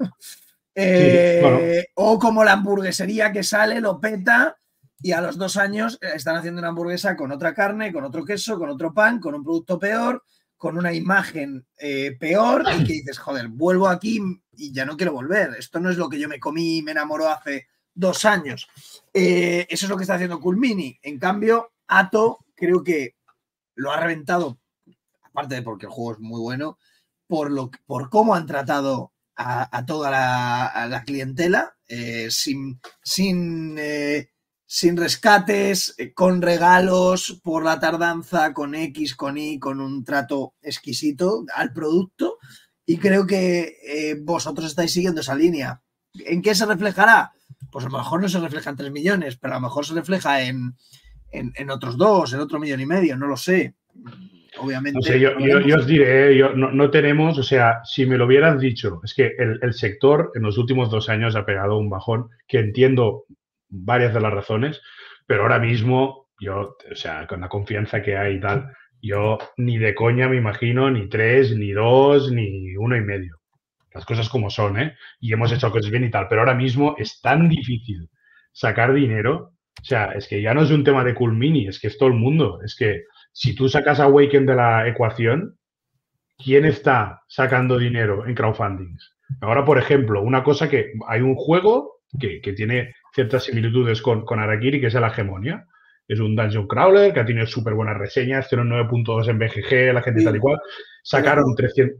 eh, sí, bueno. O como la hamburguesería que sale, lo peta y a los dos años están haciendo una hamburguesa con otra carne, con otro queso, con otro pan, con un producto peor, con una imagen eh, peor y que dices, joder, vuelvo aquí y ya no quiero volver. Esto no es lo que yo me comí y me enamoró hace dos años. Eh, eso es lo que está haciendo Coolmini. En cambio, Ato creo que lo ha reventado, aparte de porque el juego es muy bueno, por, lo, por cómo han tratado a, a toda la, a la clientela, eh, sin, sin, eh, sin rescates, eh, con regalos por la tardanza, con X, con Y, con un trato exquisito al producto. Y creo que eh, vosotros estáis siguiendo esa línea. ¿En qué se reflejará? Pues a lo mejor no se refleja en tres millones, pero a lo mejor se refleja en, en, en otros dos, en otro millón y medio, no lo sé. Obviamente. No sé, yo, yo, yo os diré, yo, no, no tenemos, o sea, si me lo hubieras dicho, es que el, el sector en los últimos dos años ha pegado un bajón, que entiendo varias de las razones, pero ahora mismo, yo, o sea, con la confianza que hay y tal, yo ni de coña me imagino ni tres, ni dos, ni uno y medio. Las cosas como son, ¿eh? Y hemos hecho cosas bien y tal, pero ahora mismo es tan difícil sacar dinero. O sea, es que ya no es un tema de Coolmini, es que es todo el mundo. Es que si tú sacas a Awaken de la ecuación, ¿quién está sacando dinero en crowdfundings? Ahora, por ejemplo, una cosa que hay un juego que, que tiene ciertas similitudes con, con Harakiri, que es la Hegemonia. Es un dungeon crawler que ha tenido súper buenas reseñas, tiene un nueve punto dos en B G G, la gente sí. Tal y cual. Sacaron trescientos...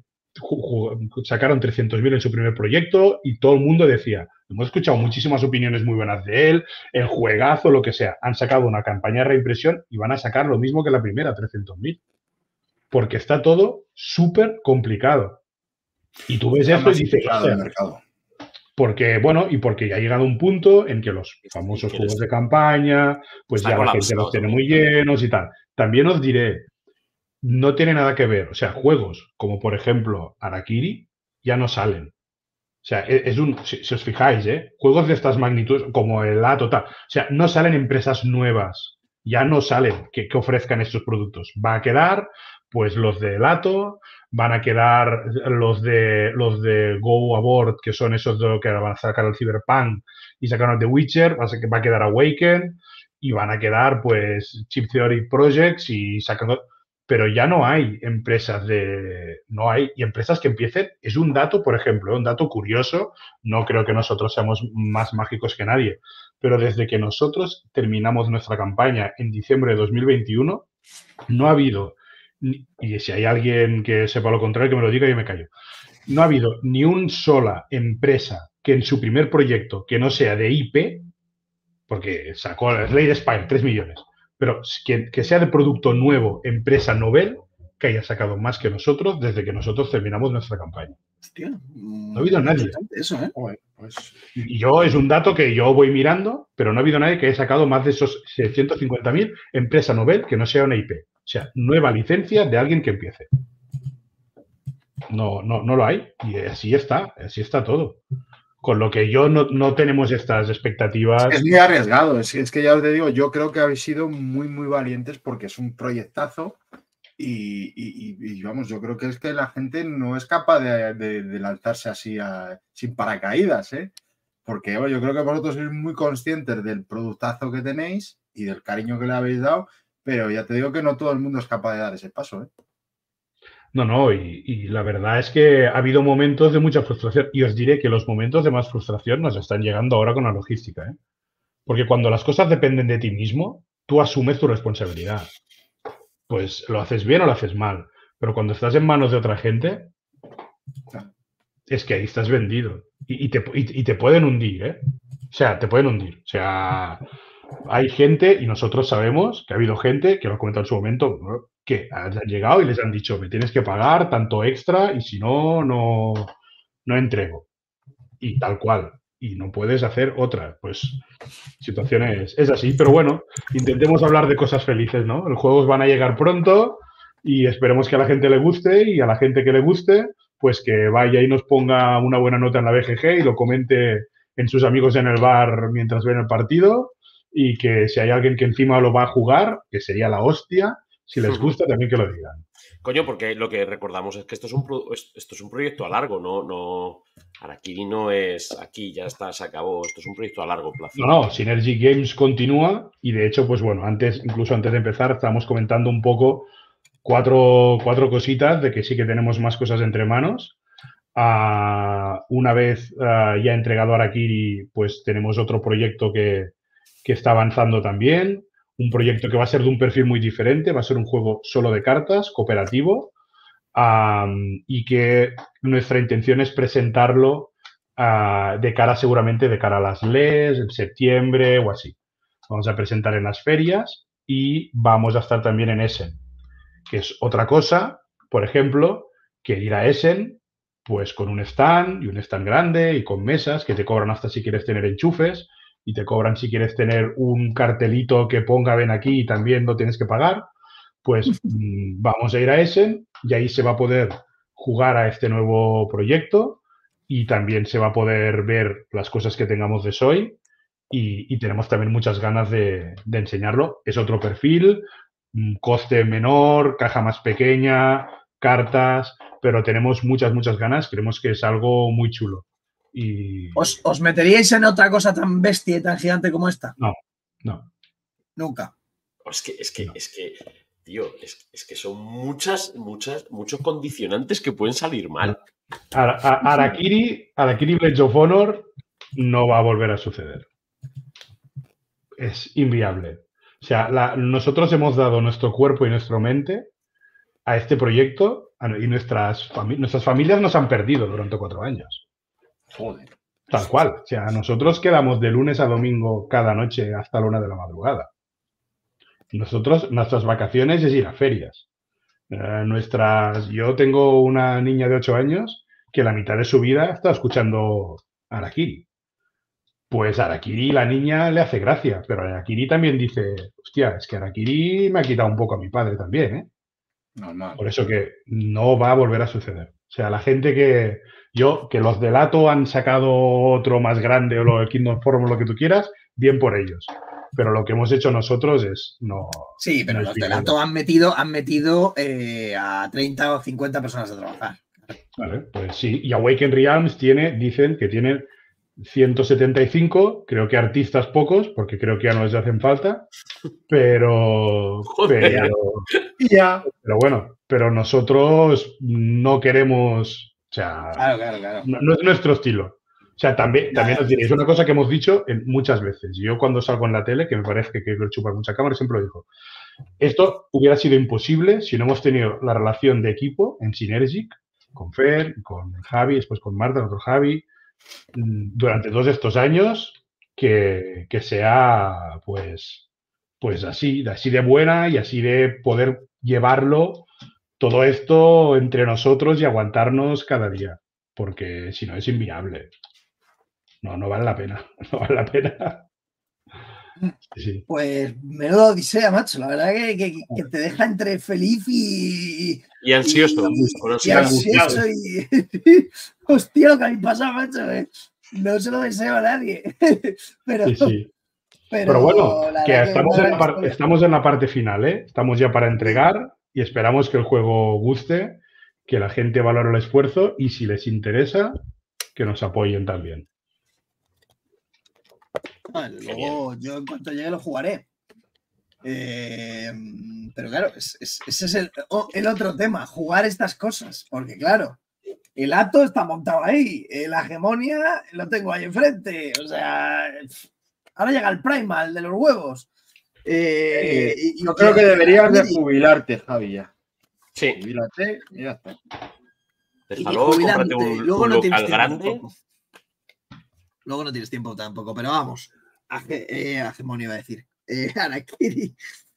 sacaron trescientos mil en su primer proyecto y todo el mundo decía, hemos escuchado muchísimas opiniones muy buenas de él, el juegazo, lo que sea. Han sacado una campaña de reimpresión y van a sacar lo mismo que la primera, trescientos mil. Porque está todo súper complicado. Y tú ves esto y dices, o sea, Porque, bueno, y porque ya ha llegado un punto en que los famosos juegos de campaña, pues ya la gente los tiene muy llenos y tal. También os diré, no tiene nada que ver. O sea, juegos como, por ejemplo, Harakiri ya no salen. O sea, es un, si, si os fijáis, ¿eh? Juegos de estas magnitudes, como el A total. O sea, no salen empresas nuevas. Ya no salen que, que ofrezcan estos productos. Va a quedar, pues, los de Lato, van a quedar los de los de Go Aboard, que son esos de lo que van a sacar el Cyberpunk y sacaron The Witcher, va a, va a quedar Awaken, y van a quedar, pues, Chip Theory Projects y sacando... Pero ya no hay empresas de... No hay... Y empresas que empiecen... Es un dato, por ejemplo, un dato curioso. No creo que nosotros seamos más mágicos que nadie. Pero desde que nosotros terminamos nuestra campaña en diciembre de dos mil veintiuno, no ha habido... Y si hay alguien que sepa lo contrario, que me lo diga y yo me callo. No ha habido ni una sola empresa que en su primer proyecto, que no sea de I P, porque sacó Slade Spire, tres millones, pero que, que sea de producto nuevo, empresa novel, que haya sacado más que nosotros desde que nosotros terminamos nuestra campaña. Hostia, no ha habido nadie. Eso, ¿eh? Pues... Y yo es un dato que yo voy mirando, pero no ha habido nadie que haya sacado más de esos seiscientos cincuenta mil empresa novel que no sea una I P. O sea, nueva licencia de alguien que empiece. No, no, no lo hay. Y así está, así está todo. Con lo que yo no, no tenemos estas expectativas. Es muy arriesgado. Es, es que ya os te digo, yo creo que habéis sido muy, muy valientes porque es un proyectazo y, y, y, y vamos, yo creo que es que la gente no es capaz de, de, de lanzarse así a, sin paracaídas, ¿eh? Porque bueno, yo creo que vosotros sois muy conscientes del productazo que tenéis y del cariño que le habéis dado, pero ya te digo que no todo el mundo es capaz de dar ese paso, ¿eh? No, no, y, y la verdad es que ha habido momentos de mucha frustración. Y os diré que los momentos de más frustración nos están llegando ahora con la logística, ¿eh? Porque cuando las cosas dependen de ti mismo, tú asumes tu responsabilidad. Pues lo haces bien o lo haces mal. Pero cuando estás en manos de otra gente, es que ahí estás vendido. Y, y, te, y, y te pueden hundir, ¿eh? O sea, te pueden hundir. O sea, hay gente, y nosotros sabemos que ha habido gente, que lo he comentado en su momento, ¿no?, que han llegado y les han dicho, me tienes que pagar tanto extra y si no, no, no entrego. Y tal cual. Y no puedes hacer otra. Pues situaciones es así. Pero bueno, intentemos hablar de cosas felices, ¿no? Los juegos van a llegar pronto y esperemos que a la gente le guste, y a la gente que le guste, pues que vaya y nos ponga una buena nota en la B G G y lo comente en sus amigos en el bar mientras ven el partido, y que si hay alguien que encima lo va a jugar, que sería la hostia, si les gusta también que lo digan. Coño, porque lo que recordamos es que esto es un, pro, esto es un proyecto a largo, no, no, Harakiri no es aquí, ya está, se acabó, esto es un proyecto a largo plazo. No, no, Synergy Games continúa, y de hecho, pues bueno, antes, incluso antes de empezar, estábamos comentando un poco cuatro, cuatro cositas de que sí que tenemos más cosas entre manos. Uh, una vez uh, ya entregado Harakiri, pues tenemos otro proyecto que, que está avanzando también. Un proyecto que va a ser de un perfil muy diferente, va a ser un juego solo de cartas, cooperativo, um, y que nuestra intención es presentarlo uh, de cara, seguramente, de cara a las L E S, en septiembre o así. Vamos a presentar en las ferias y vamos a estar también en Essen, que es otra cosa, por ejemplo, que ir a Essen, pues con un stand, y un stand grande, y con mesas, que te cobran hasta si quieres tener enchufes, y te cobran si quieres tener un cartelito que ponga ven aquí y también lo tienes que pagar. Pues mmm, vamos a ir a Essen y ahí se va a poder jugar a este nuevo proyecto, y también se va a poder ver las cosas que tengamos de Soy, y, y tenemos también muchas ganas de, de enseñarlo. Es otro perfil, coste menor, caja más pequeña, cartas, pero tenemos muchas, muchas ganas. Creemos que es algo muy chulo. Y... ¿Os, ¿Os meteríais en otra cosa tan bestia y tan gigante como esta? No, no. Nunca. Es que, es que, no. es que, tío, es, es que son muchas, muchas, muchos condicionantes que pueden salir mal. Harakiri, Harakiri Blades of Honor no va a volver a suceder. Es inviable. O sea, la, nosotros hemos dado nuestro cuerpo y nuestra mente a este proyecto, y nuestras, fami nuestras familias nos han perdido durante cuatro años. Joder. Tal cual. O sea, nosotros quedamos de lunes a domingo cada noche hasta la una de la madrugada. Nosotros, nuestras vacaciones es ir a ferias. Eh, nuestras, yo tengo una niña de ocho años que la mitad de su vida está escuchando Harakiri. Pues a Harakiri la niña le hace gracia, pero Harakiri también dice, hostia, es que Harakiri me ha quitado un poco a mi padre también, ¿eh? Normal. Por eso que no va a volver a suceder. O sea, la gente que yo, que los de Lato han sacado otro más grande o lo de Kingdom Forum o lo que tú quieras, bien por ellos. Pero lo que hemos hecho nosotros es no. Sí, pero no los de Lato han metido, han metido eh, a treinta o cincuenta personas a trabajar. Vale, pues sí. Y Awaken Realms tiene, dicen que tiene ciento setenta y cinco, creo que artistas pocos, porque creo que ya no les hacen falta, pero, pero, ya. pero bueno, pero nosotros no queremos, o sea, claro, claro, claro. No, no es nuestro estilo. O sea, también, también os diré, es una cosa que hemos dicho en, muchas veces. Yo cuando salgo en la tele, que me parece que lo chupa mucha cámara, siempre lo digo. Esto hubiera sido imposible si no hemos tenido la relación de equipo en Synergic, con Fer, con Javi, después con Marta, con otro Javi, durante todos estos años, que, que sea pues, pues así, así de buena y así de poder llevarlo todo esto entre nosotros y aguantarnos cada día, porque si no es inviable. No, no vale la pena, no vale la pena. Sí. Pues menudo odisea, macho. La verdad que, que, que te deja entre feliz y... Y ansioso. Y, y ansioso y... Hostia, lo que habéis pasado, macho. ¿eh? No se lo deseo a nadie. Pero, sí, sí. pero, pero bueno, que que estamos, en la par- estamos en la parte final, ¿eh? Estamos ya para entregar y esperamos que el juego guste, que la gente valore el esfuerzo y si les interesa, que nos apoyen también. Ah, luego, yo en cuanto llegue lo jugaré. Eh, pero claro, es, es, ese es el, el otro tema, jugar estas cosas. Porque claro, el Ato está montado ahí, la hegemonia lo tengo ahí enfrente. O sea, ahora llega el Primal de los huevos. Eh, sí, y, yo y, creo y, que deberías de jubilarte, Javi. Ya. Sí. Jubílate y ya está. Déjalo, cómprate un, luego un no local grande. Tampoco. Luego no tienes tiempo tampoco, pero vamos. Age, eh, Hegemonia iba a decir. Eh, Harakiri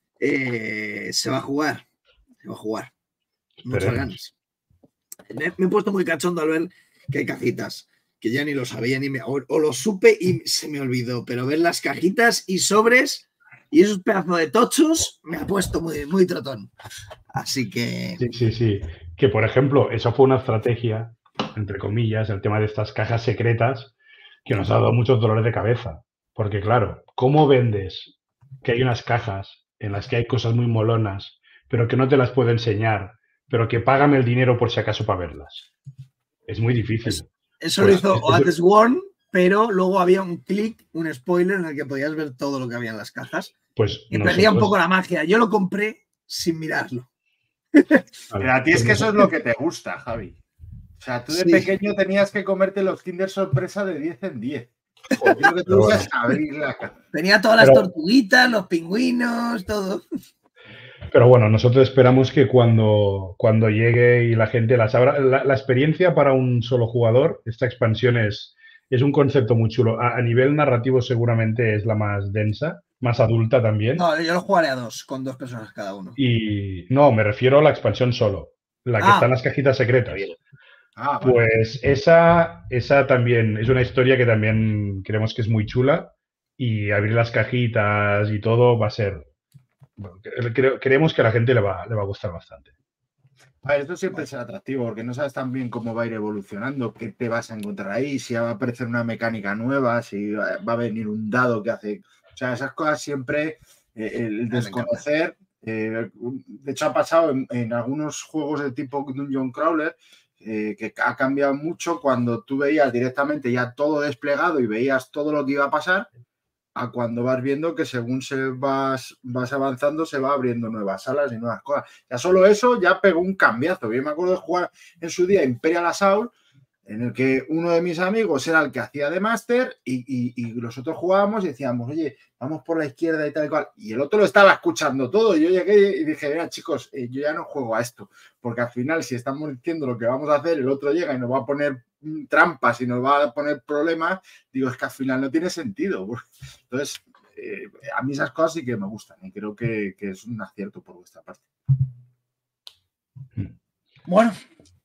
eh, se va a jugar. Se va a jugar. Muchas ganas. Me, me he puesto muy cachondo al ver que hay cajitas, que ya ni lo sabía, ni me, o, o lo supe y se me olvidó, pero ver las cajitas y sobres y esos pedazos de tochos me ha puesto muy, muy trotón. Así que... Sí, sí, sí. Que, por ejemplo, eso fue una estrategia, entre comillas, el tema de estas cajas secretas, que nos ha dado muchos dolores de cabeza. Porque, claro, ¿cómo vendes que hay unas cajas en las que hay cosas muy molonas, pero que no te las puedo enseñar, pero que págame el dinero por si acaso para verlas? Es muy difícil. Eso, eso pues, lo hizo Oates Worn, pero luego había un clic, un spoiler en el que podías ver todo lo que había en las cajas. Pues y nosotros... perdía un poco la magia. Yo lo compré sin mirarlo. Pero a ti es que eso es lo que te gusta, Javi. O sea, tú de sí. pequeño tenías que comerte los Kinder Sorpresa de diez en diez. Porque lo que tú bueno. es abrir la caja. Tenía todas las Pero... tortuguitas, los pingüinos, todo. Pero bueno, nosotros esperamos que cuando, cuando llegue y la gente las abra, la, la experiencia para un solo jugador, esta expansión es, es un concepto muy chulo. A, a nivel narrativo seguramente es la más densa, más adulta también. No, yo lo jugaré a dos, con dos personas cada uno. Y no, me refiero a la expansión solo, la que ah. está en las cajitas secretas. Ah, vale. Pues esa, esa también es una historia que también creemos que es muy chula y abrir las cajitas y todo va a ser... Bueno, cre creemos que a la gente le va, le va a gustar bastante. A ver, esto siempre será atractivo porque no sabes tan bien cómo va a ir evolucionando, qué te vas a encontrar ahí, si va a aparecer una mecánica nueva, si va a venir un dado que hace... O sea, esas cosas siempre, eh, el desconocer... Eh, de hecho, ha pasado en, en algunos juegos de tipo Dungeon Crawler eh, que ha cambiado mucho cuando tú veías directamente ya todo desplegado y veías todo lo que iba a pasar, a cuando vas viendo que según se vas, vas avanzando se va abriendo nuevas salas y nuevas cosas. Ya solo eso ya pegó un cambiazo. Yo me acuerdo de jugar en su día Imperial Assault, en el que uno de mis amigos era el que hacía de máster y, y, y nosotros jugábamos y decíamos, oye, vamos por la izquierda y tal y cual. Y el otro lo estaba escuchando todo. Y yo llegué y dije, mira, chicos, eh, yo ya no juego a esto. Porque al final, si estamos diciendo lo que vamos a hacer, el otro llega y nos va a poner trampas y nos va a poner problemas, digo, es que al final no tiene sentido. Entonces, eh, a mí esas cosas sí que me gustan y creo que, que es un acierto por vuestra parte. Bueno,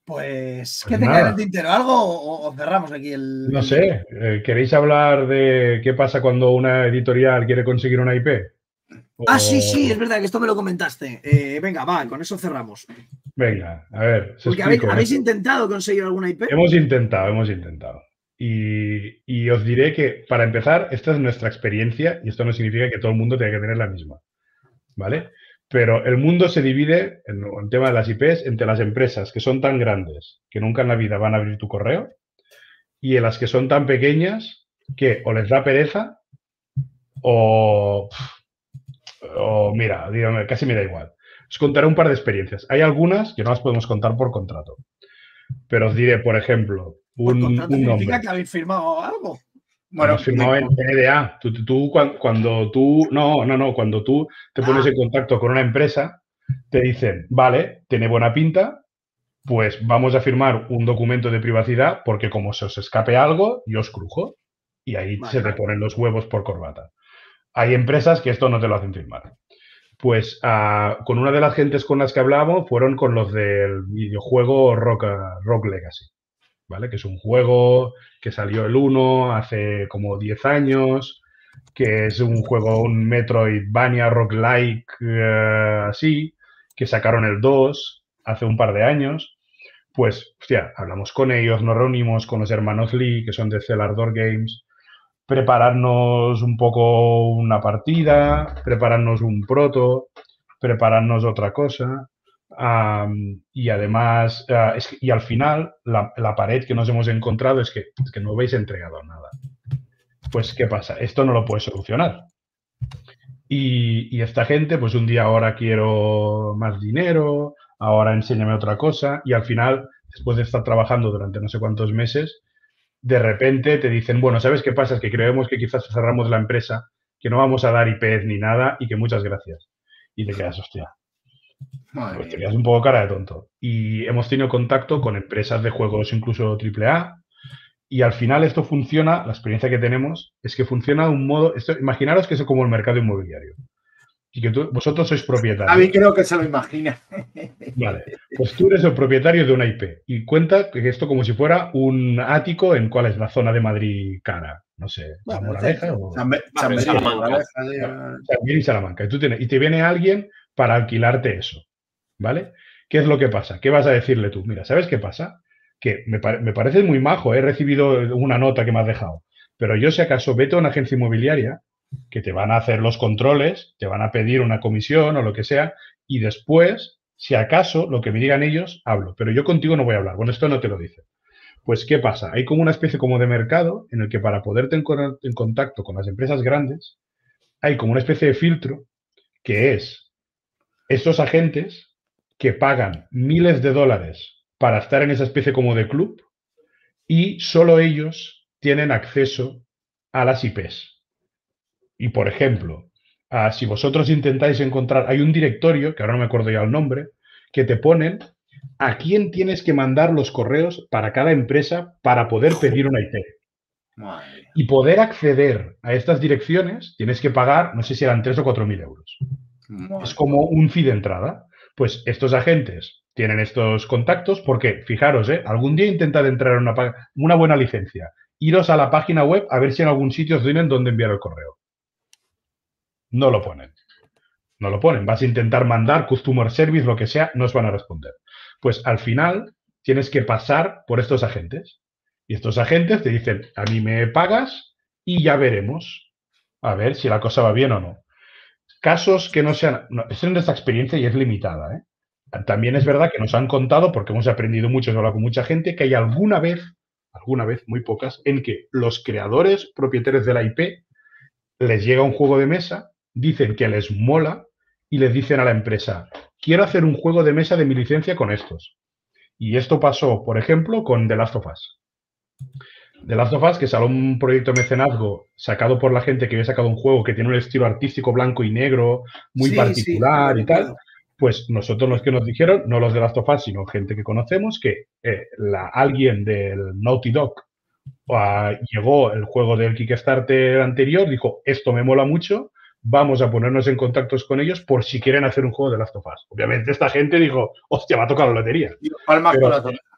Pues, ¿qué Pues te nada. queda en el tintero? ¿Algo o, o cerramos aquí el...? No sé, eh, ¿queréis hablar de qué pasa cuando una editorial quiere conseguir una I P? Ah, sí, sí, O- es verdad que esto me lo comentaste. Eh, venga, va, con eso cerramos. Venga, a ver, os Porque habéis, explico. habéis ¿eh? intentado conseguir alguna I P. Hemos intentado, hemos intentado. Y, y os diré que, para empezar, esta es nuestra experiencia y esto no significa que todo el mundo tenga que tener la misma. ¿Vale? Pero el mundo se divide, en el tema de las I Ps, entre las empresas que son tan grandes que nunca en la vida van a abrir tu correo y en las que son tan pequeñas que o les da pereza o, o mira, dígame, casi me da igual. Os contaré un par de experiencias. Hay algunas que no las podemos contar por contrato. Pero os diré, por ejemplo, Por un, contrato un significa nombre. que habéis firmado algo. Bueno, Hemos firmado en N D A. Tú, tú- tú cuan- cuando tú, no, no, no, cuando tú te pones Ah. en contacto con una empresa, te dicen, vale, tiene buena pinta, pues vamos a firmar un documento de privacidad porque como se os escape algo, yo os crujo. Y ahí Vale, se te vale. ponen los huevos por corbata. Hay empresas que esto no te lo hacen firmar. Pues ah, con una de las gentes con las que hablamos fueron con los del videojuego Rock, Rock Legacy. ¿Vale? Que es un juego que salió el uno hace como diez años, que es un juego, un Metroidvania roguelike eh, así, que sacaron el dos hace un par de años. Pues, hostia, hablamos con ellos, nos reunimos con los hermanos Lee, que son de Cellar Games, prepararnos un poco una partida, prepararnos un proto, prepararnos otra cosa. Um, y además, uh, es que, y al final, la, la, pared que nos hemos encontrado es que, es que no habéis entregado nada. Pues, ¿qué pasa? Esto no lo puedes solucionar. Y, y esta gente, pues un día ahora quiero más dinero, ahora enséñame otra cosa, y al final, después de estar trabajando durante no sé cuántos meses, de repente te dicen, bueno, ¿sabes qué pasa? Es que creemos que quizás cerramos la empresa, que no vamos a dar I Ps ni nada y que muchas gracias. Y te quedas, hostia. Pues te quedas un poco cara de tonto. Y hemos tenido contacto con empresas de juegos incluso triple A y al final esto funciona, la experiencia que tenemos es que funciona de un modo, esto, imaginaros que es como el mercado inmobiliario y que tú, vosotros sois propietarios. A mí creo que se lo imagina. Vale, pues tú eres el propietario de una I P y cuenta que esto como si fuera un ático en cuál es la zona de Madrid cara, no sé, Bueno, la Moraleja o... San Be- San Benito, Salamanca. Moraleja, También y Salamanca. Y, tú tienes, y te viene alguien para alquilarte eso, ¿vale? ¿Qué es lo que pasa? ¿Qué vas a decirle tú? Mira, ¿sabes qué pasa? Que me, pare, me parece muy majo, he recibido una nota que me has dejado, pero yo si acaso vete a una agencia inmobiliaria que te van a hacer los controles, te van a pedir una comisión o lo que sea, y después, si acaso, lo que me digan ellos, hablo, pero yo contigo no voy a hablar. Bueno, esto no te lo dice. Pues, ¿qué pasa? Hay como una especie como de mercado en el que para poderte en, en contacto con las empresas grandes, hay como una especie de filtro que es estos agentes que pagan miles de dólares para estar en esa especie como de club y solo ellos tienen acceso a las I Ps. Y, por ejemplo, uh, si vosotros intentáis encontrar, hay un directorio, que ahora no me acuerdo ya el nombre, que te ponen a quién tienes que mandar los correos para cada empresa para poder pedir una I P. Madre. Y poder acceder a estas direcciones tienes que pagar, no sé si eran tres o cuatro mil euros. Madre. Es como un fee de entrada. Pues estos agentes tienen estos contactos porque, fijaros, ¿eh? algún día intentad entrar en una, una buena licencia. Iros a la página web a ver si en algún sitio os tienen dónde enviar el correo. No lo ponen. No lo ponen. Vas a intentar mandar customer service, lo que sea, no os van a responder. Pues al final tienes que pasar por estos agentes. Y estos agentes te dicen, a mí me pagas y ya veremos. A ver si la cosa va bien o no. Casos que no sean... No, esta es nuestra experiencia y es limitada, ¿eh? También es verdad que nos han contado, porque hemos aprendido mucho, hemos hablado con mucha gente, que hay alguna vez, alguna vez, muy pocas, en que los creadores propietarios de la I P les llega un juego de mesa, dicen que les mola y les dicen a la empresa, quiero hacer un juego de mesa de mi licencia con estos. Y esto pasó, por ejemplo, con The Last of Us. The Last of Us, que salió un proyecto de mecenazgo sacado por la gente que había sacado un juego que tiene un estilo artístico blanco y negro muy sí, particular sí, y tal. Pues nosotros los que nos dijeron, no los de Last of Us, sino gente que conocemos, que eh, la, alguien del Naughty Dog uh, llegó el juego del Kickstarter anterior, dijo, esto me mola mucho, vamos a ponernos en contactos con ellos por si quieren hacer un juego de Last of Us. Obviamente esta gente dijo, hostia, va a tocar la lotería. Palmas Pero, con la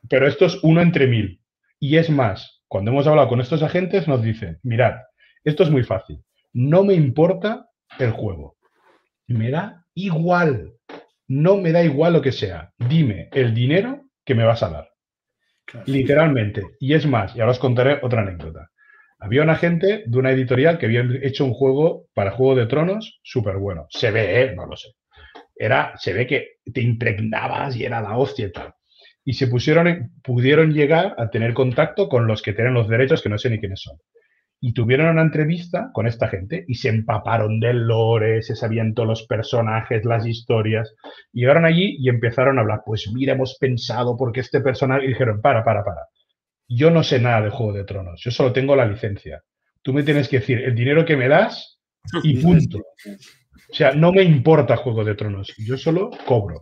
pero esto es uno entre mil. Y es más, cuando hemos hablado con estos agentes nos dicen, mirad, esto es muy fácil, no me importa el juego, me da igual, no me da igual lo que sea, dime el dinero que me vas a dar. Claro. Literalmente. Y es más, y ahora os contaré otra anécdota. Había un agente de una editorial que había hecho un juego para Juego de Tronos súper bueno. Se ve, ¿eh? No lo sé. Era, se ve que te impregnabas y era la hostia y tal. Y se pusieron, pudieron llegar a tener contacto con los que tienen los derechos, que no sé ni quiénes son. Y tuvieron una entrevista con esta gente y se empaparon del lore, se sabían todos los personajes, las historias. Y llegaron allí y empezaron a hablar. Pues mira, hemos pensado porque este personaje... Y dijeron, para, para, para. Yo no sé nada de Juego de Tronos. Yo solo tengo la licencia. Tú me tienes que decir el dinero que me das y punto. O sea, no me importa Juego de Tronos. Yo solo cobro.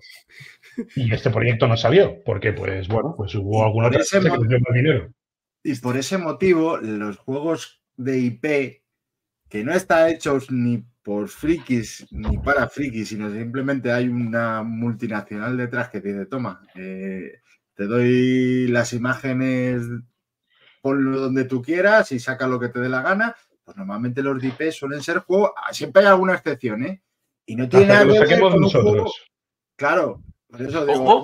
Y este proyecto no salió porque, pues, bueno, pues hubo alguna otra cosa que les dio más dinero. Y por ese motivo, los juegos de I P que no están hechos ni por frikis ni para frikis, sino simplemente hay una multinacional detrás que tiene, toma, eh, te doy las imágenes, ponlo donde tú quieras y saca lo que te dé la gana, pues normalmente los de I P suelen ser juegos, siempre hay alguna excepción, ¿eh? Y no tiene nada que ver con un juego. Claro, por eso digo...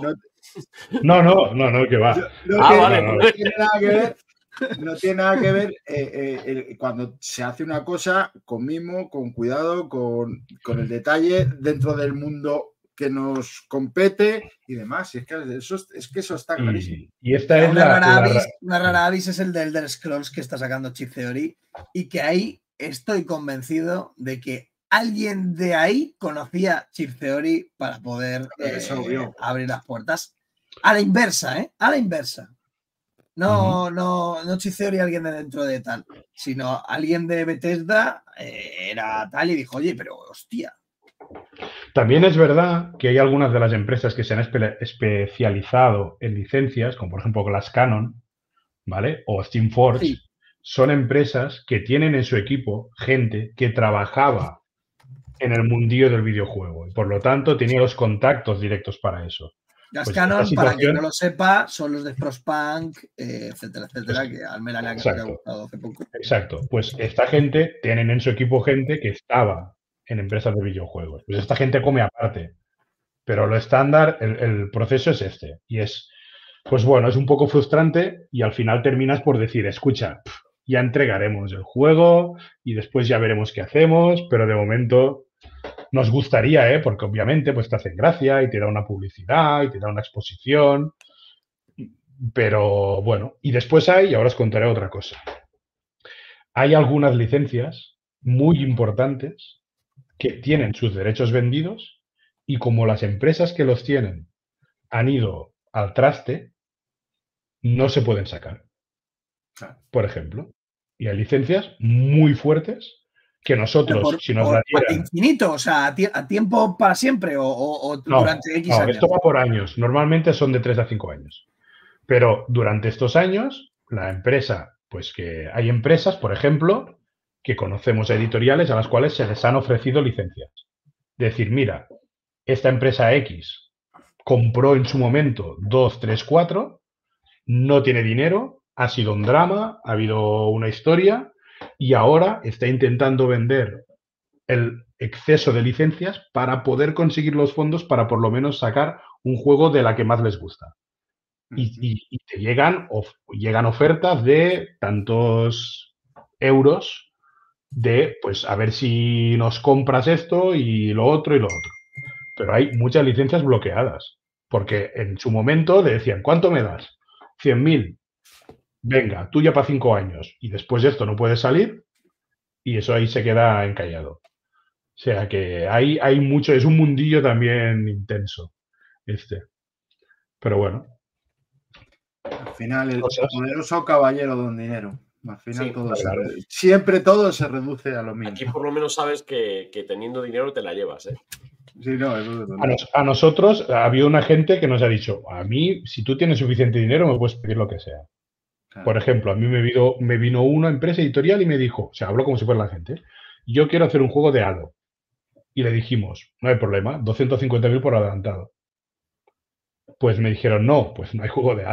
No, no, no, no, que va. No, no, ah, tiene, vale. no, no tiene nada que ver. No tiene nada que ver eh, eh, el, cuando se hace una cosa con mimo, con cuidado, con, con el detalle dentro del mundo que nos compete y demás. Y es, que eso, es que eso está clarísimo. Y, y esta es una, la, rara la... avis, una rara avis es el de Elder Scrolls que está sacando Chip Theory y que ahí estoy convencido de que alguien de ahí conocía Chip Theory para poder eh, abrir las puertas. A la inversa, ¿eh? A la inversa. No, uh-huh. no, no Chip Theory alguien de dentro de tal, sino alguien de Bethesda eh, era tal y dijo, oye, pero hostia. También es verdad que hay algunas de las empresas que se han espe- especializado en licencias, como por ejemplo Glass Cannon, ¿vale? O Steamforge, sí. Son empresas que tienen en su equipo gente que trabajaba en el mundillo del videojuego y por lo tanto tenía los contactos directos para eso. Gas pues Canon, situación... para quien no lo sepa, son los de Frostpunk, eh, etcétera, etcétera, que al Mela le ha gustado hace poco. Exacto. Pues esta gente, tienen en su equipo gente que estaba en empresas de videojuegos. Pues esta gente come aparte. Pero lo estándar, el, el proceso es este. Y es, pues bueno, es un poco frustrante y al final terminas por decir, escucha, ya entregaremos el juego y después ya veremos qué hacemos, pero de momento... Nos gustaría, ¿eh? Porque obviamente pues te hacen gracia y te da una publicidad y te da una exposición. Pero bueno, y después hay, y ahora os contaré otra cosa. Hay algunas licencias muy importantes que tienen sus derechos vendidos y como las empresas que los tienen han ido al traste, no se pueden sacar. Por ejemplo. Y hay licencias muy fuertes que nosotros, por, si nos por, la dieran... infinito, o sea, a, a tiempo para siempre o, o, o no, durante X no, años. Esto va por años. Normalmente son de tres a cinco años. Pero durante estos años, la empresa, pues que hay empresas, por ejemplo, que conocemos editoriales a las cuales se les han ofrecido licencias. Decir, mira, esta empresa X compró en su momento dos, tres, cuatro, no tiene dinero, ha sido un drama, ha habido una historia... Y ahora está intentando vender el exceso de licencias para poder conseguir los fondos para por lo menos sacar un juego de la que más les gusta. Y, y, y te llegan, of, llegan ofertas de tantos euros de, pues, a ver si nos compras esto y lo otro y lo otro. Pero hay muchas licencias bloqueadas. Porque en su momento decían, ¿cuánto me das? cien mil. Venga, tú ya para cinco años y después de esto no puedes salir y eso ahí se queda encallado. O sea que hay, hay mucho, es un mundillo también intenso este. Pero bueno. Al final el ¿Cosas? Poderoso caballero don dinero. Al final sí, todo claro. se, siempre todo se reduce a lo mismo. Aquí por lo menos sabes que, que teniendo dinero te la llevas, ¿eh? Sí, no, eso es a, nos, a nosotros había una gente que nos ha dicho, a mí, si tú tienes suficiente dinero, me puedes pedir lo que sea. Claro. Por ejemplo, a mí me vino, me vino una empresa editorial y me dijo, o sea, hablo como si fuera la gente, yo quiero hacer un juego de Halo. Y le dijimos, no hay problema, doscientos cincuenta mil por adelantado. Pues me dijeron, no, pues no hay juego de Halo.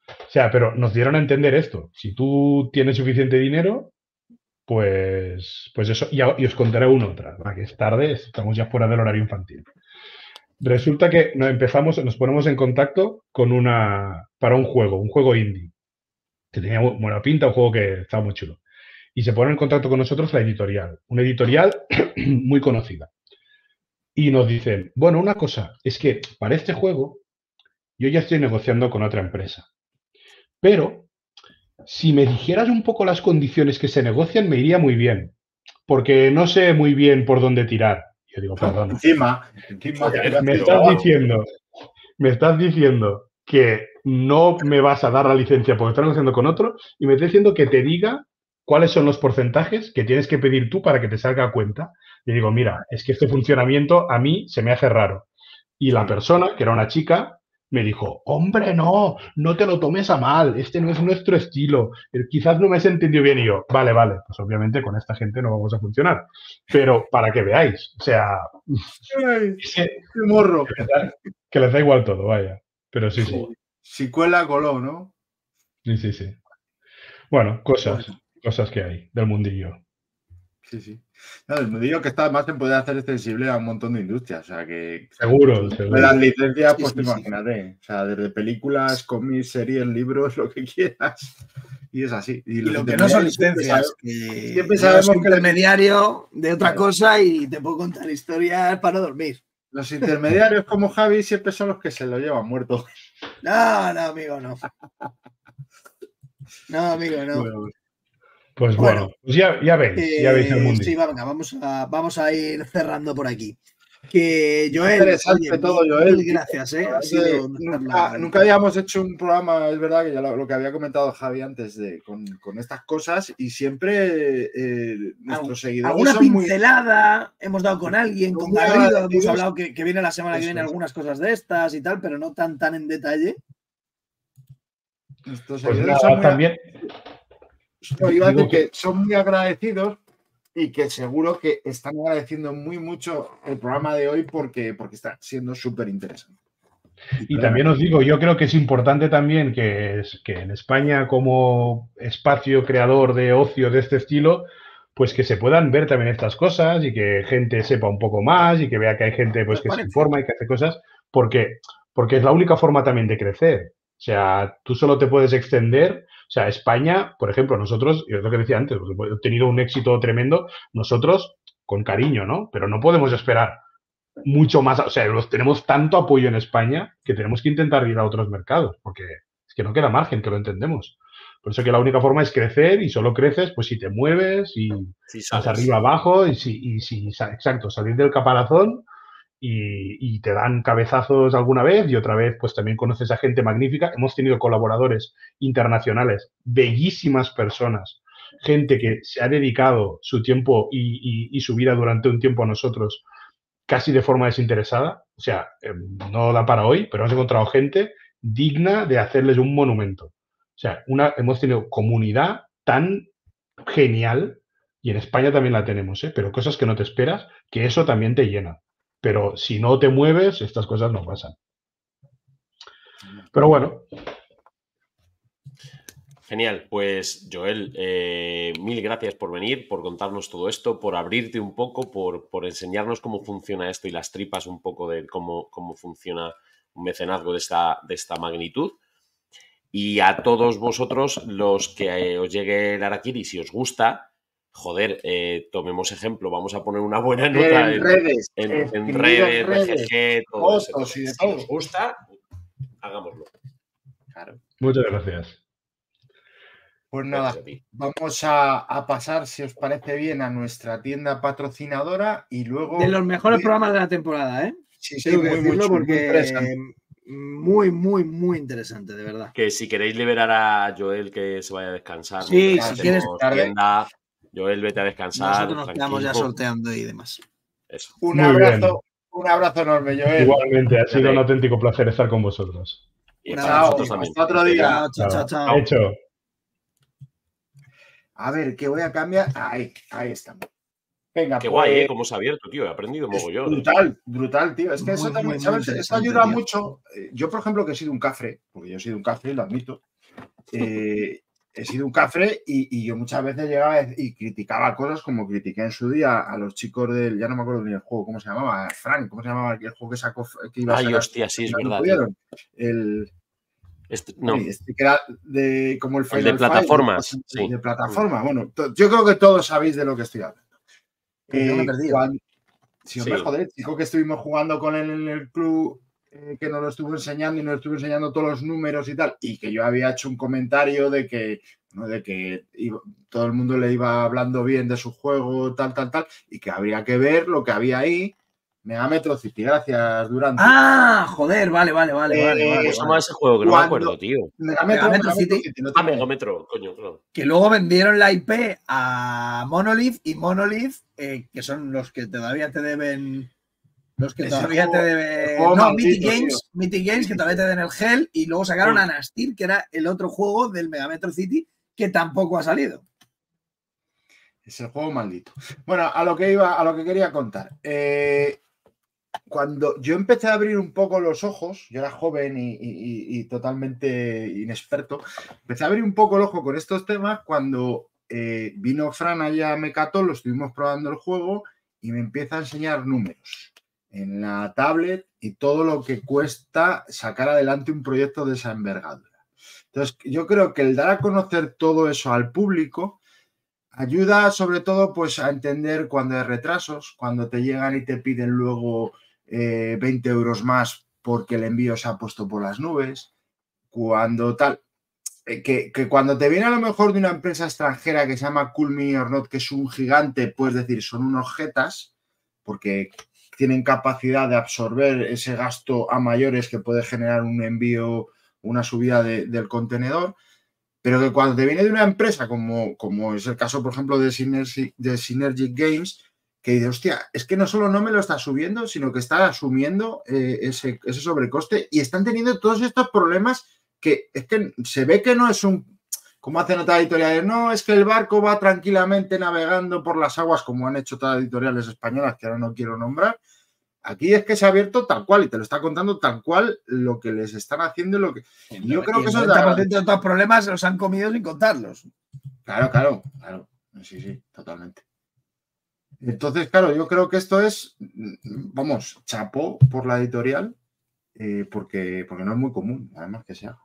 O sea, pero nos dieron a entender esto. Si tú tienes suficiente dinero, pues, pues eso, y, y os contaré una otra, ¿va? Que es tarde, estamos ya fuera del horario infantil. Resulta que nos empezamos, nos ponemos en contacto con una, para un juego, un juego indie, que tenía buena pinta, un juego que estaba muy chulo. Y se pone en contacto con nosotros la editorial, una editorial muy conocida. Y nos dicen, bueno, una cosa, es que para este juego yo ya estoy negociando con otra empresa. Pero si me dijeras un poco las condiciones que se negocian, me iría muy bien. Porque no sé muy bien por dónde tirar. Yo digo, perdón. Encima, encima me estás diciendo, me estás diciendo que no me vas a dar la licencia porque estás negociando con otro y me estás diciendo que te diga cuáles son los porcentajes que tienes que pedir tú para que te salga a cuenta. Y digo, mira, es que este funcionamiento a mí se me hace raro. Y la persona, que era una chica, me dijo, hombre, no, no te lo tomes a mal, este no es nuestro estilo, quizás no me has entendido bien. Y yo, vale, vale, pues obviamente con esta gente no vamos a funcionar. Pero para que veáis, o sea... Ay, ¡qué morro! Que les, da, que les da igual todo, vaya. Pero sí, sí. Si cuela, coló, ¿no? Sí, sí, sí. Bueno, cosas, bueno. cosas que hay del mundillo. Sí, sí. No, el mundillo que está además se puede hacer extensible a un montón de industrias. O sea, que. Seguro, seguro. Las licencias, pues sí, te sí, imagínate. Sí. O sea, desde películas, cómics, series, libros, lo que quieras. Y es así. Y, y lo que no son licencias. Siempre, que siempre sabemos soy que. intermediario de otra claro. cosa y te puedo contar historias para no dormir. Los intermediarios como Javi siempre son los que se lo llevan muerto. No, no, amigo, no. No, amigo, no. Bueno, pues bueno, bueno pues ya, ya veis, eh, ya veis el mundo. Sí, venga, vamos a, vamos a ir cerrando por aquí. Que Joel, interesante oye, todo, mil, Joel. Mil gracias, ¿eh? Ha sido nunca, nunca habíamos hecho un programa, es verdad que ya lo, lo que había comentado Javi antes de con, con estas cosas y siempre eh, nuestros Alg seguidores. Alguna son pincelada muy... hemos dado con alguien, con Garrido, hemos Dios. hablado que, que viene la semana Eso que viene es. algunas cosas de estas y tal, pero no tan tan en detalle. Nuestros pues seguidores nada, son también. Muy... Iba a decir que son muy agradecidos. Y que seguro que están agradeciendo muy mucho el programa de hoy porque, porque está siendo súper interesante. Y también os digo, yo creo que es importante también que, es, que en España como espacio creador de ocio de este estilo, pues que se puedan ver también estas cosas y que gente sepa un poco más y que vea que hay gente pues que se informa y que hace cosas, porque, porque es la única forma también de crecer. O sea, tú solo te puedes extender. O sea, España, por ejemplo, nosotros, yo es lo que decía antes, pues, he tenido un éxito tremendo, nosotros con cariño, ¿no? Pero no podemos esperar mucho más. O sea, los, tenemos tanto apoyo en España que tenemos que intentar ir a otros mercados, porque es que no queda margen, que lo entendemos. Por eso que la única forma es crecer y solo creces, pues si te mueves y sí, vas arriba abajo y si, y si, exacto, salir del caparazón. Y, y te dan cabezazos alguna vez y otra vez pues también conoces a gente magnífica. Hemos tenido colaboradores internacionales, bellísimas personas, gente que se ha dedicado su tiempo y, y, y su vida durante un tiempo a nosotros casi de forma desinteresada. O sea, eh, no da para hoy, pero hemos encontrado gente digna de hacerles un monumento. O sea, una, hemos tenido comunidad tan genial y en España también la tenemos, ¿eh? Pero cosas que no te esperas, que eso también te llena. Pero si no te mueves, estas cosas no pasan. Pero bueno. Genial. Pues, Joel, eh, mil gracias por venir, por contarnos todo esto, por abrirte un poco, por, por enseñarnos cómo funciona esto y las tripas un poco de cómo, cómo funciona un mecenazgo de esta, de esta magnitud. Y a todos vosotros, los que eh, os llegue el Harakiri, si os gusta... Joder, eh, tomemos ejemplo, vamos a poner una buena nota en, en redes, en, en, en redes, redes, B G G, todo eso. Todo. Si os gusta, hagámoslo. Claro. Muchas gracias. Pues nada, vamos a, a pasar, si os parece bien, a nuestra tienda patrocinadora y luego... De los mejores de... programas de la temporada, ¿eh? Sí, sí, muy, muy, muy, porque muy, muy, muy interesante, de verdad. Que si queréis liberar a Joel que se vaya a descansar. Sí, si quieres. Tienda, Joel, vete a descansar. Nosotros nos quedamos ya sorteando y demás. Eso. Un muy abrazo, bien. Un abrazo enorme, Joel. Igualmente, ha sido vale. un auténtico placer estar con vosotros. Y chao, hasta otro día. Chao, chao, chao. Hecho. A ver, que voy a cambiar. Ahí, ahí estamos. Venga, qué pues, guay, ¿eh? Cómo se ha abierto, tío. He aprendido mogollón. Brutal, brutal, tío. Es que muy, eso también, muy, ¿sabes? muy Esto ayuda tío. mucho. Yo, por ejemplo, que he sido un cafre, porque yo he sido un cafre, lo admito. eh, he sido un cafre y, y yo muchas veces llegaba y criticaba cosas como critiqué en su día a los chicos del, ya no me acuerdo ni el juego, ¿cómo se llamaba? Frank, ¿cómo se llamaba el juego que sacó? Que iba a Ay, sacar, hostia, sí, es no verdad. pudieron. El, este, no. este que era de, como el Final el de plataformas. Fight, sí. de plataforma. Bueno, yo creo que todos sabéis de lo que estoy hablando. Eh, yo me he perdido. Cuando, si hombre, Sí. joder, dijo que estuvimos jugando con él en el club, eh, que nos lo estuvo enseñando y nos estuvo enseñando todos los números y tal, y que yo había hecho un comentario de que, ¿no? de que iba, todo el mundo le iba hablando bien de su juego, tal, tal, tal, y que habría que ver lo que había ahí. Megametro City, gracias, Durante. Ah, joder, vale, vale, vale, Eh, vale, vale, ¿Cómo se llama vale. ese juego? Que no me acuerdo, tío. Megametro, Megametro Megametro City. City, no Ah, tiene- Megametro, coño, claro. Que luego vendieron la I P a Monolith y Monolith, eh, que son los que todavía te deben. Los que Ese todavía juego- te el deben. juego No, maldito, Mythic tío. Games, Mythic Games, que todavía te den el Hell, y luego sacaron Mm. a Nastir, que era el otro juego del Megametro City, que tampoco ha salido. Es el juego maldito. Bueno, a lo que iba, a lo que quería contar. Eh, cuando yo empecé a abrir un poco los ojos, yo era joven y, y- y totalmente inexperto, empecé a abrir un poco el ojo con estos temas cuando eh, vino Fran allá a Mecato, lo estuvimos probando el juego y me empieza a enseñar números en la tablet y todo lo que cuesta sacar adelante un proyecto de esa envergadura. Entonces, yo creo que el dar a conocer todo eso al público ayuda sobre todo pues a entender cuando hay retrasos, cuando te llegan y te piden luego eh, veinte euros más porque el envío se ha puesto por las nubes, cuando tal, eh, que, que cuando te viene a lo mejor de una empresa extranjera que se llama Cool Mini or Not, que es un gigante, puedes decir, son unos jetas, porque tienen capacidad de absorber ese gasto a mayores que puede generar un envío, una subida de, del contenedor. Pero que cuando te viene de una empresa, como, como es el caso, por ejemplo, de Synergy, de Synergic Games, que dice, hostia, es que no solo no me lo está subiendo, sino que está asumiendo eh, ese, ese sobrecoste y están teniendo todos estos problemas que es que se ve que no es un, como hacen otras editoriales, no, es que el barco va tranquilamente navegando por las aguas, como han hecho todas las editoriales españolas, que ahora no quiero nombrar. Aquí es que se ha abierto tal cual y te lo está contando tal cual lo que les están haciendo y lo que... Y yo creo Y que el eso es de noventa por ciento agradecer. de estos problemas los han comido sin contarlos. Claro, claro, claro. Sí, sí, totalmente. Entonces, claro, yo creo que esto es, vamos, chapó por la editorial, eh, porque, porque no es muy común, además que sea.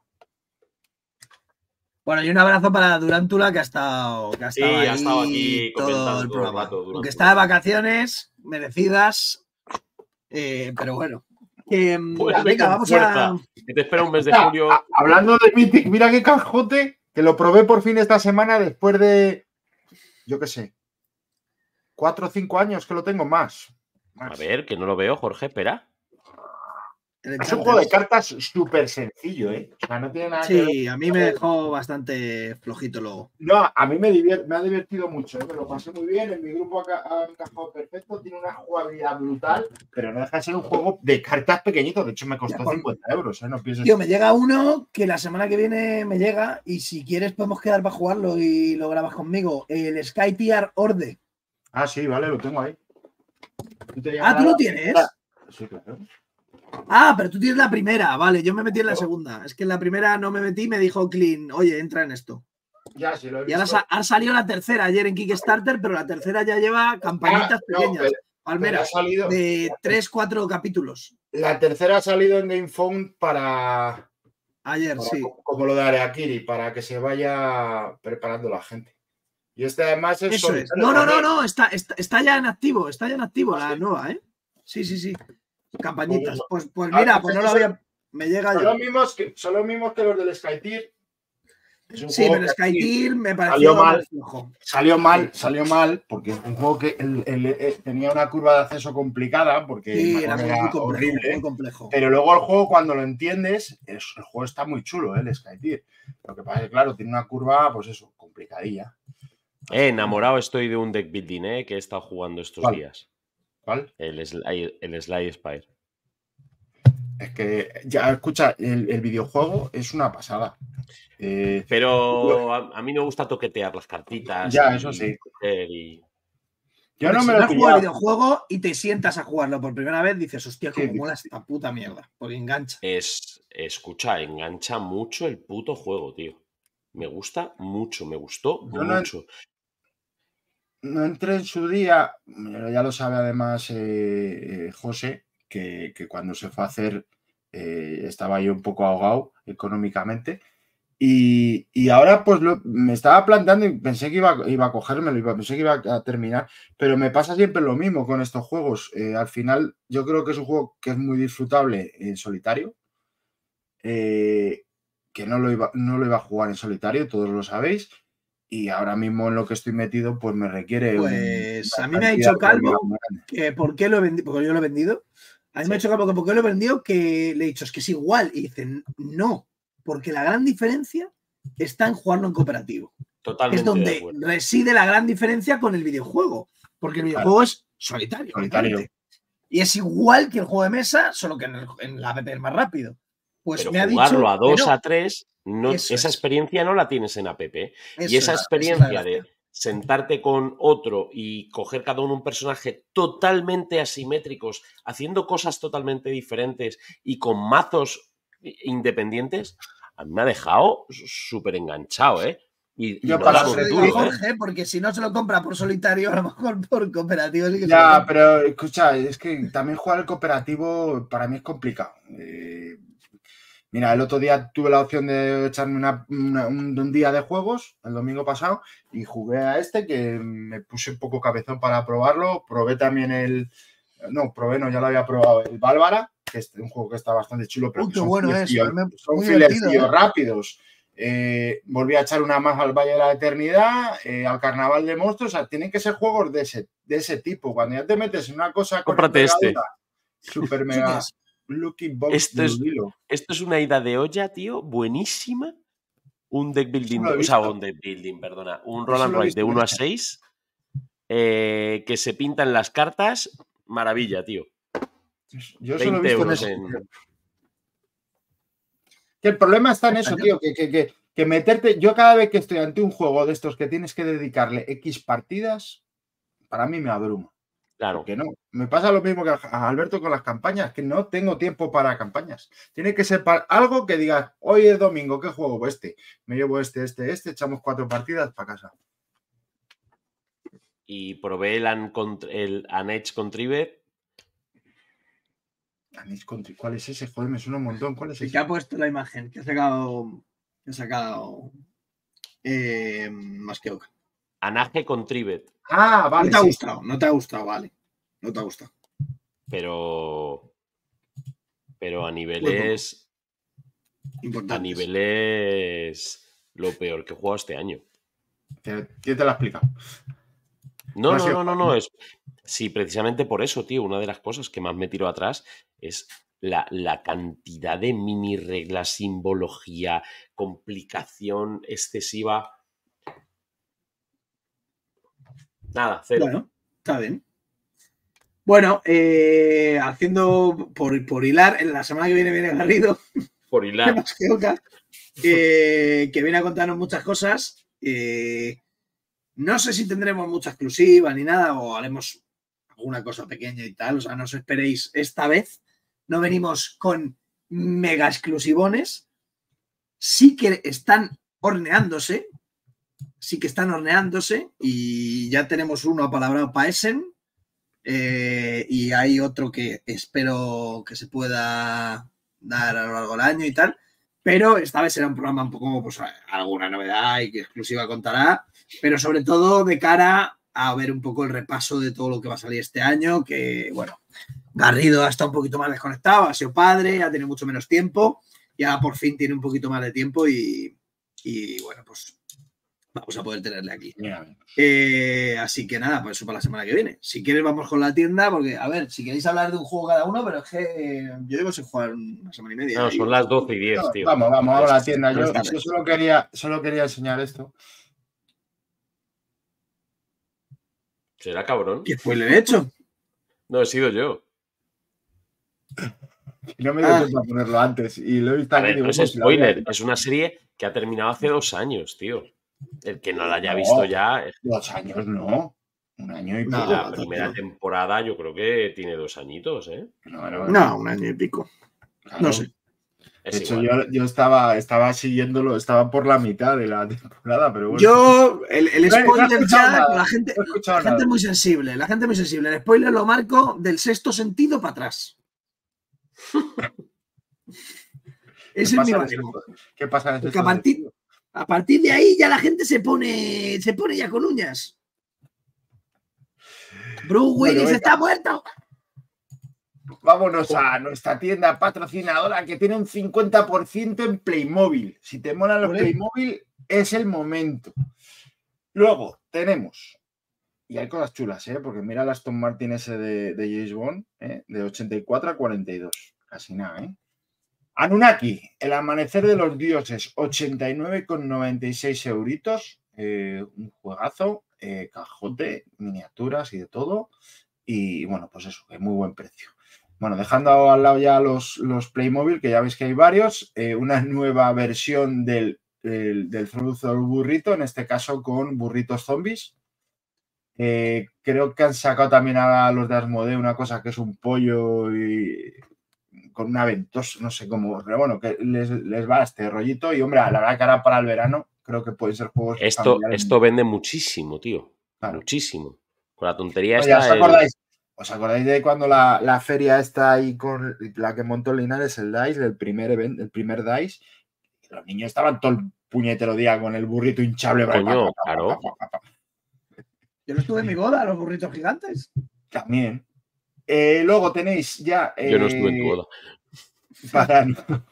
Bueno, y un abrazo para Durántula, que ha estado, que ha Sí, estado ha ahí estado aquí todo comentando el todo el programa. rato, Durántula. Aunque está de vacaciones, merecidas, eh, pero bueno. Que, Vuelve venga, con vamos fuerza, a... que te espera un mes de Ah, julio. ah, hablando de Mythic, mira qué cajote, que lo probé por fin esta semana después de, yo qué sé, cuatro o cinco años que lo tengo más. A más. ver, que no lo veo, Jorge, espera. el Es un juego de Enchanted. cartas súper sencillo, ¿eh? O sea, no tiene nada que ver. Sí, a mí me dejó bastante flojito luego. No, a mí me, divier- me ha divertido mucho, ¿eh? Me lo pasé muy bien, en mi grupo ha, ca- ha encajado perfecto, tiene una jugabilidad brutal, pero no deja de ser un juego de cartas pequeñito, de hecho me costó Ya, por- cincuenta euros, ¿eh? No pienses... Tío, me llega uno que la semana que viene me llega y si quieres podemos quedar para jugarlo y lo grabas conmigo. El Sky T R Orde. Ah, sí, vale, lo tengo ahí. ¿Tú te Ah, ¿tú llegará- lo tienes? Sí, claro. Ah, pero tú tienes la primera. Vale, yo me metí en la segunda. Es que en la primera no me metí y me dijo Clean, oye, entra en esto. Ya, sí lo he Y ahora visto. sa- ha salido la tercera ayer en Kickstarter, pero la tercera ya lleva campañitas Ah, no, pequeñas, pero- pero ha palmeras, salido. de tres, cuatro capítulos. La tercera ha salido en GameFound para, Ayer, para sí. co- como lo de Areakiri, para que se vaya preparando la gente. Y este además es Eso es. solitario No, no, no, también. no, está, está, está ya en activo, está ya en activo ¿Ah, la sí? nueva, ¿eh? Sí, sí, sí. Campañitas. Pues, pues Ah, mira, pues pues no lo estos son- había. Me llega Son ya. los mismos que, son los mismos que los del Skytier. Es un Sí, juego pero que Sky aquí Tear me salió pareció mal. más flojo. Salió mal, salió mal, porque es un juego que el- el- el- tenía una curva de acceso complicada, porque el Sí, manual era muy, era muy complejo, horrible. muy complejo. Pero luego el juego, cuando lo entiendes, es- el juego está muy chulo, ¿eh? El Skytier. Lo que pasa es que, claro, tiene una curva, pues eso, complicadilla. Eh, enamorado estoy de un deck building, eh, que he estado jugando estos ¿Cuál? días. ¿Cuál? El, Sly- el Slide Spire. Es que, ya, escucha, el, el videojuego es una pasada. Eh, Pero a, a mí me gusta toquetear las cartitas. Ya, y eso sí. coger y- Yo no si me no lo he has jugado el pillado. videojuego y te sientas a jugarlo por primera vez, dices, hostia, cómo Sí, mola esta puta mierda. Porque engancha. Es, escucha, engancha mucho el puto juego, tío. Me gusta mucho, me gustó Yo no, mucho. no entré en su día, ya lo sabe además eh, eh, José, que, que cuando se fue a hacer eh, estaba yo un poco ahogado económicamente. Y, y ahora pues lo, me estaba planteando y pensé que iba, iba a cogérmelo, iba, pensé que iba a terminar, pero me pasa siempre lo mismo con estos juegos. Eh, al final yo creo que es un juego que es muy disfrutable en solitario, eh, que no lo, iba, no lo iba a jugar en solitario, todos lo sabéis, y ahora mismo en lo que estoy metido pues me requiere Pues un, a mí me ha dicho Calvo que por qué lo he vendido, porque yo lo he vendido. A mí Sí. me ha dicho Calvo que por qué lo he vendido, que le he dicho, es que es igual. Y dicen, no, porque la gran diferencia está en jugarlo en cooperativo. Totalmente Es de donde acuerdo. reside la gran diferencia con el videojuego. Porque el videojuego Claro. es solitario. Solitario. obviamente. Y es igual que el juego de mesa, solo que en, el, en la app es más rápido. Pues Pero me ha jugarlo dicho, a dos, pero a tres, no, eso esa es. experiencia no la tienes en app. Y eso esa es, esa es la experiencia de gracia. sentarte con otro y coger cada uno un personaje totalmente asimétricos, haciendo cosas totalmente diferentes y con mazos independientes, a mí me ha dejado súper enganchado, ¿eh? Y, y Yo no para daba Eso un le ser digo a duro, ¿eh? Jorge, porque si no se lo compra por solitario, a lo mejor por cooperativo sí que se lo Ya, compra. pero escucha, es que también jugar el cooperativo para mí es complicado. Eh, mira, el otro día tuve la opción de echarme una, una- un, un día de juegos, el domingo pasado, y jugué a este que me puse un poco cabezón para probarlo. Probé también el... No, probé, no, ya lo había probado, el Bálvara, que es un juego que está bastante chulo, pero Uy, que qué son bueno es. filercillos, a mí me- son Muy divertido, filercillos ¿eh? rápidos. Eh, volví a echar una más al Valle de la Eternidad, eh, al Carnaval de Monstruos. O sea, tienen que ser juegos de ese, de ese tipo. Cuando ya te metes en una cosa con Cómprate este. envergadura, super ¿Eso qué mega es? looking box Esto de es, hilo. esto es una ida de olla, tío, buenísima. Un deck Eso building, lo he o sea, visto. un deck building, perdona. Un Eso roll and lo he write de visto uno a eso. seis eh, que se pintan las cartas. Maravilla, tío. Yo solo he veinte visto en euros ese. en... Que el problema está en eso, tío, que, que, que, que meterte. Yo cada vez que estoy ante un juego de estos que tienes que dedicarle X partidas, para mí me abruma. Claro. Porque no, me pasa lo mismo que a Alberto con las campañas, que no tengo tiempo para campañas. Tiene que ser para algo que digas, hoy es domingo, ¿qué juego? Pues este. Me llevo este, este, este, echamos cuatro partidas para casa. Y probé el, Uncont- el Unedge Contribute. ¿Cuál es ese? Joder, me suena un montón. ¿Cuál es El ese? que ha puesto la imagen, que ha sacado. Que ha sacado. Eh, más que Oca. Anage Contribute. Ah, vale. No te ha sí. gustado, no te ha gustado, vale. No te ha gustado. Pero. Pero a niveles. A Importante. niveles. Lo peor que he jugado este año. ¿Quién te lo ha explicado? No, No ha no, sido no, no, fácil. no. Es, sí, precisamente por eso, tío. Una de las cosas que más me tiró atrás es la, la cantidad de mini reglas, simbología, complicación excesiva. Nada, cero. Bueno, está bien. Bueno, eh, haciendo por, por hilar, en la semana que viene viene Garrido, Por hilar. más que Oca, eh, que viene a contarnos muchas cosas. Eh, no sé si tendremos mucha exclusiva ni nada, o haremos alguna cosa pequeña y tal. O sea, no os esperéis esta vez. No venimos con mega exclusivones. Sí que están horneándose. Sí que están horneándose. Y ya tenemos uno apalabrado para Essen. Eh, y hay otro que espero que se pueda dar a lo largo del año y tal. Pero esta vez será un programa un poco, pues, alguna novedad y que exclusiva contará. Pero sobre todo de cara a ver un poco el repaso de todo lo que va a salir este año. Que, bueno, Garrido ha estado un poquito más desconectado, ha sido padre, ha tenido mucho menos tiempo. Ya por fin tiene un poquito más de tiempo y, y bueno, pues vamos a poder tenerle aquí. Mira, Eh, así que nada, pues eso para la semana que viene. Si quieres vamos con la tienda, porque, a ver, si queréis hablar de un juego cada uno, pero es que yo digo sin jugar una semana y media. No, son las doce y diez, no, tío. vamos, vamos, vamos a la tienda. Yo, Buenas tardes. yo solo, quería, solo quería enseñar esto. ¿Será cabrón? ¿Qué fue el hecho? No, he sido yo. Y no me dio Ah. tiempo a ponerlo antes. Y lo he visto A aquí. ver, digo, no es pues, si lo había- spoiler. Es una serie que ha terminado hace dos años, tío. El que no la haya No. visto ya. Dos años, no. Un año y No, pico. Y la no, primera no. temporada yo creo que tiene dos añitos, ¿eh? No, no, No, un año y pico. claro. No sé. Es De hecho, igual. yo, yo estaba, estaba siguiéndolo, estaba por la mitad de la temporada, pero bueno. Yo, el, el No he- no he spoiler escuchado ya, nada, la gente, no he escuchado la gente nada. es muy sensible, la gente es muy sensible. El spoiler lo marco del sexto sentido para atrás. ¿Qué Ese es mi pasa en máximo. esto? ¿Qué pasa en Porque esto a partir, a partir de ahí ya la gente se pone, se pone ya con uñas. Bruce Bueno, Willis venga. está muerto. Vámonos a nuestra tienda patrocinadora que tiene un cincuenta por ciento en Playmobil. Si te molan los Ole. Playmobil, es el momento. Luego tenemos, y hay cosas chulas, ¿eh? Porque mira el Aston Martin ese de, de James Bond, ¿eh? De ochenta y cuatro a cuarenta y dos. Casi nada, ¿eh? Anunnaki, El Amanecer de los Dioses, ochenta y nueve con noventa y seis euritos. Eh, un juegazo, eh, cajote, miniaturas y de todo. Y bueno, pues eso, que muy buen precio. Bueno, dejando al lado ya los, los Playmobil, que ya veis que hay varios, eh, una nueva versión del, del, del Fruzo Burrito, en este caso con burritos zombies. Eh, creo que han sacado también a los de Asmodee una cosa que es un pollo y con una ventosa, no sé cómo, pero bueno, que les, les va este rollito. Y hombre, la verdad que ahora para el verano creo que pueden ser juegos Esto, familiares. esto vende muchísimo, tío. Claro. Muchísimo. Con la tontería Oye, esta. ¿os el- acordáis? ¿Os acordáis de cuando la, la feria está ahí con la que montó Linares, el DICE, el primer event, el primer DICE? Los niños estaban todo el puñetero día con el burrito hinchable. Coño, Pa, pa, pa, claro. pa, pa, pa, pa. Yo no estuve en mi boda, los burritos gigantes. También. Eh, luego tenéis ya. Yo no estuve en tu eh, boda. para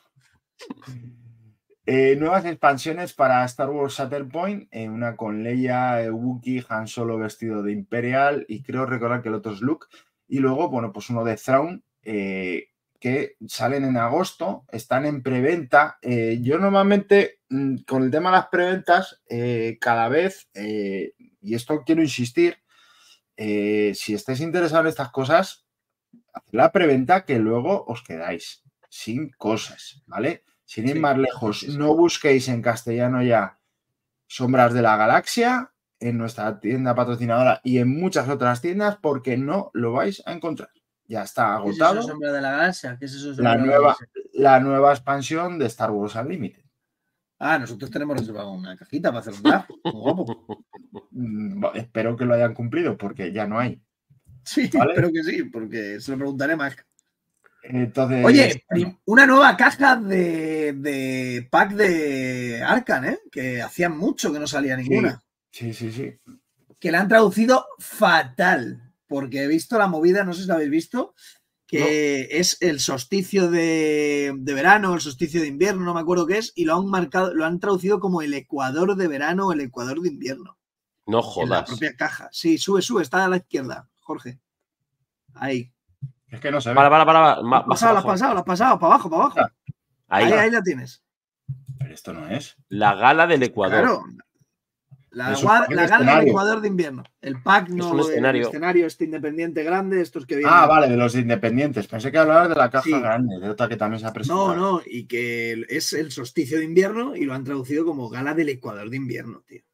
eh, nuevas expansiones para Star Wars Shatterpoint, eh, una con Leia, eh, Wookiee, Han Solo vestido de Imperial y creo recordar que el otro es Luke. Y luego, bueno, pues uno de Thrawn, eh, que salen en agosto, están en preventa. Eh, yo normalmente, mm, con el tema de las preventas, eh, cada vez, eh, y esto quiero insistir, eh, si estáis interesados en estas cosas, haced la preventa que luego os quedáis sin cosas, ¿vale? Sin ir Sí, más lejos, sí, sí. no busquéis en castellano ya Sombras de la Galaxia en nuestra tienda patrocinadora y en muchas otras tiendas porque no lo vais a encontrar. Ya está ¿Qué es eso, agotado Sombra de la Galaxia? ¿Qué es eso, Sombra la de la nueva, Galaxia? la nueva expansión de Star Wars Unlimited. Ah, nosotros tenemos reservado una cajita para hacer un draft. Muy guapo. Mm, bo- Espero que lo hayan cumplido porque ya no hay. Sí, ¿Vale? espero que sí, porque se lo preguntaré más. Entonces, Oye, bueno, prim- una nueva caja de, de pack de Arcan, ¿eh? Que hacían mucho que no salía ninguna. sí, sí, sí. Que la han traducido fatal, porque he visto la movida, no sé si la habéis visto, que es el solsticio de, de verano, el solsticio de invierno, no me acuerdo qué es, y lo han marcado, lo han traducido como el Ecuador de verano o el Ecuador de invierno. No En la jodas. propia caja. Sí, sube, sube, está a la izquierda, Jorge. Ahí. Es que no se ve. Para, para, para. para. La Ma- has pasado, la has baja, baja. pasado, la has pasado, para abajo, para abajo. Ahí. Ahí, ahí la tienes. Pero esto no es. La gala del Ecuador. Claro. La, Es un gua- pack de la gala del escenario. Ecuador de invierno. El pack no, un el escenario. escenario este independiente grande, estos que vienen. Ah, vale, de los independientes. Pensé que hablabas de la caja Sí. grande, de otra que también se ha presentado. No, no, y que es el solsticio de invierno y lo han traducido como gala del Ecuador de invierno, tío.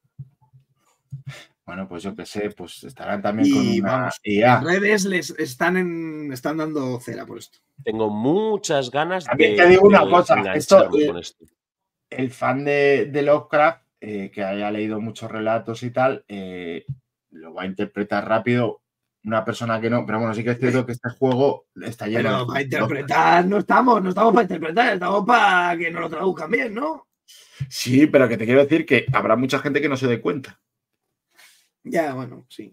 Bueno, pues yo qué sé, pues estarán también con Y una vamos, I A. en redes les están, en, están dando cera por esto. Tengo muchas ganas También de, te digo una de cosa, engancharme esto, eh, con esto. El fan de, de Lovecraft, eh, que haya leído muchos relatos y tal, eh, lo va a interpretar rápido. Una persona que no, pero bueno, sí que es cierto que este juego está lleno Pero de... para interpretar no estamos, no estamos para interpretar, estamos para que nos lo traduzcan bien, ¿no? Sí, pero que te quiero decir que habrá mucha gente que no se dé cuenta. Ya, bueno, sí.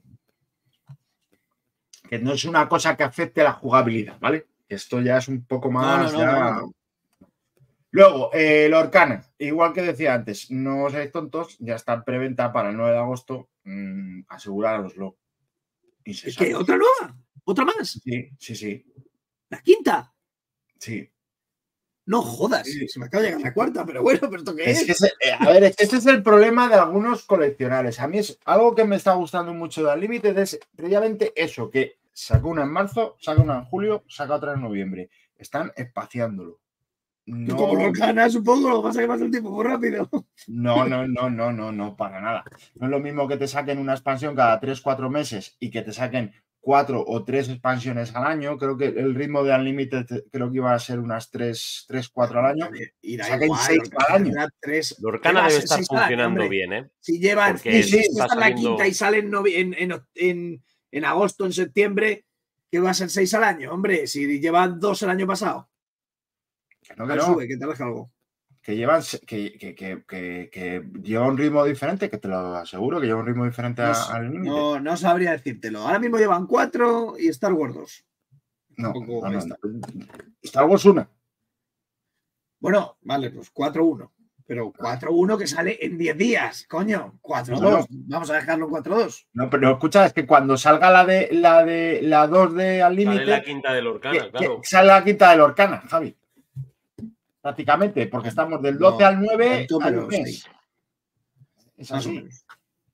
Que no es una cosa que afecte a la jugabilidad, ¿vale? Esto ya es un poco No, más... no, no, ya- no, no. Luego, eh, el Orcana, igual que decía antes, no seáis tontos, ya está en preventa para el nueve de agosto, mm, asegurároslo. Y se ¿Es que sabe. otra nueva? ¿Otra más? Sí, sí, sí, ¿La quinta? sí. No jodas, Sí. se me acaba de llegar la cuarta, pero bueno, ¿pero esto qué es? Es que ese- eh, a ver, es que ese es el problema de algunos coleccionables. A mí es algo que me está gustando mucho de Unlimited, es precisamente eso, que saca una en marzo, saca una en julio, saca otra en noviembre. Están espaciándolo. No, como Lorcana, supongo, lo que pasa es que pasa el tiempo muy rápido. No, no, no, no, no, no, para nada. No es lo mismo que te saquen una expansión cada tres, cuatro meses y que te saquen cuatro o tres expansiones al año. Creo que el ritmo de Unlimited creo que iba a ser unas tres, cuatro al año. Irá Saquen igual, seis Lorcana al año. tendrá tres. Lorcana ¿Qué va a debe ser? estar Seis al año, funcionando hombre. bien, ¿eh? Si llevan, Porque si está esta es la saliendo- quinta y sale en, novi- en, en, en, en agosto, en septiembre, ¿qué va a ser seis al año? Hombre, si llevan dos el año pasado. Que no, que Ahí no. sube, que te deja algo. Que llevan que, que, que, que, que lleva un ritmo diferente, que te lo aseguro, que lleva un ritmo diferente No, a- s- al límite. no, no sabría decírtelo. Ahora mismo llevan cuatro y Star Wars dos. No, Tampoco no, no, está. no. Star Wars una. Bueno, vale, pues cuatro uno. Pero cuatro uno que sale en diez días, coño. cuatro dos. Bueno. Vamos a dejarlo en cuatro dos. No, pero escucha, es que cuando salga la de la de la dos de Al Sale límite, la quinta de Lorcana, que- claro. que sale la quinta de Lorcana, Javi. Prácticamente, porque estamos del doce No, al nueve tanto, al pero mes. sí, Es más o así. menos.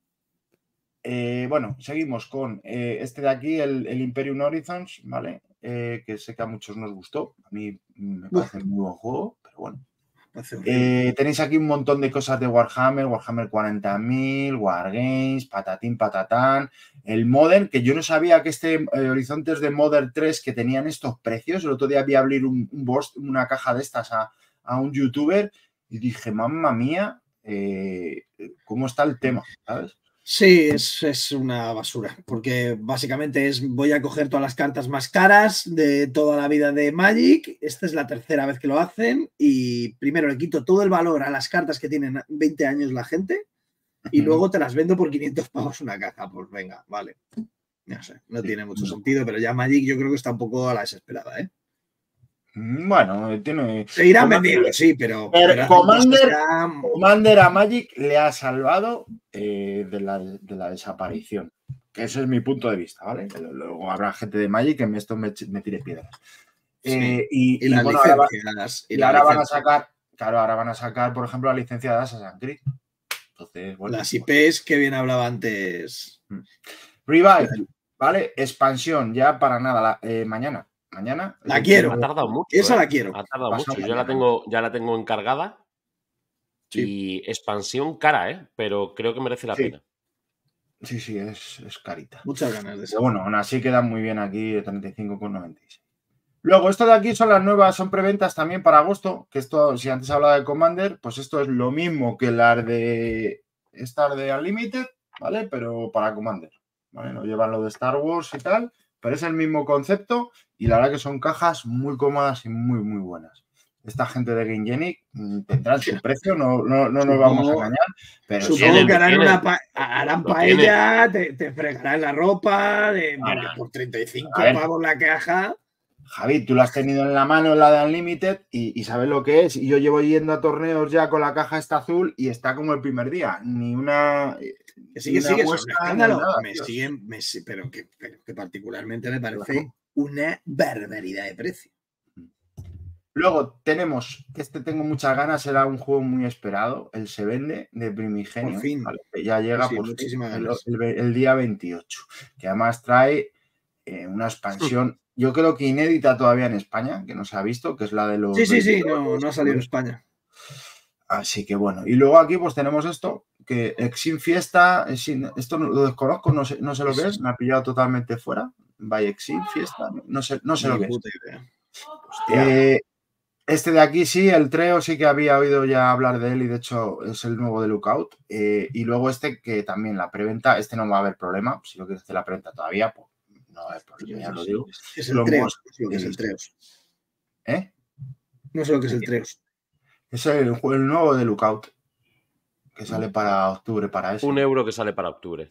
Eh, bueno, seguimos con eh, este de aquí, el, el Imperium Horizons, ¿vale? Eh, que sé que a muchos nos gustó. A mí me parece un muy buen juego, pero bueno. Hace horrible. Eh, tenéis aquí un montón de cosas de Warhammer, Warhammer cuarenta mil, Wargames, patatín, patatán. El Modern, que yo no sabía que este eh, Horizontes de Modern tres que tenían estos precios. El otro día vi abrir un, un box, una caja de estas a, a un youtuber y dije, mamma mía, eh, ¿cómo está el tema? ¿Sabes? Sí, es, es una basura, porque básicamente es voy a coger todas las cartas más caras de toda la vida de Magic. Esta es la tercera vez que lo hacen y primero le quito todo el valor a las cartas que tienen veinte años la gente y Ujú. luego te las vendo por quinientos pavos una caja. Pues venga, vale. No sé, no tiene mucho sentido, pero ya Magic yo creo que está un poco a la desesperada, ¿eh? Bueno, tiene. Seguirán Commander- vendiendo, sí, pero, Pero pero hacen cosas Commander- ya- Commander a Magic le ha salvado eh, de, la, de la desaparición. Que ese es mi punto de vista, ¿vale? Luego habrá gente de Magic que esto me, me tire piedras. Sí. Eh, y, y las y bueno, ahora, va- licencias. y y las ahora van a licencias. sacar, claro, ahora van a sacar, por ejemplo, la licencia de Assassin's Creed. Entonces, bueno. Las I Ps que bien hablaba antes. Revive, ¿vale? Expansión, ya para nada, la- eh, mañana. Mañana. La eh, quiero. Ha tardado mucho. Esa ¿eh? la quiero. Ha tardado Pasado mucho. Yo mañana. la tengo, ya la tengo encargada. Sí. Y expansión cara, ¿eh? Pero creo que merece la Sí. pena. Sí, sí, es, es carita. Muchas ganas de eso. Pero bueno, aún así quedan muy bien aquí, treinta y cinco con noventa y seis. Luego, esto de aquí son las nuevas, son preventas también para agosto, que esto, si antes hablaba de Commander, pues esto es lo mismo que las de estas de Unlimited, ¿vale? Pero para Commander, ¿vale? No llevan lo de Star Wars y tal, pero es el mismo concepto y la verdad que son cajas muy cómodas y muy, muy buenas. Esta gente de Game Genic mm, tendrán su precio, no, no, no nos vamos a engañar, pero sí, Supongo tienen, que harán, tienen. una pa harán Lo paella, te, te fregarán la ropa, de, Ahora, porque por treinta y cinco a ver. pavos la caja. Javi, tú la has tenido en la mano, la de Unlimited, y, y sabes lo que es. Y yo llevo yendo a torneos ya con la caja esta azul y está como el primer día. Ni una. Que sí, que ni sí, que una es un muesca, ni escándalo. nada, me tío. siguen, me si- pero, que, pero que particularmente me parece Claro. una barbaridad de precio. Luego tenemos, que este tengo muchas ganas, era un juego muy esperado, el Se Vende de Primigenio. Por fin. ¿vale? Que ya llega Sí, por fin, muchísimas el, ganas. el- el día veintiocho. Que además trae eh, una expansión, yo creo que inédita todavía en España, que no se ha visto, que es la de los. Sí, sí, sí, veintidós, no, no ha salido en España. Así que bueno, y luego aquí pues tenemos esto, que Exim Fiesta, Exim- esto no- lo desconozco, no sé, no sé lo que es, me ha pillado totalmente fuera. By Exim Fiesta, no sé, no sé lo Ni que es. puta idea. Eh, este de aquí sí, el Treo sí que había oído ya hablar de él y de hecho es el nuevo de Lookout. Eh, y luego este que también la preventa, este no va a haber problema, si lo quieres hacer la preventa todavía, pues no va a haber problema, ya lo digo. Es el Los Treos. monstruos, No sé lo que es el sí. Treos. ¿Eh? No sé lo que es el Treos. Es el, jue- el nuevo de Lookout, que sale para octubre para eso. Un euro que sale para octubre.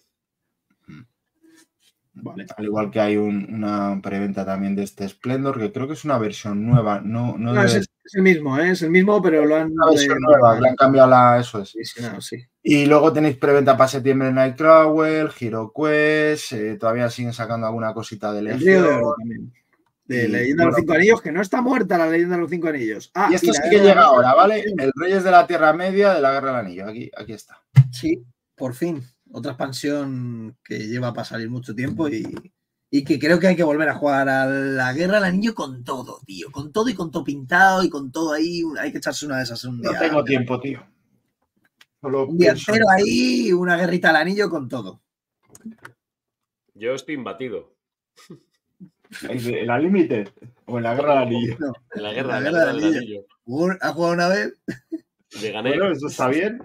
Vale. Al igual que hay un- una preventa también de este Splendor, que creo que es una versión nueva, no, no, No, es, debe el, es el mismo, ¿eh? Es el mismo, pero lo han una versión re- nueva, le han cambiado la, eso es. revisionado, sí. Y luego tenéis preventa para septiembre Nightcrawler, Hero Quest, eh, todavía siguen sacando alguna cosita de El Río de Legion. Oro también. De Y, Leyenda de los bueno, Cinco Anillos, que no está muerta la Leyenda de los Cinco Anillos. Ah, Y esto y sí la que Guerra llega del ahora, Anillo. ¿vale? El Reyes de la Tierra Media de la Guerra del Anillo. Aquí, aquí está. Sí, por fin. Otra expansión que lleva para salir mucho tiempo y, Y que creo que hay que volver a jugar a la Guerra del Anillo con todo, tío. Con todo y con todo pintado y con todo ahí. Hay que echarse una de esas un día. No tengo tiempo, tío. Solo un día pienso- entero ahí, una guerrita al anillo con todo. Yo estoy imbatido. ¿En la Limited o en la Guerra del Anillo? No, En la guerra, la en la Guerra guerra del del Anillo. anillo. ¿Has jugado una vez? Le gané. Bueno, eso está bien.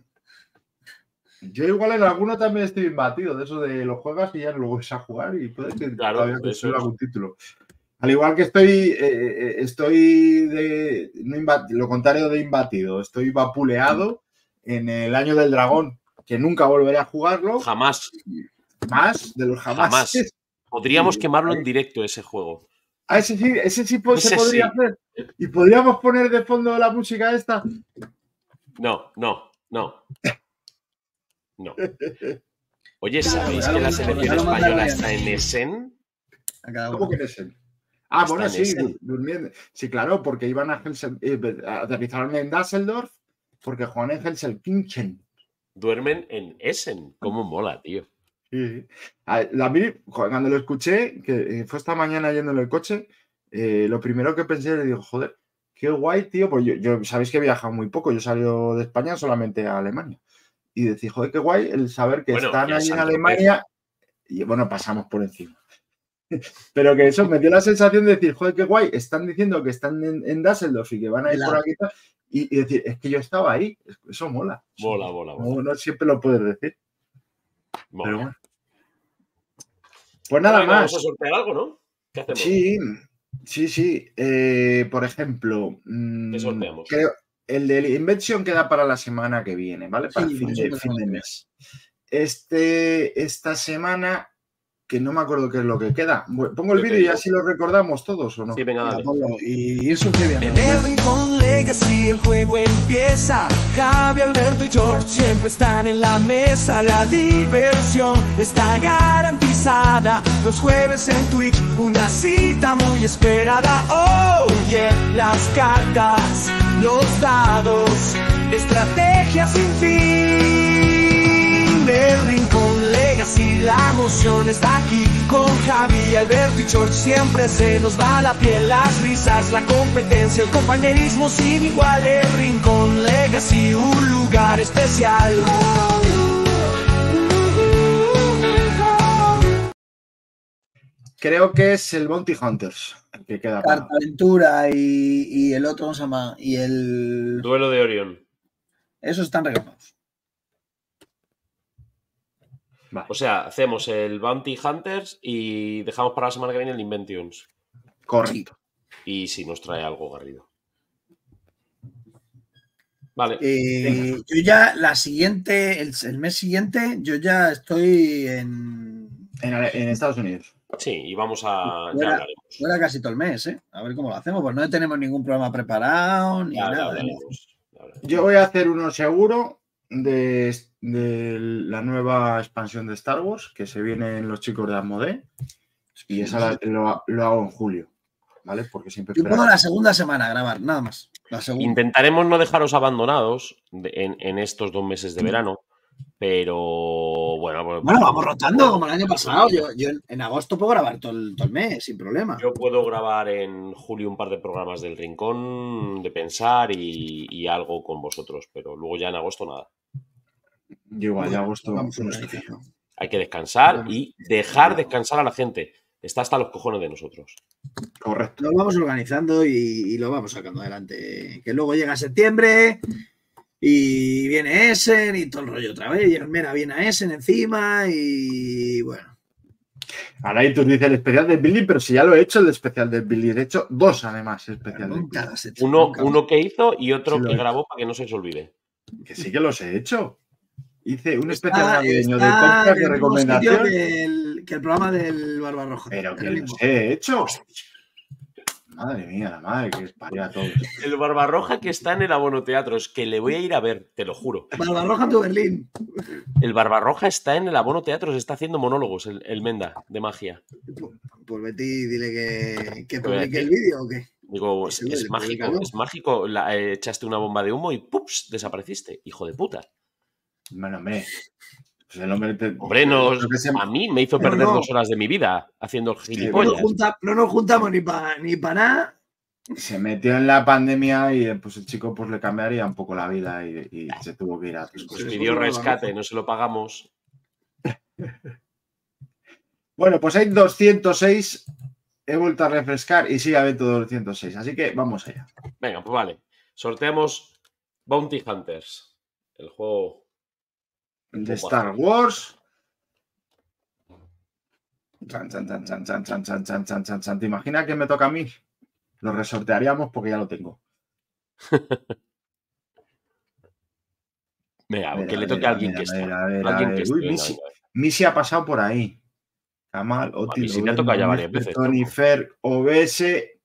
Yo igual en alguno también estoy imbatido, de eso de los juegas y ya no lo vuelves a jugar y puede que Claro, todavía eso consiga es. algún título. Al igual que estoy, eh, eh, estoy de no imba- lo contrario de imbatido, estoy vapuleado en el Año del Dragón, que nunca volveré a jugarlo, Jamás, más de los jamás. jamás. Podríamos Sí, quemarlo ahí. en directo ese juego. Ah, ese sí, ese sí po- se Ese podría sí. hacer. Y podríamos poner de fondo la música esta. No, no, no. No. Oye, ¿sabéis que la selección Ya lo española mandaron. está en Essen? A cada ¿Cómo uno. que no es él? Ah, Está bueno, en sí, Essen. du- durmiendo. Sí, claro, porque iban a Helsel- eh, aterrizaron en Düsseldorf porque juegan en Helsinki. Duermen en Essen. ¿Cómo mola, tío? Sí. A- La, vi- cuando lo escuché, que eh, fue esta mañana yendo en el coche, eh, lo primero que pensé, le digo, joder, qué guay, tío, pues yo, yo sabéis que he viajado muy poco, yo salí de España solamente a Alemania. Y decía, joder, qué guay el saber que Bueno, están y a ahí en Saint-Tropez. Alemania y bueno, pasamos por encima. Pero que eso me dio la sensación de decir, joder, qué guay, están diciendo que están en, en Düsseldorf y que van a ir La- por aquí y tal, y, y decir, es que yo estaba ahí, eso mola. Eso Mola, mola, mola. No, no siempre lo puedes decir, mola. pero bueno. Pues nada Venga, más. Vamos a sortear algo, ¿no? ¿Qué hacemos? Sí, sí, sí. Eh, por ejemplo, mm, ¿Qué sorteamos? creo el de Invention queda para la semana que viene, ¿vale? Para Sí, fin eso de, me fin de parece. mes. Este, esta semana, que no me acuerdo qué es lo que queda. Bu- Pongo el Yo te vídeo y digo. así lo recordamos todos, ¿o no? Sí, venga, Venga, dale. ponlo y ir suscribiendo. En el Rincón Legacy el juego empieza. Javi, Alberto y George siempre están en la mesa. La diversión está garantizada. Los jueves en Twitch, una cita muy esperada. Oh, yeah, las cartas, los dados, estrategias sin fin. El Rincón Legacy, la emoción está aquí. Con Javi, Alberto y George siempre se nos va la piel. Las risas, la competencia, el compañerismo sin igual. El Rincón Legacy, un lugar especial. Creo que es el Bounty Hunters el que queda para. Carta Aventura y, y el otro, ¿cómo se llama? Y el. Duelo de Orión. Esos están regalados. Vale, O sea, hacemos el Bounty Hunters y dejamos para la semana que viene el Inventions. correcto. Y si nos trae algo, Garrido. Vale. Eh, yo ya, la siguiente, el, el mes siguiente, yo ya estoy en. En, Ale- en Estados Unidos. Sí, y vamos a. Ya Fuera. hablaremos. Fuera casi todo el mes, ¿eh? A ver cómo lo hacemos. Pues no tenemos ningún programa preparado ni Ya, ya nada. ¿eh? hablaremos. Ya hablaremos. Yo voy a hacer uno seguro de, de la nueva expansión de Star Wars que se vienen los chicos de Asmodee y esa la- lo, lo hago en julio, ¿vale? Porque siempre Yo espera- puedo la segunda semana a grabar, nada más. La segunda. Intentaremos no dejaros abandonados de- en, en estos dos meses de verano, pero bueno. pues- Bueno, vamos rotando como el año pasado. Yo, yo en, en agosto puedo grabar todo el, todo el mes, sin problema. Yo puedo grabar en julio un par de programas del Rincón, de pensar y, y algo con vosotros, pero luego ya en agosto nada. Yo igual, ya agosto. Vamos no sé. organizando. Hay que descansar y dejar descansar a la gente. Está hasta los cojones de nosotros. Correcto. Lo vamos organizando y, y lo vamos sacando adelante. Que luego llega septiembre y viene Essen y todo el rollo otra vez. Y el Mera viene a Essen encima y bueno. Ahora y tú dices el especial de Billy, pero si ya lo he hecho el especial de Billy. De hecho, dos además especial de Nunca Billy. lo has hecho, Uno, nunca. uno que hizo y otro Sí, lo que he grabó para que no se os olvide. Que sí que los he hecho. Hice un Está- especial navideño de está podcast en de el mismo recomendación. sitio que el, que el programa del Barbarroja. Pero El que mismo. los he hecho. Madre mía, la madre que parió a todos. El Barbarroja que está en el Abono Teatros, que le voy a ir a ver, te lo juro. Barbarroja tu Berlín. El Barbarroja está en el Abono Teatros, está haciendo monólogos, el, el Menda, de magia. Pues Betty, dile que, que Voy a publique el decir. vídeo o qué. Digo, es, Sí, es le mágico, publica, ¿no? es mágico. La- eh, echaste una bomba de humo y ¡pups! Desapareciste, hijo de puta. Bueno, hombre. Pues el hombre, te, Hombre, no, se... a mí me hizo perder no, no. dos horas de mi vida haciendo el gilipollas. No nos, junta, no nos juntamos ni para ni pa nada. Se metió en la pandemia y pues el chico pues le cambiaría un poco la vida y, y se tuvo que ir a... Pues, pues pidió rescate, no se lo pagamos. Bueno, pues hay doscientos seis, he vuelto a refrescar y sigue habiendo doscientos seis, así que vamos allá. Venga, pues vale. Sorteamos Bounty Hunters, el juego de Star Wars. Chan, chan, chan, chan, chan, chan, chan, chan, chan, chan, chan. ¿Te imaginas que me toca a mí? Lo resortearíamos porque ya lo tengo. Venga, que le toque a alguien que esté. Missy ha pasado por ahí. Kamal, Otil, si me ha tocado ya varias veces. Tony Fer, O B S,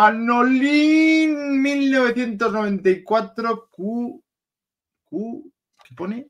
Manolín, mil novecientos noventa y cuatro, Q, Q, ¿qué pone?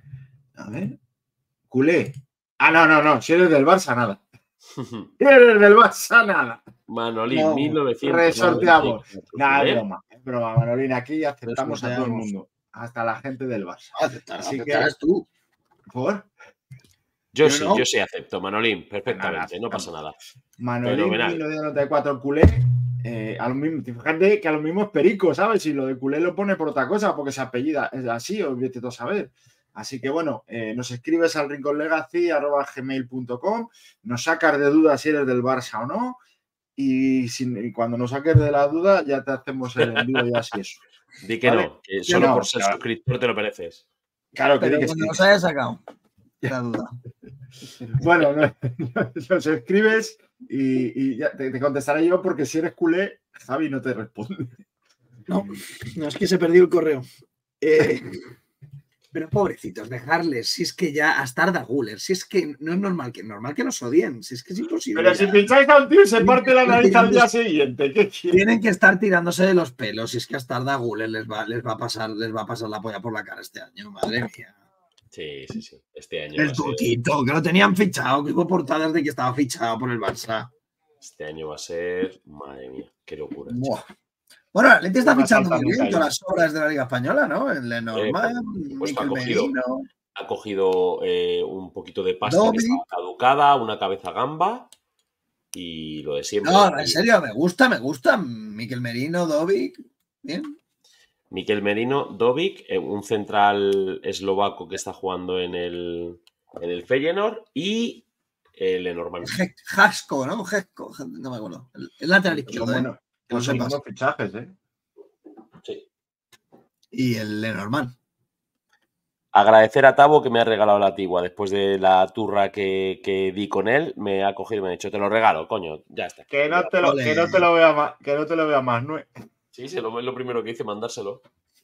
A ver, culé. Ah, no, no, no, si eres del Barça, nada. Si eres del Barça, nada. Manolín, no, mil novecientos. Resorteamos. Nada, es broma, es broma, Manolín, aquí aceptamos a todo el mundo, hasta la gente del Barça. Aceptar, Así que tú. ¿Por? Yo, yo sí, no. yo sí acepto, Manolín, perfectamente, nada, no pasa nada. Manolín, mil novecientos noventa y cuatro, culé. Eh, a lo mismo, fíjate que a lo mismo es perico, ¿sabes? Si lo de culé lo pone por otra cosa, porque se apellida es así, os vete todo a saber. Así que bueno, eh, nos escribes al rinconlegacy arroba gmail punto com, nos sacas de duda si eres del Barça o no, y, si, y cuando nos saques de la duda ya te hacemos el envío y así eso. Di que ¿vale? no, que solo no, por ser claro. suscriptor te lo mereces. Claro, que pero que cuando nos haya sacado la duda. Bueno, no, nos escribes y, y ya te, te contestaré yo porque si eres culé, Javi no te responde. No, no es que se perdió el correo. Eh, pero pobrecitos, dejarles, si es que ya hasta Arda Güler, si es que no es normal que normal que nos odien, si es que es imposible. Pero ya. Si pincháis a un tío se parte la nariz al día siguiente, ¿qué quieres? Tienen que estar tirándose de los pelos, si es que hasta Arda Güler les va, les va a pasar, les va a pasar la polla por la cara este año, madre mía. Sí, sí, sí. Este año. El Tutito, que lo tenían fichado, que hubo portadas de que estaba fichado por el Barça. Este año va a ser. Madre mía, qué locura. Bueno, la Leti está fichando muy bien todas las obras de la Liga Española, ¿no? El Lenormand, eh, pues Mikel ha cogido, Merino. Ha cogido eh, un poquito de pasta Dobby. Que estaba caducada, una cabeza gamba y lo de siempre. No, en serio, me gusta, me gusta. Mikel Merino, Dobby, bien. Mikel Merino, Dovic, un central eslovaco que está jugando en el, en el Feyenoord y el Lenormand. Jasko, ¿no? Jasko, no me acuerdo. El, el lateral izquierdo, bueno, ¿eh? Pues son buenos fichajes, ¿eh? Sí. Y el Lenormand. Agradecer a Tabo que me ha regalado la Tigua después de la turra que, que di con él. Me ha cogido y me ha dicho, te lo regalo, coño, ya está. Que no te lo, que no te lo vea más, que no te lo vea más, ¿no? Sí, sí, lo, es lo primero que hice, mandárselo.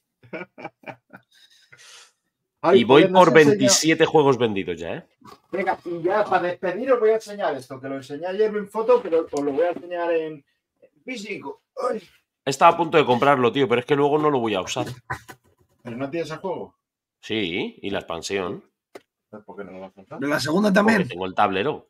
Ay, y voy por veintisiete juegos vendidos ya, ¿eh? Venga, y ya para despedir os voy a enseñar esto, que lo enseñé ayer en foto, pero os lo voy a enseñar en físico. Ay. Estaba a punto de comprarlo, tío, pero es que luego no lo voy a usar. ¿Pero no tienes el juego? Sí, y la expansión. ¿Por qué no lo vas a usar? ¿De la segunda también? Porque tengo el tablero.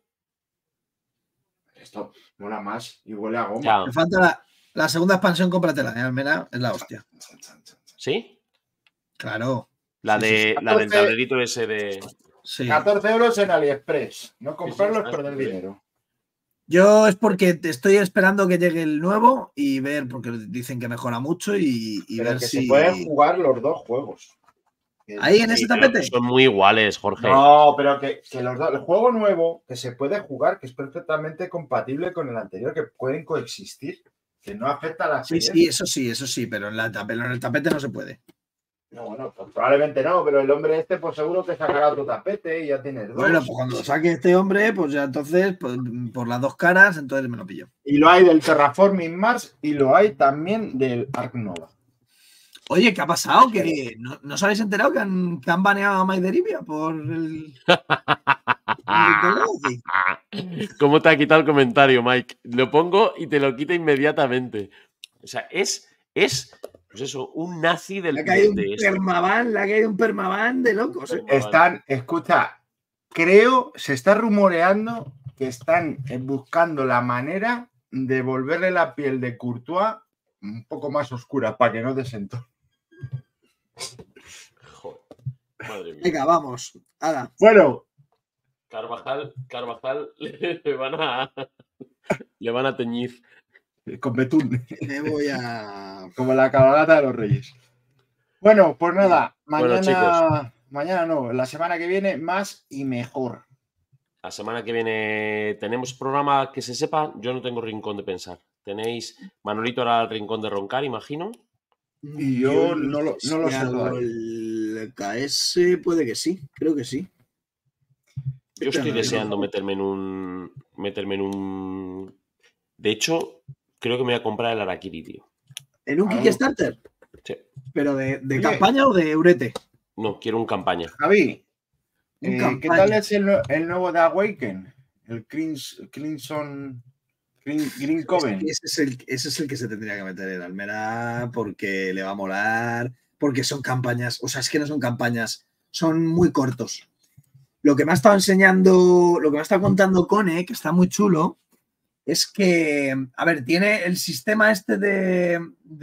Esto mola más y huele a goma. Ya. Me falta la... La segunda expansión, cómpratela, ¿eh? Almena es la hostia. ¿Sí? Claro. La, sí, de, sí, sí. la del tablerito ese de... Sí. catorce euros en AliExpress. No comprarlo es perder dinero. Yo es porque estoy esperando que llegue el nuevo y ver, porque dicen que mejora mucho y, y Pero ver que si... se pueden jugar los dos juegos. ¿Ahí en sí, ese tapete? Son muy iguales, Jorge. No, pero que, que los dos, el juego nuevo que se puede jugar, que es perfectamente compatible con el anterior, que pueden coexistir. Que no afecta a la Sí, sí, eso sí, eso sí, pero en, la, en el tapete no se puede. No, bueno, pues probablemente no, pero el hombre este, pues seguro que sacará otro tapete y ya tienes dos. Bueno, pues cuando lo saque este hombre, pues ya entonces, pues, por las dos caras, entonces me lo pillo. Y lo hay del Terraforming Mars y lo hay también del Ark Nova. Oye, ¿qué ha pasado? ¿Que no, ¿No os habéis enterado que han, que han baneado a Mike Derivia por el... ¿Cómo te ha quitado el comentario, Mike? Lo pongo y te lo quita inmediatamente. O sea, es, es pues eso, un nazi del... Le ha caído de un esto. permaban, le ha caído un permaban de locos. ¿eh? Están, escucha, creo, se está rumoreando que están buscando la manera de volverle la piel de Courtois un poco más oscura para que no desentone. Joder. Madre mía. Venga, vamos. Haga. Bueno, Carvajal, Carvajal le van a le van a teñir. con betún, Me voy a. como la cabalgata de los Reyes. Bueno, pues nada, Bueno, mañana, mañana no, la semana que viene más y mejor. La semana que viene tenemos programa que se sepa. Yo no tengo rincón de pensar. Tenéis Manolito hará el rincón de roncar, imagino. Y yo no lo- no lo si sé hago todavía. El K S puede que sí, creo que sí. Yo estoy Pero no, deseando no. meterme en un. Meterme en un. De hecho, creo que me voy a comprar el Araquiri, tío. ¿En un Algo. Kickstarter? Sí. ¿Pero de, de Oye. campaña o de Eurete? No, quiero un campaña. Javi, Un eh, ¿qué campaña. tal es el, nue- el nuevo de Awaken? El Crins- Crimson Green, Green Coven. Es que ese, es el, ese es el que se tendría que meter en Almera porque le va a molar, porque son campañas, o sea, es que no son campañas, son muy cortos. Lo que me ha estado enseñando, lo que me ha estado contando Cone, que está muy chulo, es que, a ver, tiene el sistema este de,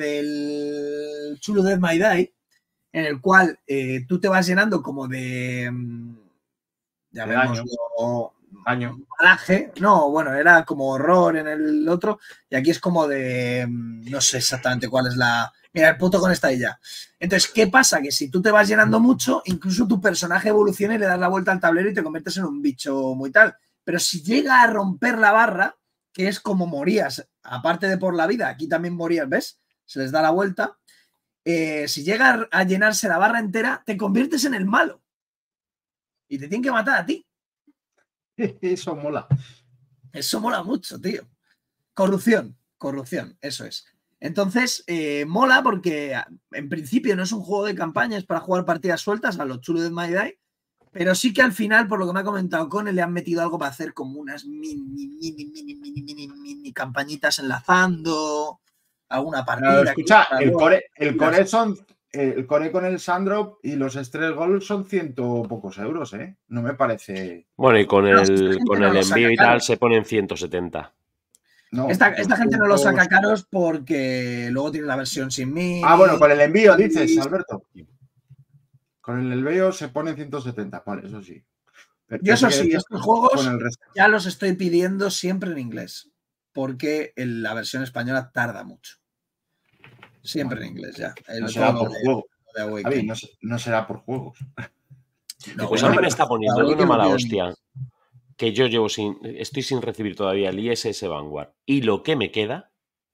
del chulo Dead My Die, en el cual eh, tú te vas llenando como de, mm, De daño. llamémoslo, Daño. paraje. No, bueno, era como horror en el otro, y aquí es como de, mm, no sé exactamente cuál es la... Mira, el puto con esta y ya. Entonces, ¿qué pasa? Que si tú te vas llenando mucho, incluso tu personaje evoluciona y le das la vuelta al tablero y te conviertes en un bicho muy tal. Pero si llega a romper la barra, que es como morías, aparte de por la vida, aquí también morías, ¿ves? Se les da la vuelta. Eh, si llega a llenarse la barra entera, te conviertes en el malo. Y te tienen que matar a ti. Eso mola. Eso mola mucho, tío. Corrupción, corrupción, eso es. Entonces, eh, mola porque en principio no es un juego de campaña, es para jugar partidas sueltas a los chulos de My Die, pero sí que al final, por lo que me ha comentado Cone, le han metido algo para hacer como unas mini, mini, mini, mini, mini, mini campañitas enlazando alguna partida. Pero escucha, que- el core, el Mira, core son. El core con el Sandrop y los Stress Gold son ciento pocos euros, ¿eh? No me parece. Bueno, y con No, esta el, gente con no el lo saca envío y caro. tal se ponen ciento setenta. No, Esta, esta gente no lo saca doscientos. caros porque luego tiene la versión sin mí. Ah, bueno, con el envío dices, Alberto. Con el envío se pone ciento setenta, vale, eso sí. Pero Yo eso pensé que sí, decías estos juegos con el resto. ya los estoy pidiendo siempre en inglés, porque el- la versión española tarda mucho. Siempre en inglés ya. El No será todo por de- juego. de Awaken. Javi, no, se- no será por juegos. No, Pues bueno, a mí pero me está poniendo de Awaken una lo mala pido en hostia inglés. que yo llevo sin. Estoy sin recibir todavía el I S S Vanguard. Y lo que me queda.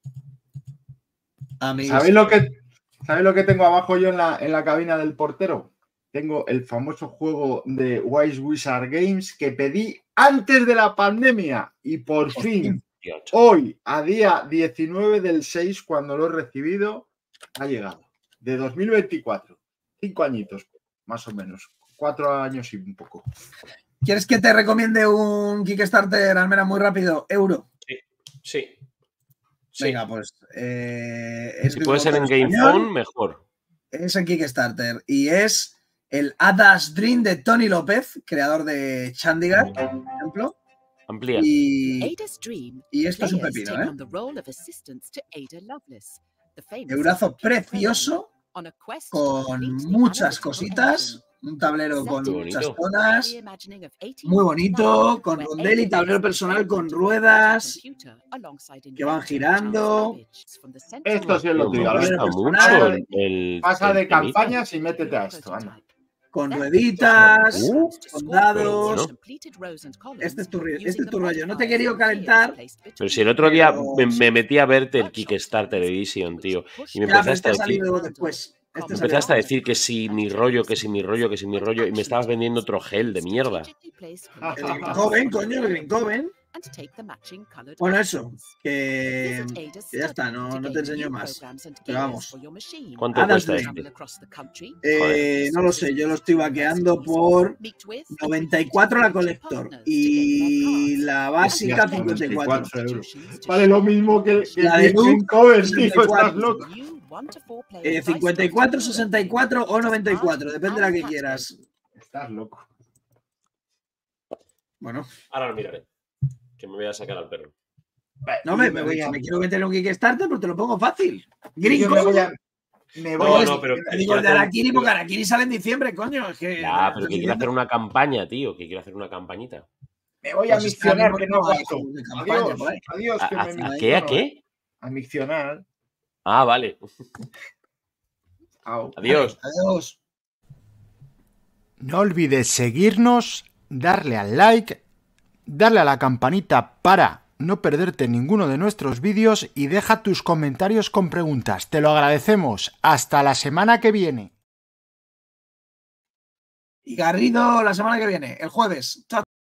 Amigos, ¿Sabéis lo que, ¿sabéis lo que tengo abajo yo en la, en la cabina del portero? Tengo el famoso juego de Wise Wizard Games que pedí antes de la pandemia y por, Por fin, fin. Tío, hoy, a día diecinueve del seis, cuando lo he recibido, ha llegado. De dos mil veinticuatro. Cinco añitos, más o menos. Cuatro años y un poco. ¿Quieres que te recomiende un Kickstarter, Almera, muy rápido? Euro. Sí. Sí. Venga, pues. eh, es Si de un puede ser en autor Game español, Phone, mejor. es en Kickstarter y es el Ada's Dream de Tony López, creador de Chandigarh, por ejemplo. Amplía. Y, Ada's Dream, y esto es un players pepino, take ¿eh? on the role of assistants to Ada Lovelace, the famous Eurazo African precioso, on a quest to con defeat the muchas analytical cositas, engine. un tablero con Qué muchas bonito. zonas, Reimagining of muy bonito, con where rondel y Ada tablero is personal con development of a ruedas computer alongside que van inventor girando. Charles Babbage from the Central Esto sí es lo Tío, me tuyo, tablero Alberto. gusta personal, mucho el, el- Pasa el de temita. campañas y métete a esto, anda. con rueditas, Uh, con pero dados. bueno. Este es tu, ri- este es tu rollo. No te he querido calentar. Pero si el otro día Pero- me, me metí a verte el Kickstarter Edition, tío, y me Ya, pero empezaste este a ha decir, salido después. Este me salió empezaste a después. decir que si mi rollo, que si mi rollo, que si mi rollo, y me estabas vendiendo otro gel de mierda. El Green Coven, coño, el Green Coven. Bueno, eso, que, que ya está, no, no te enseño más. Pero vamos. ¿Cuánto Ada's cuesta Dream. este? Eh, no lo sé, yo lo estoy vaqueando por noventa y cuatro la Collector y la básica cincuenta y cuatro. noventa y cuatro euros. Vale lo mismo que, que La el de Green Luke, Cover, tío, sesenta y cuatro. estás loco. Eh, cincuenta y cuatro, sesenta y cuatro o noventa y cuatro, depende de la que quieras. Estás loco. Bueno, Ahora lo miraré. Que me voy a sacar al perro. no me, me, voy a- me quiero meter en un Kickstarter, pero te lo pongo fácil. Y Green yo me voy Coven. a, Me voy No, a no, pero. Te digo el de Arakiri porque Arakiri sale en diciembre, coño. Es que, Ya, pero que quiero hacer una campaña, tío. Que quiero hacer una campañita. Me voy a Pues es que miccionar, ahora que mismo no no hay gasto. juegos de campaña Adiós, por ahí. adiós, ¿A, que a- me a micciono. qué? ¿A qué? A miccionar. Ah, vale. Au. Adiós. Adiós. No olvides seguirnos, darle al like, darle a la campanita para no perderte ninguno de nuestros vídeos y deja tus comentarios con preguntas. Te lo agradecemos. Hasta la semana que viene. Y Garrido la semana que viene, el jueves. Chao.